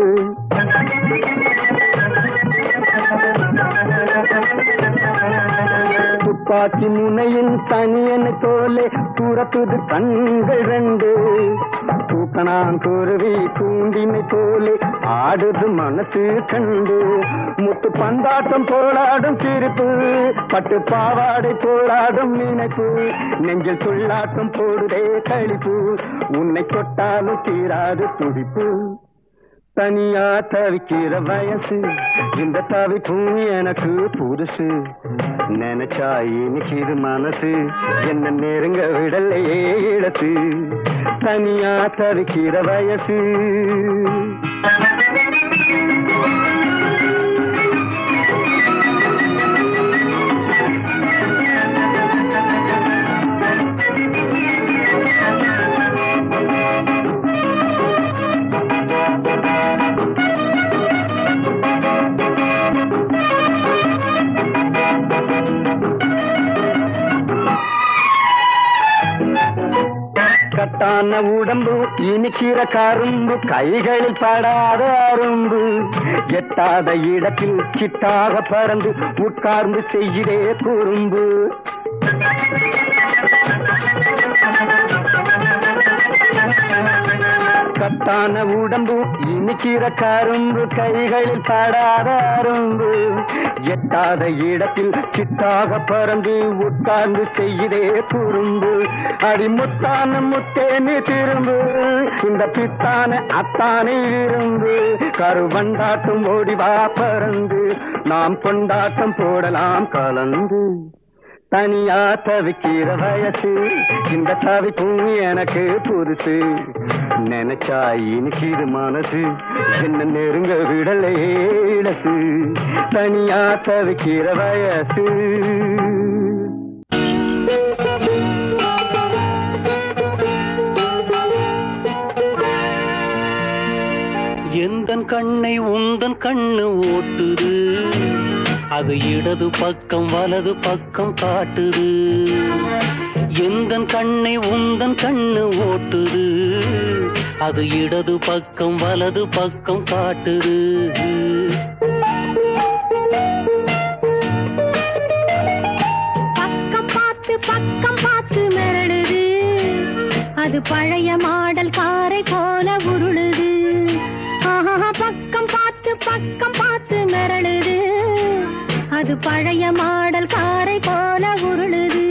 துப்பாக்கி முனையின் தனியனை போலே துரத்துது கண்கள் ரெண்டு தூக்கணாங்குருவி கூண்டினை போலே ஆடுது மனசு கண்டு முத்து பந்தாட்டம் போராடும் சிரிப்பு பட்டு பாவாடை போராடும் நினைப்பு நெஞ்சில் துள்ளாட்டம் போடுதே கழிப்பு உன்னை தொட்டாலும் தீராது துடிப்பு தனியா தவிக்கிற வயசு இந்த தவிப்பும் எனக்கு புதுசு நினைச்சா இனிக்கிது மனசு என்ன நெருங்க விடலையே இழசு தனியா தவிக்கிற வயசு. கட்டான உடம்பு இனிக்கிற கரும்பு கைகளில் படாத அரும்பு எட்டாத இடத்தில் சிட்டாக பறந்து உட்கார்ந்து செய்கிறே குறும்பு கட்டான உடம்பு இனிக்கிற கரும்பு கைகளில் படாத அரும்பு எட்டாத இடத்தில் சிட்டாக பறந்து உட்கார்ந்து செய்கிறே குறும்பு அடிமுத்தான முத்தேனி திரும்பு இந்த பித்தான அத்தானே இரும்பு கருவண்டாட்டம் ஓடிவா பறந்து நாம் கொண்டாட்டம் போடலாம் கலந்து தனியா தவிக்கிற வயசு இந்த தவிப்பும் எனக்கு புதுசு நினைச்சா இனிக்கிது மனசு என்ன நெருங்க விடலையே இழசு தனியா தவிக்கிற வயசு. எந்தன் கண்ணை உந்தன் கண்ணு ஓட்டுது அது இடது பக்கம் வலது பக்கம் காட்டுது எந்தன் கண்ணை உந்தன் கண்ணு ஓட்டுது அது இடது பக்கம் வலது பக்கம் காட்டுது பக்கம் பார்த்து பக்கம் பார்த்து மிரளுது அது பழைய மாடல் காரை போல உருளுது ஆஹா பக்கம் பார்த்து பக்கம் பார்த்து மிரளுது அது பழைய மாடல் காரை போல உருளுது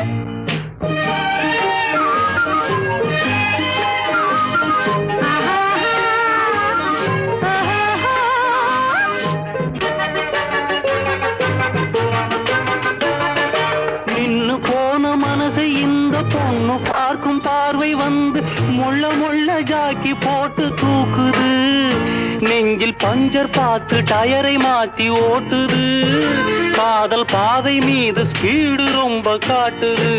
நின்னு போன மனசை இந்த பொண்ணு பார்க்கும் பார்வை வந்து முள்ள முள்ள ஜாக்கி போட்டு தூக்குது நெஞ்சில் பஞ்சர் பார்த்து டயரை மாத்தி ஓட்டுது, காதல் பாதை மீது ஸ்பீடு ரொம்ப காட்டுது.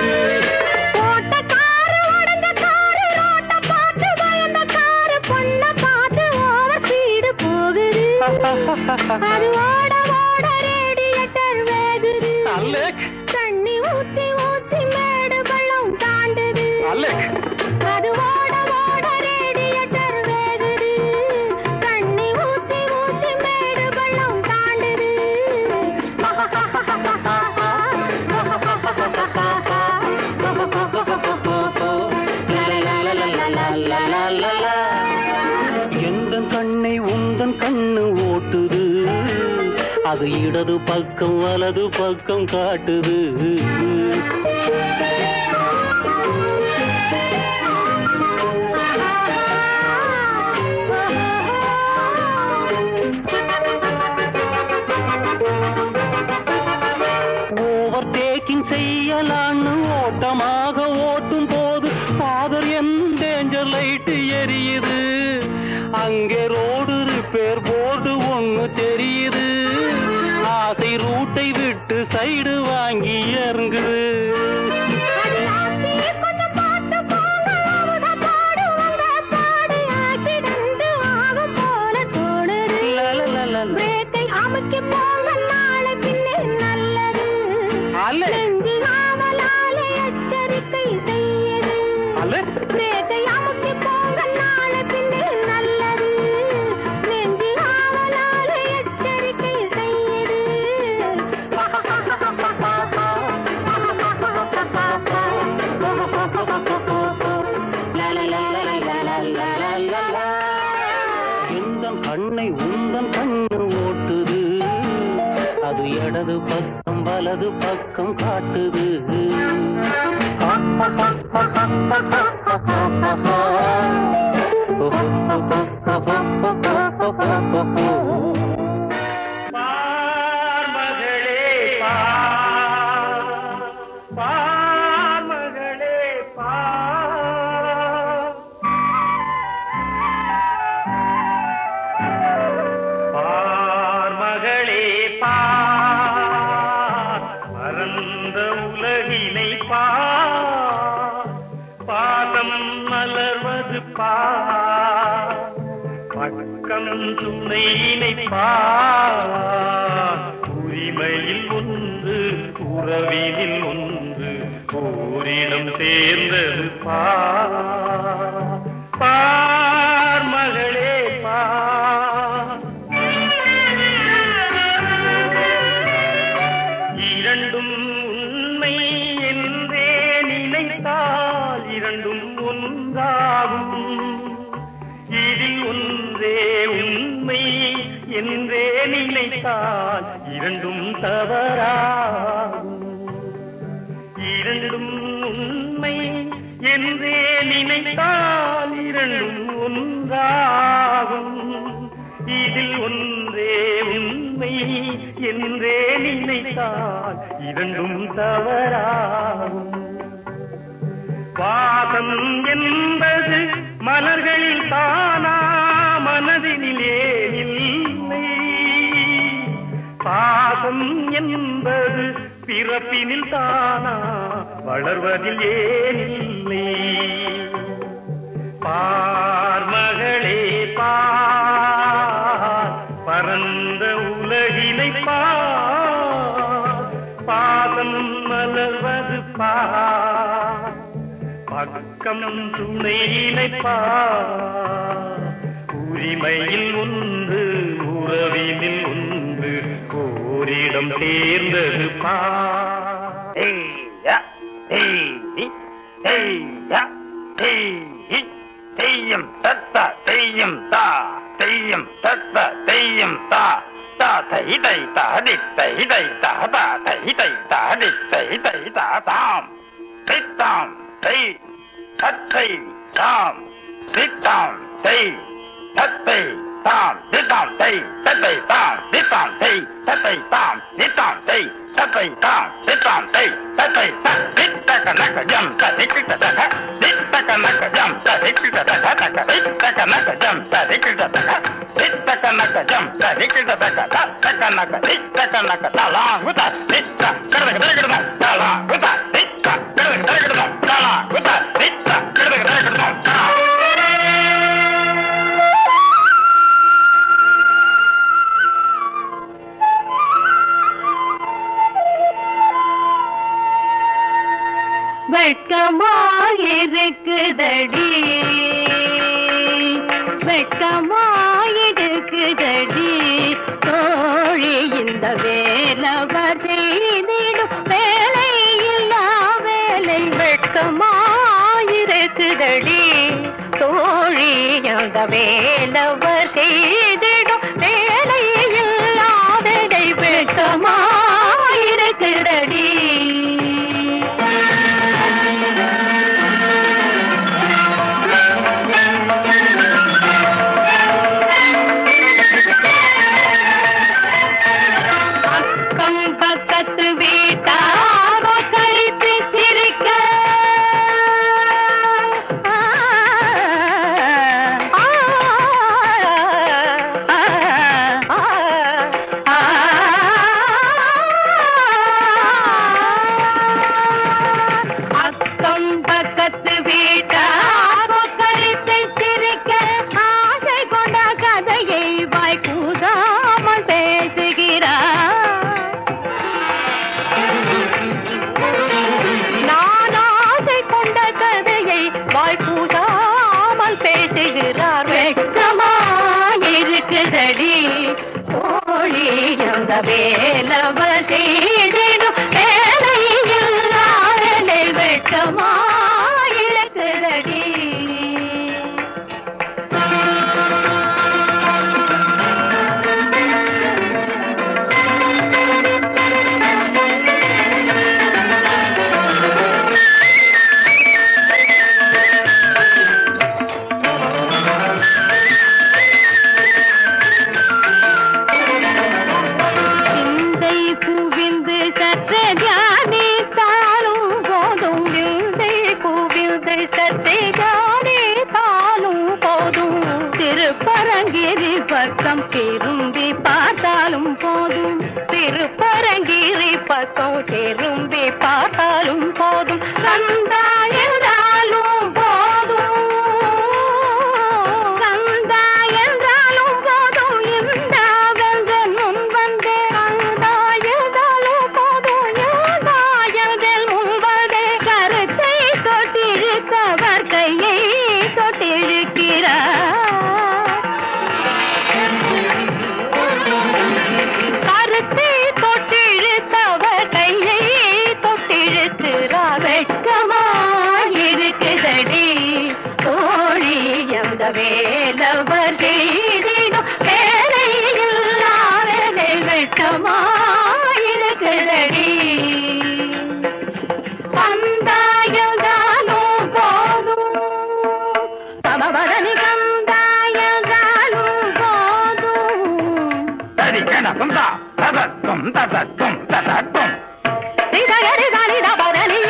அது ஓட ஓட ரேடியேட்டர் வேகுது, தண்ணி ஊத்தி ஊத்தி மேடு பள்ளம் தாண்டுது. அது ஓட ஓட ரேடியேட்டர் வேகுது, தண்ணி ஊத்தி ஊத்தி மேடு பள்ளம் தாண்டுது. எந்த கண்ணை உந்தன் கண்ணு ஓட்டுது, அது இடது பக்கம் வலது பக்கம் காட்டுது. ஓவர் டேக்கிங் செய்யலான்னு ஓட்டமாக ஓட்டும் போது ஃபாதர் என் டேஞ்சர் லைட் எரியுது. அங்கே ரோடு ரிப்பேர் போர்டு ஒண்ணு தெரியுது, ஆசை ரூட்டை விட்டு சைடு வாங்கி இறங்குது. கண்ணை உந்தன் கண்ணு ஓட்டுது, அது இடது பக்கம் வலது பக்கம் காட்டுது. பக்கம் துணையினை பார், உரிமையில் ஒன்று உறவினில் ஒன்று ஓரிடம் சேர்ந்தது பார். பார் மகளே பார், இரண்டும் உண்மை என்றே நினைத்தால் இரண்டும் ஒன்றாகும். இதில் ஒன்றே உண்மை என்றே நினைத்தால் இரண்டும் தவறாகும். இரண்டும் உண்மை என்றே நினைத்தால் இரண்டும் ஒன்றாகும். இதில் ஒன்றே உண்மை என்றே நினைத்தால் இரண்டும் தவறாகும். வாசம் என்பது மலர்களில் தானா, மனதினிலே இல்லை. பாசம் என்பது பிறப்பினில் தானா, வளர்வதில் ஏனில்லை. பார் மகளே பார், பரந்த உலகினை பார், பாதம் மலர்வது பார், பக்கம் துணையினை பார், உரிமையில் ஒன்று உறவினில் ஒன்று ஓரிடம் தேர்ந்தது பார். செய்யும் தத்த செய்யும் தா செய்யும் தத்த செய்யும் தா தா தை தை தா தி தை தை தா தா தை தை தா தி தை தை தா தாம் சித்தாம் தை தத்தை தாம் சித்தாம் தை தத்தை தாம் தித்தாம் செய் சத்தை தாம் தித்தாம் செய் சத்தை தாம் தித்தாம் செய் சத்தை தாம் தித்தாம் செய் சத்தை தித்தக நக ஜம் திக்கிட்ட தக தித்தக நக ஜம் திக்கிட்ட தக தக தித்தக நக ஜம் திக்கிட்ட தக தித்தக நக ஜம் திக்கிட்ட தக தக நக தித்தக நக தலா குத தித்த கடக கடக தலா குத தித்த கடக கடக தலா குத தித்த கடக கடக தலா வெட்கமாயிருக்குதடி வெட்கமாயிருக்குதடி தோழி இந்த வேலவர் செய்திடும் வேலை இல்லா வேலை வெட்கமாயிருக்குதடி தோழி இந்த வேலவர் செய்திடும் வேலை இல்லா வேலை வெட்கமாயிருக்குதடி வேலவர் செய்திடும் வேலை இல்லா வேலை வெட்கமாயிருக்குதடி திருப்பரங்கிரி பக்கம் திரும்பி பார்த்தாலும் போதும் திருப்பரங்கிரி பக்கம் திரும்பி பார்த்தாலும் போதும் கந்தாயந்தாலும் போதும் கந்தாயந்தாலும் போதும் இந்த வெந்த முன் வந்து கந்தாயந்தாலும் போதும் இருந்தாயதில் முன் வந்து கருத்தை தொட்டிருக்கவர் கையை தொட்டிருக்கிறார் வேலவர் செய்திடும் வேலை இல்லா வேலை வெட்கமாயிருக்குதடி கந்தாயந்தாலும் போதும் சமபரணி கந்தாயந்தாலும் போதும் சரி கண சுந்தா ததத்தும் ததத்தும் ததத்தும் சிதகரி தனித பரணி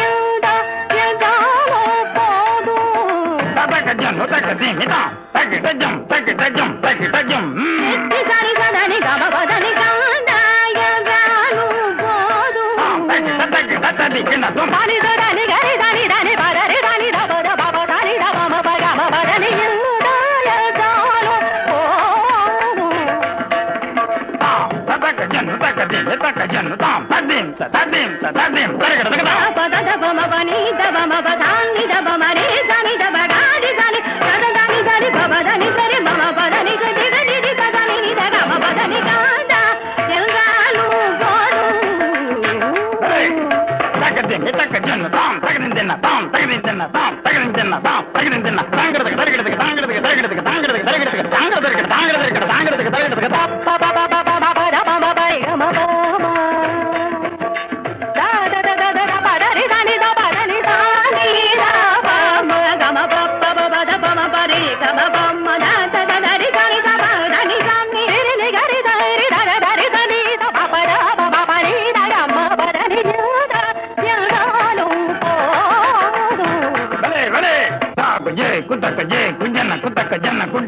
ஜம் தகிடஜம் தகிடஜம் தகிடஜம் சரி சதனி கம பதனி கந்தாயந்தாலும் போதும் தகிட தகிட தகிட தும் தனி தனி கரி தனி தனி பதரி தனி தபத பப தனி தம பகம பதனி இந்தாயந்தாலும் போதும் ஆ தகஜன் தகஜன் தகஜன் தாம் ததிம் ததிம் ததிம் தகிட தகிட பதத பம பனி தபம பதானி தபமரி தனி தபகாடி தனி ததனி தனி பபதனி சரி மம பதனி கதி கதி ததனி தகம பதனி காந்தா எல்லாலும் போதும் தகஜன் தகஜன் தாம் தகஜன் தாம் தகஜன் தாம் தகஜன் தாம் தகஜன் தாங்கறது தகஜன் தாங்கறது தகஜன் தாங்கறது தகஜன் தாங்கறது தாங்கறது தாங்கறது தகஜன் பப பப பப பப பப பை கம பப தத தத தத பதரி தனி தபதனி தானி தபம கம பப பப பத பம பரி கம பம்ம தத தரி தனி தபதனி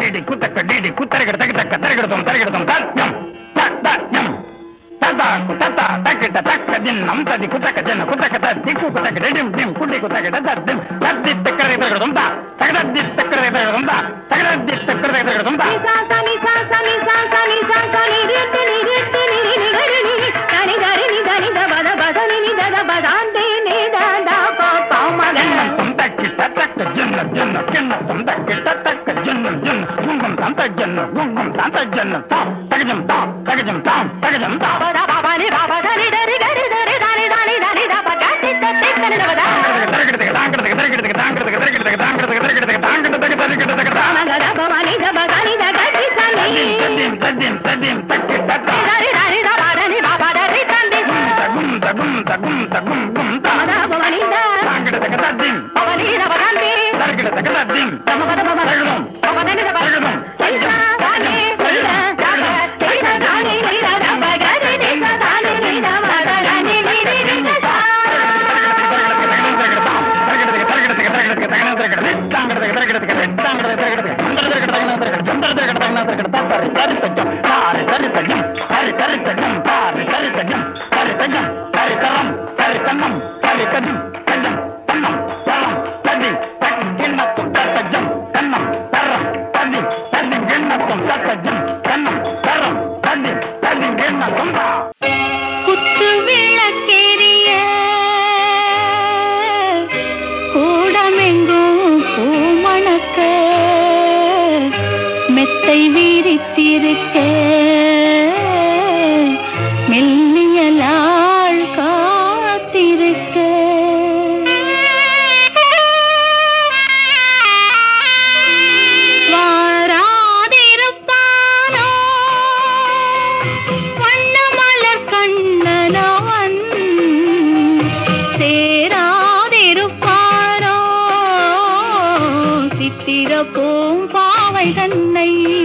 டிடி குத்தக்க டிடி குத்தரகட தக்க தக்க தரகடதும் தரகடதும் தத்யம் தத்யம் ததா குத்தா தக்கிட்ட தக்க தின்னம் ததி குத்தக்க தின்ன குத்தக்க ததி குத்தக்க டிம் டிம் குடி குத்தக்க தத்யம் ததி தக்கரை தரகடதும் தா தகடதி தக்கரை தரகடதும் தா தகடதி தக்கரை தரகடதும் தா சா சா நீ சா சா நீ சா சா நீ சா சா நீ ரி ரி ரி ரி ரி ரி ரி ரி தனி தரி நீ தனி த பத பத நீ நீ த பதாந்தே நீ த த ப ப மகன் தம் தக்கிட்ட தக்க ஜன்ன ஜன்ன ஜன்ன தம் தக்கிட்ட தக்க ஜன்ன ஜன்ன குங்கம் தந்த ஜன்ன குங்கம் தந்த ஜன்ன தா தகஜம் தா தகஜம் தா தகஜம் தா பத பப நீ பப தரி தரி கரி தரி தரி தரி தரி த ப கட்டி த தி தனி த பத தரகடதுக்கு தாங்கடதுக்கு தரகடதுக்கு தாங்கடதுக்கு தரகடதுக்கு தாங்கடதுக்கு தரகடதுக்கு தாங்கடதுக்கு தரகடதுக்கு தா மகத பவ நீ த பக நீ த கட்டி தனி சத்தியம் சத்தியம் சத்தியம் தக்கிட்ட தா தரி தரி த பத நீ பப தரி தந்தி தகும் தகும் தகும் தகும் கும் தா மகத பவ நீ த தாங்கடதுக்கு தத்தியம் பவ நீ த பதந்தி தரகடதுக்கு தத்தியம் தம பத பவ தரகடம் பவ நீ த தரகடம் சைதா தானி சைதா தானி சைதா தானி நீ த பக ரி நீ த தானி நீ த மத நீ நீ நீ நீ சா குத்து விளக்கெரிய கூடமெங்கும் பூமணக்க மெத்தை வீரித்திருக்க மெல்லியலாள் காத்திருக்க வாராதிருப்பானோ வண்ணமலர் கண்ணனவன் சேராதிருப்பானோ சித்திர பூம்பாவை தன்னை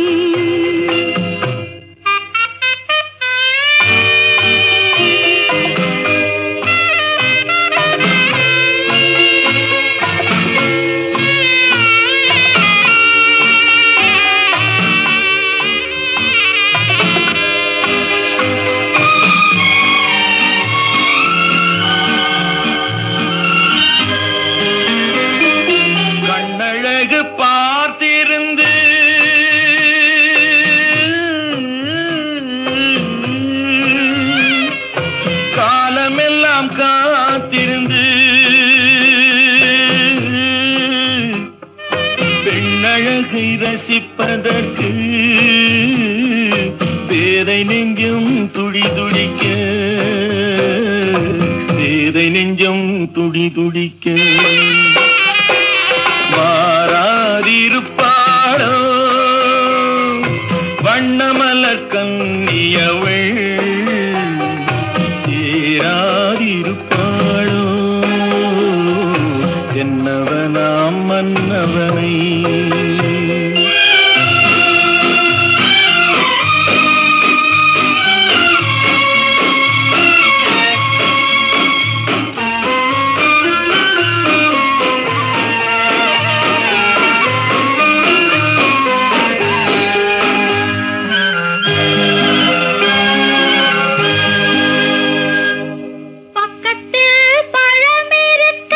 கண்ணழகு பார்த்திருந்து காலமெல்லாம் காத்திருந்து பெண்ணழகை ரசிப்பதற்கு பேதை நெஞ்சம் துடி துடிக்க பேதை நெஞ்சம் துடி துடிக்க மாறாதிருப்பாளோ வண்ணமலர் கண்ணியவள் சேராதிருப்பாளோ என்னவனாம் மன்னவனை பக்கத்தில் பழம் இருக்க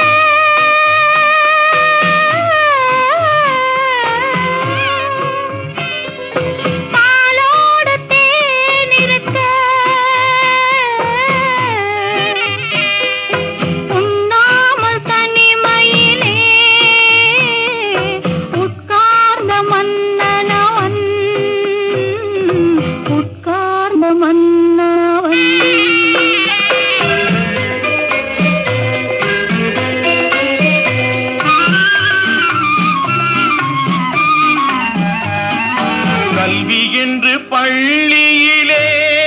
பாலோடு தேன் இருக்க உண்ணாமல் தனிமையிலே உட்கார்ந்த மன்னனவன் உட்கார்ந்த மன்னவன் கல்வி என்று பள்ளியிலே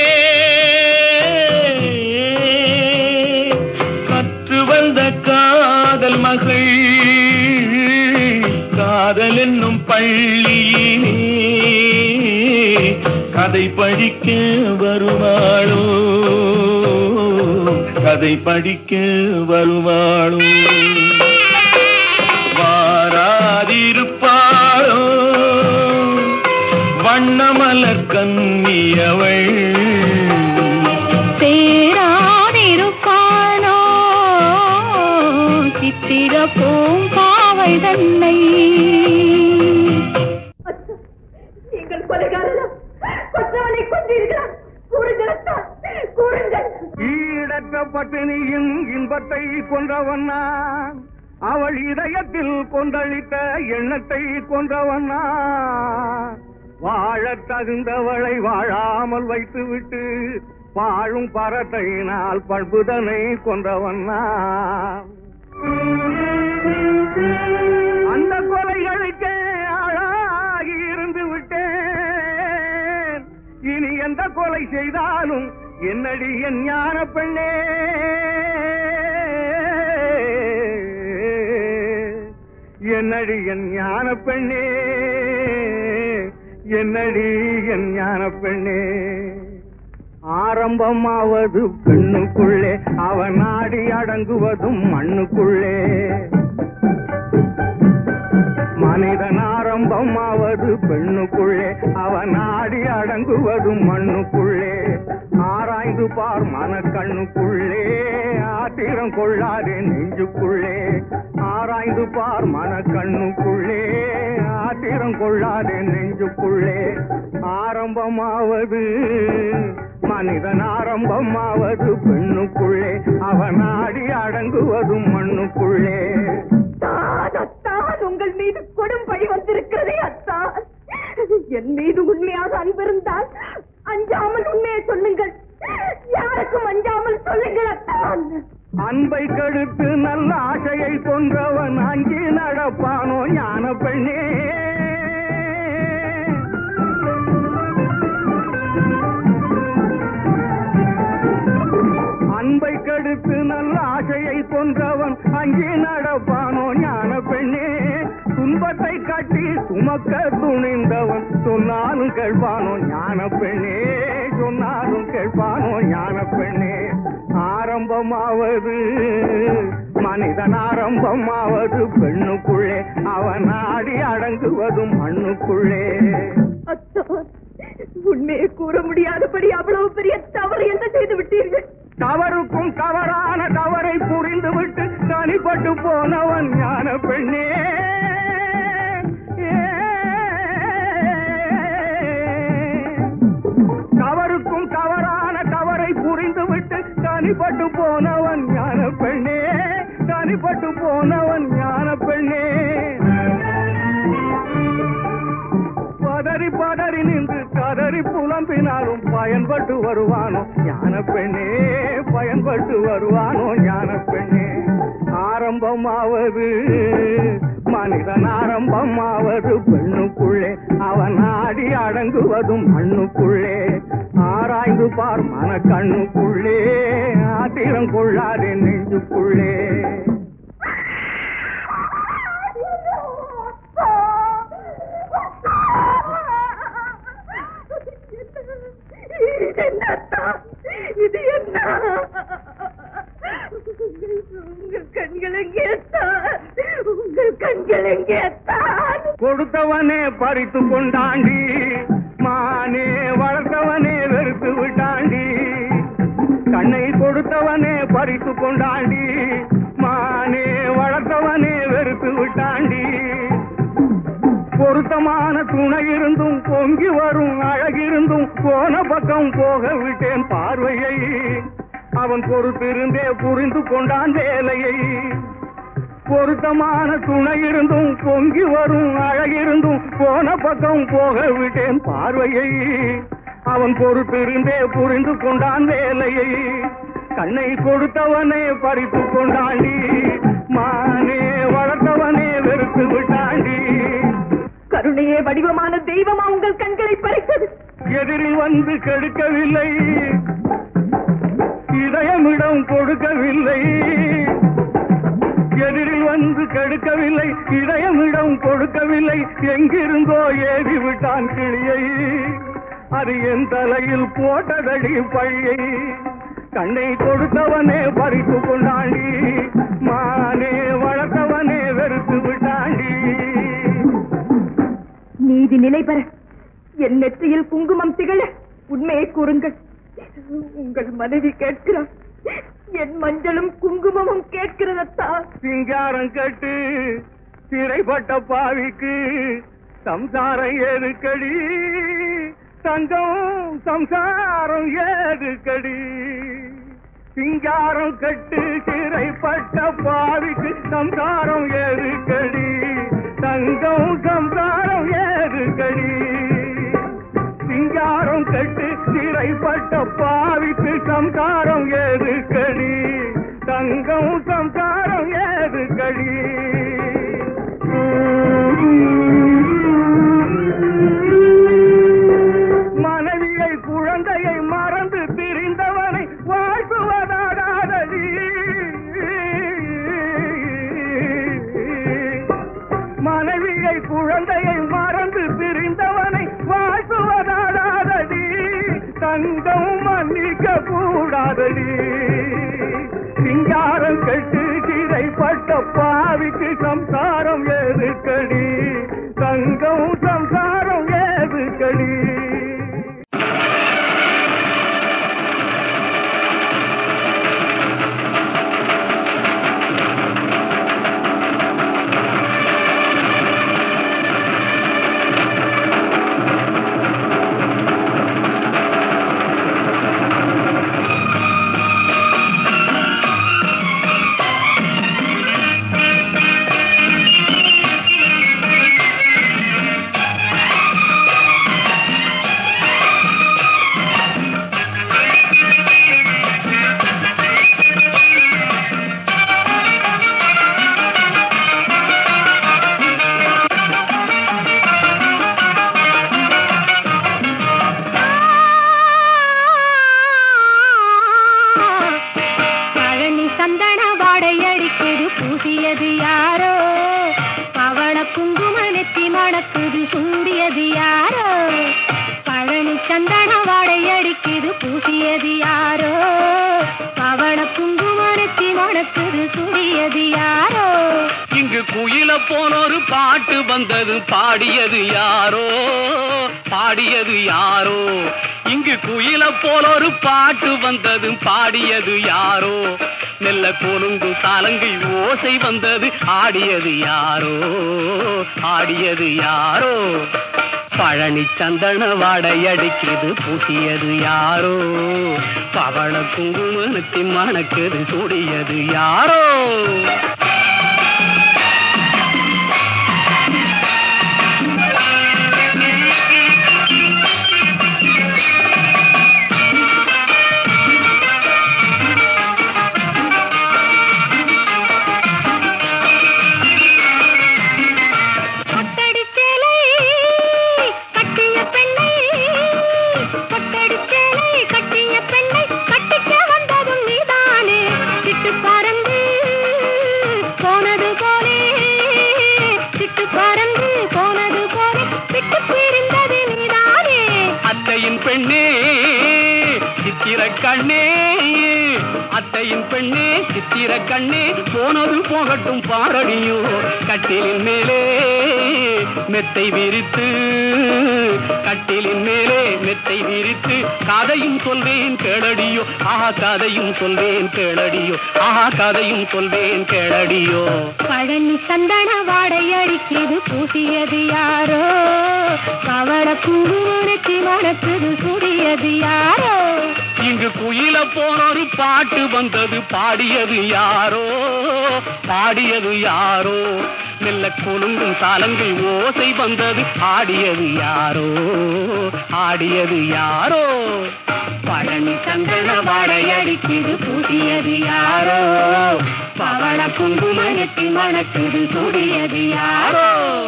கற்று வந்த காதல் மகள் காதல் என்னும் பள்ளியிலே கதை படிக்க வருவாளோ கதை படிக்க வருவாளோ வாராதிருப்பாளோ மலர் கன்னியவள் தேராதிருப்பானோ சித்திர பூங்காவை தன்னை. நீங்கள் கொலைகாரரா? கொற்றவனை கொன்றீர்களா? கூறுகிறத்தான், கூறுங்கள். ஈடற்ற பட்டினியின் இன்பத்தை கொன்றவன் நான், அவள் இதயத்தில் கொந்தளித்த எண்ணத்தை கொன்றவன் நான். வாழத் தகுந்தவளை வாழாமல் வைத்துவிட்டு வாழும் பரத்தையினால் பண்புதனை கொன்றவன் நான். அந்த கொலைகளுக்கே ஆளாகி இருந்து விட்டேன். இனி எந்த கொலை செய்தாலும் என்னடி என் ஞான பெண்ணே, என்னடி என் ஞான பெண்ணே, என்னடி என் ஞான பெண்ணே. ஆரம்பமாவது பெண்ணுக்குள்ளே, அவன் நாடி அடங்குவதும் மண்ணுக்குள்ளே. மனிதன் ஆரம்பமாவது பெண்ணுக்குள்ளே, அவன் நாடி அடங்குவதும் மண்ணுக்குள்ளே. ஆராய்ந்து பார் மனக்கண்ணுக்குள்ளே, ஆத்திரம் கொள்ளாதே நெஞ்சுக்குள்ளே. ஆராய்ந்து பார் மனக்கண்ணுக்குள்ளே, ஆத்திரம் கொள்ளாதே நெஞ்சுக்குள்ளே. ஆரம்பமாவது மனிதன் ஆரம்பமாவது பெண்ணுக்குள்ளே, அவன் நாடி அடங்குவதும் மண்ணுக்குள்ளே. அத்தான், உங்கள் மீது கொடும் பழி வந்திருக்கிறதே அத்தான். என் மீது உண்மையாக அன்பிருந்தால் அஞ்சாமல் உண்மையை சொல்லுங்கள். யாருக்கும் அஞ்சாமல் சொல்லுங்கள் அத்தான். அன்பை கெடுத்து நல்ல ஆசையை கொன்றவன் அஞ்சி நடப்பானோ ஞான பெண்ணே. அன்பை கெடுத்து நல்ல ஆசையை கொன்றவன் அஞ்சி நடப்பானோ ஞான பெண்ணே. துன்பத்தை காட்டி சுமக்க துணிந்தவன் சொன்னாலும் கேட்பானோ ஞான பெண்ணே, சொன்னாலும் கேட்பானோ ஞான பெண்ணே. ஆரம்பமாவது மனிதன் ஆரம்பமாவது பெண்ணுக்குள்ளே, அவன் நாடி அடங்குவதும் மண்ணுக்குள்ளே. உண்மையை கூற முடியாதபடி அவ்வளவு பெரிய தவறு என்ன செய்து விட்டீர்கள்? தவறுக்கும் தவறான தவறை புரிந்துவிட்டு தனிப்பட்டு போனவன் ஞான பெண்ணே. தவறுக்கும் தவறான தவறை புரிந்துவிட்டு தனிப்பட்டு போனவன் ஞான பெண்ணே, தனிப்பட்டு போனவன் ஞான பெண்ணே. பதறி பதறி நின்று கதறி புலம்பினாலும் பயன்பட்டு வருவானோ ஞான பெண்ணே, பயன்பட்டு வருவானோ ஞான பெண்ணே. ஆரம்பமாவது மனிதன் ஆரம்பமாவது பெண்ணுக்குள்ளே, அவன் நாடி அடங்குவதும் மண்ணுக்குள்ளே. ஆராய்ந்து பார் மன கண்ணுக்குள்ளே, ஆத்திரம் கொள்ளாதே நெஞ்சுக்குள்ளே. இது என்ன? உங்கள் கண்கள் எங்கே? உங்கள் கண்கள் எங்கே? கொடுத்தவனே பறித்து கொண்டாண்டி, மானே வளர்த்தவனே வெறுத்து விட்டாண்டி. கண்ணை கொடுத்தவனே பறித்து கொண்டாண்டி, மானே வளர்த்தவனே வெறுத்து விட்டாண்டி. பொருத்தமான துணை இருந்தும் பொங்கி வரும் அழகிருந்தும் போன பக்கம் போக விட்டேன் பார்வையை. அவன் பொறுத்திருந்தே புரிந்து கொண்டான் வேலையை. பொருத்தமான துணை இருந்தும் பொங்கி வரும் அழகிருந்தும் போன பக்கம் போக விட்டேன் பார்வையை. அவன் பொறுத்திருந்தே புரிந்து கொண்டான் வேலையை. கண்ணை கொடுத்தவனே பறித்து கொண்டாண்டி, மானே வளர்த்தவனே வெறுத்து விட்டாண்டி. கருணையே வடிவமான தெய்வமா உங்கள் கண்களை பறித்தது? எதிரில் வந்து கெடுக்கவில்லை, இதயமிடம் கொடுக்கவில்லை. எதிரில் வந்து கெடுக்கவில்லை, இதயமிடம் கொடுக்கவில்லை. எங்கிருந்தோ ஏவி விட்டான் கிளியை, அது என் தலையில் போட்டதடி பழியை. கண்ணை கொடுத்தவனே பறித்து கொண்டாண்டி, மானே வளர்த்தவனே வெறுத்து விட்டாண்டி. நீதி நிலை பெற என் நெற்றியில் குங்குமம் திகழ உண்மையை கூறுங்கள். உங்கள் மனைவி கேட்கிறார். என் மஞ்சளும் குங்குமமும் கேட்கிறதா? சிங்காரம் கட்டு சிறைப்பட்ட பாவிக்கு சம்சாரம் ஏதுக்கடி, தங்கம் சம்சாரம் ஏதுக்கடி. சிங்காரம் கட்டு சிறைப்பட்ட பாவிக்கு சம்சாரம் ஏதுக்கடி, தங்கம் சம்சாரம் ஏதுக்கடி. சிங்காரம் கட்டு சிறைப்பட்ட பாவிக்கு சம்சாரம் ஏதுக்கடி, தங்கம் சம்சாரம் ஏதுக்கடி. மனைவியை குழந்தையை மறந்து திரிந்தவனை வாழ்த்துவதாகாதடி. மனைவியை குழந்தையை மறந்து திரிந்தவனை வாழ்த்துவதாகாதடி, தங்கம் மன்னிக்க கூடாதடி. சிங்காரம் கட்டு சிறைப்பட்ட பாவிக்கு சம்சாரம் ஏதுக்கடி, தங்கம் சம்சாரம் ஏதுக்கடி. வந்தது பாடியது யாரோ, பாடியது யாரோ. இங்கு குயில போல ஒரு பாட்டு வந்தது பாடியது யாரோ. நெல்ல கொலுங்கு சாலங்கை ஓசை வந்தது ஆடியது யாரோ, ஆடியது யாரோ. பழனி சந்தன வாடையடிக்குது பூசியது யாரோ, பவள குங்குமத்தின் மணக்குது சூடியது யாரோ. கண்ணே அத்தையின் பெண்ணே சித்திர கண்ணே போனது போகட்டும் பாரடியோ. கட்டிலின் மேலே மெத்தை விரித்து, கட்டிலின் மேலே மெத்தை விரித்து கதையும் சொல்வேன் கேளடியோ. ஆஹா கதையும் சொல்வேன் கேளடியோ, ஆஹா கதையும் சொல்வேன் கேளடியோ. பழனி சந்தன வாடை அடிக்கிறது பூசியது யாரோ, கவள குங்குமத்தி மணக்குது சூடியது யாரோ. இங்கு குயில போனொரு பாட்டு வந்தது பாடியது யாரோ, பாடியது யாரோ. மெல்ல கொலுங்கும் சாலங்கை ஓசை வந்தது ஆடியது யாரோ, ஆடியது யாரோ. பழனி சந்தன வாடை அடிக்குது பூசியது யாரோ, பவள குங்குமத்தி மணக்குது சூடியது யாரோ.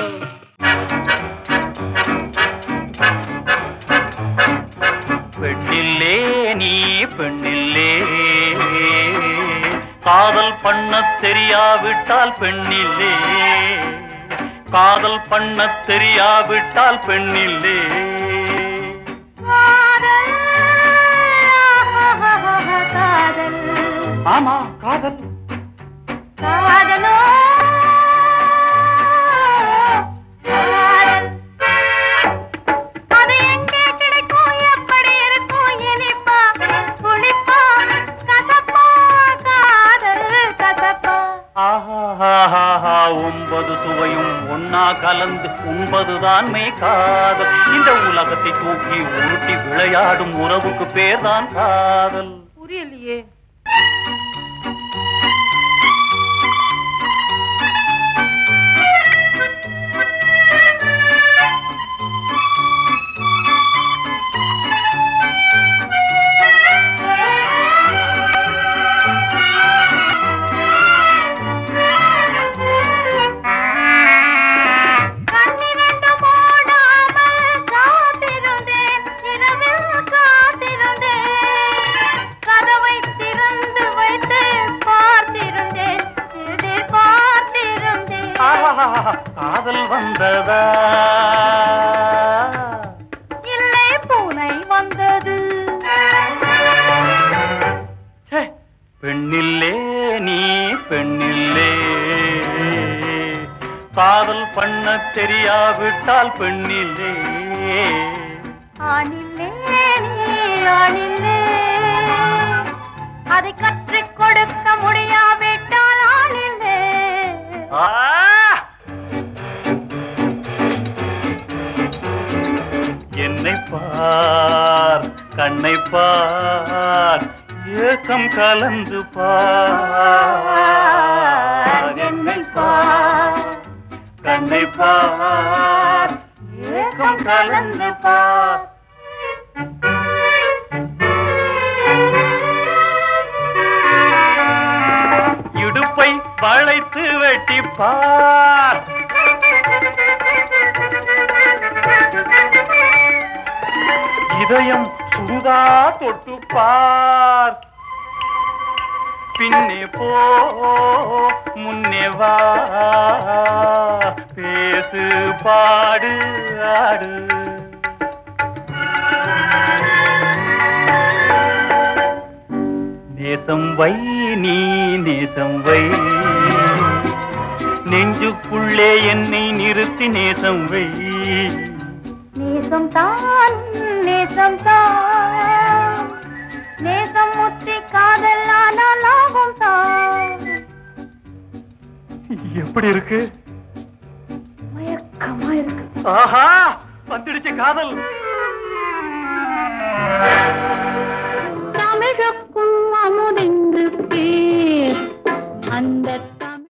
பெண்ணில்லே நீ பெண்ணில்லே, காதல் பண்ண தெரியாவிட்டால் பெண்ணில்லே, காதல் பண்ண தெரியாவிட்டால் பெண்ணில்லே. ஆமா காதல் காதலோ காதல் அதை ஒன்பது சுவையும் ஒன்னா கலந்து உண்பதுதான் மெய் காதல். இந்த உலகத்தை தூக்கி உருட்டி விளையாடும் உறவுக்கு பேர்தான் காதல். புரியலையே. காதல் வந்ததா இல்லை பூனை வந்தது. பெண்ணில்லே நீ பெண்ணில்லே, காதல் பண்ண தெரியாவிட்டால் பெண்ணில்லே. ஆணில்லே நீ ஆணில்லே, அதை கற்றுக் கொடுக்க முடியாவிட்டால் ஆணில்லே. என்னை பார் கண்ணை பார், ஏக்கம் கலந்து பார். என்னை பார் கண்ணை பார், ஏக்கம் கலந்து பார். இடுப்பை வளைத்து வெட்டி பார். இதயம் சுடுதா தொட்டு பார். பின்னே போ முன்னே வா, பேசு பாடு ஆடு. நேசம் வை நீ நேசம் வை, நெஞ்சுக்குள்ளே என்னை நிறுத்தி நேசம் வை. நேசம் தான் நேசம் தான், நேசம் முத்தி காதல் ஆனால் லாபம் தான். எப்படி இருக்கு? மயக்கமா இருக்கு. ஆஹா, வந்துடுச்சு காதல். தமிழுக்கும் அமுதென்று பேர், அந்த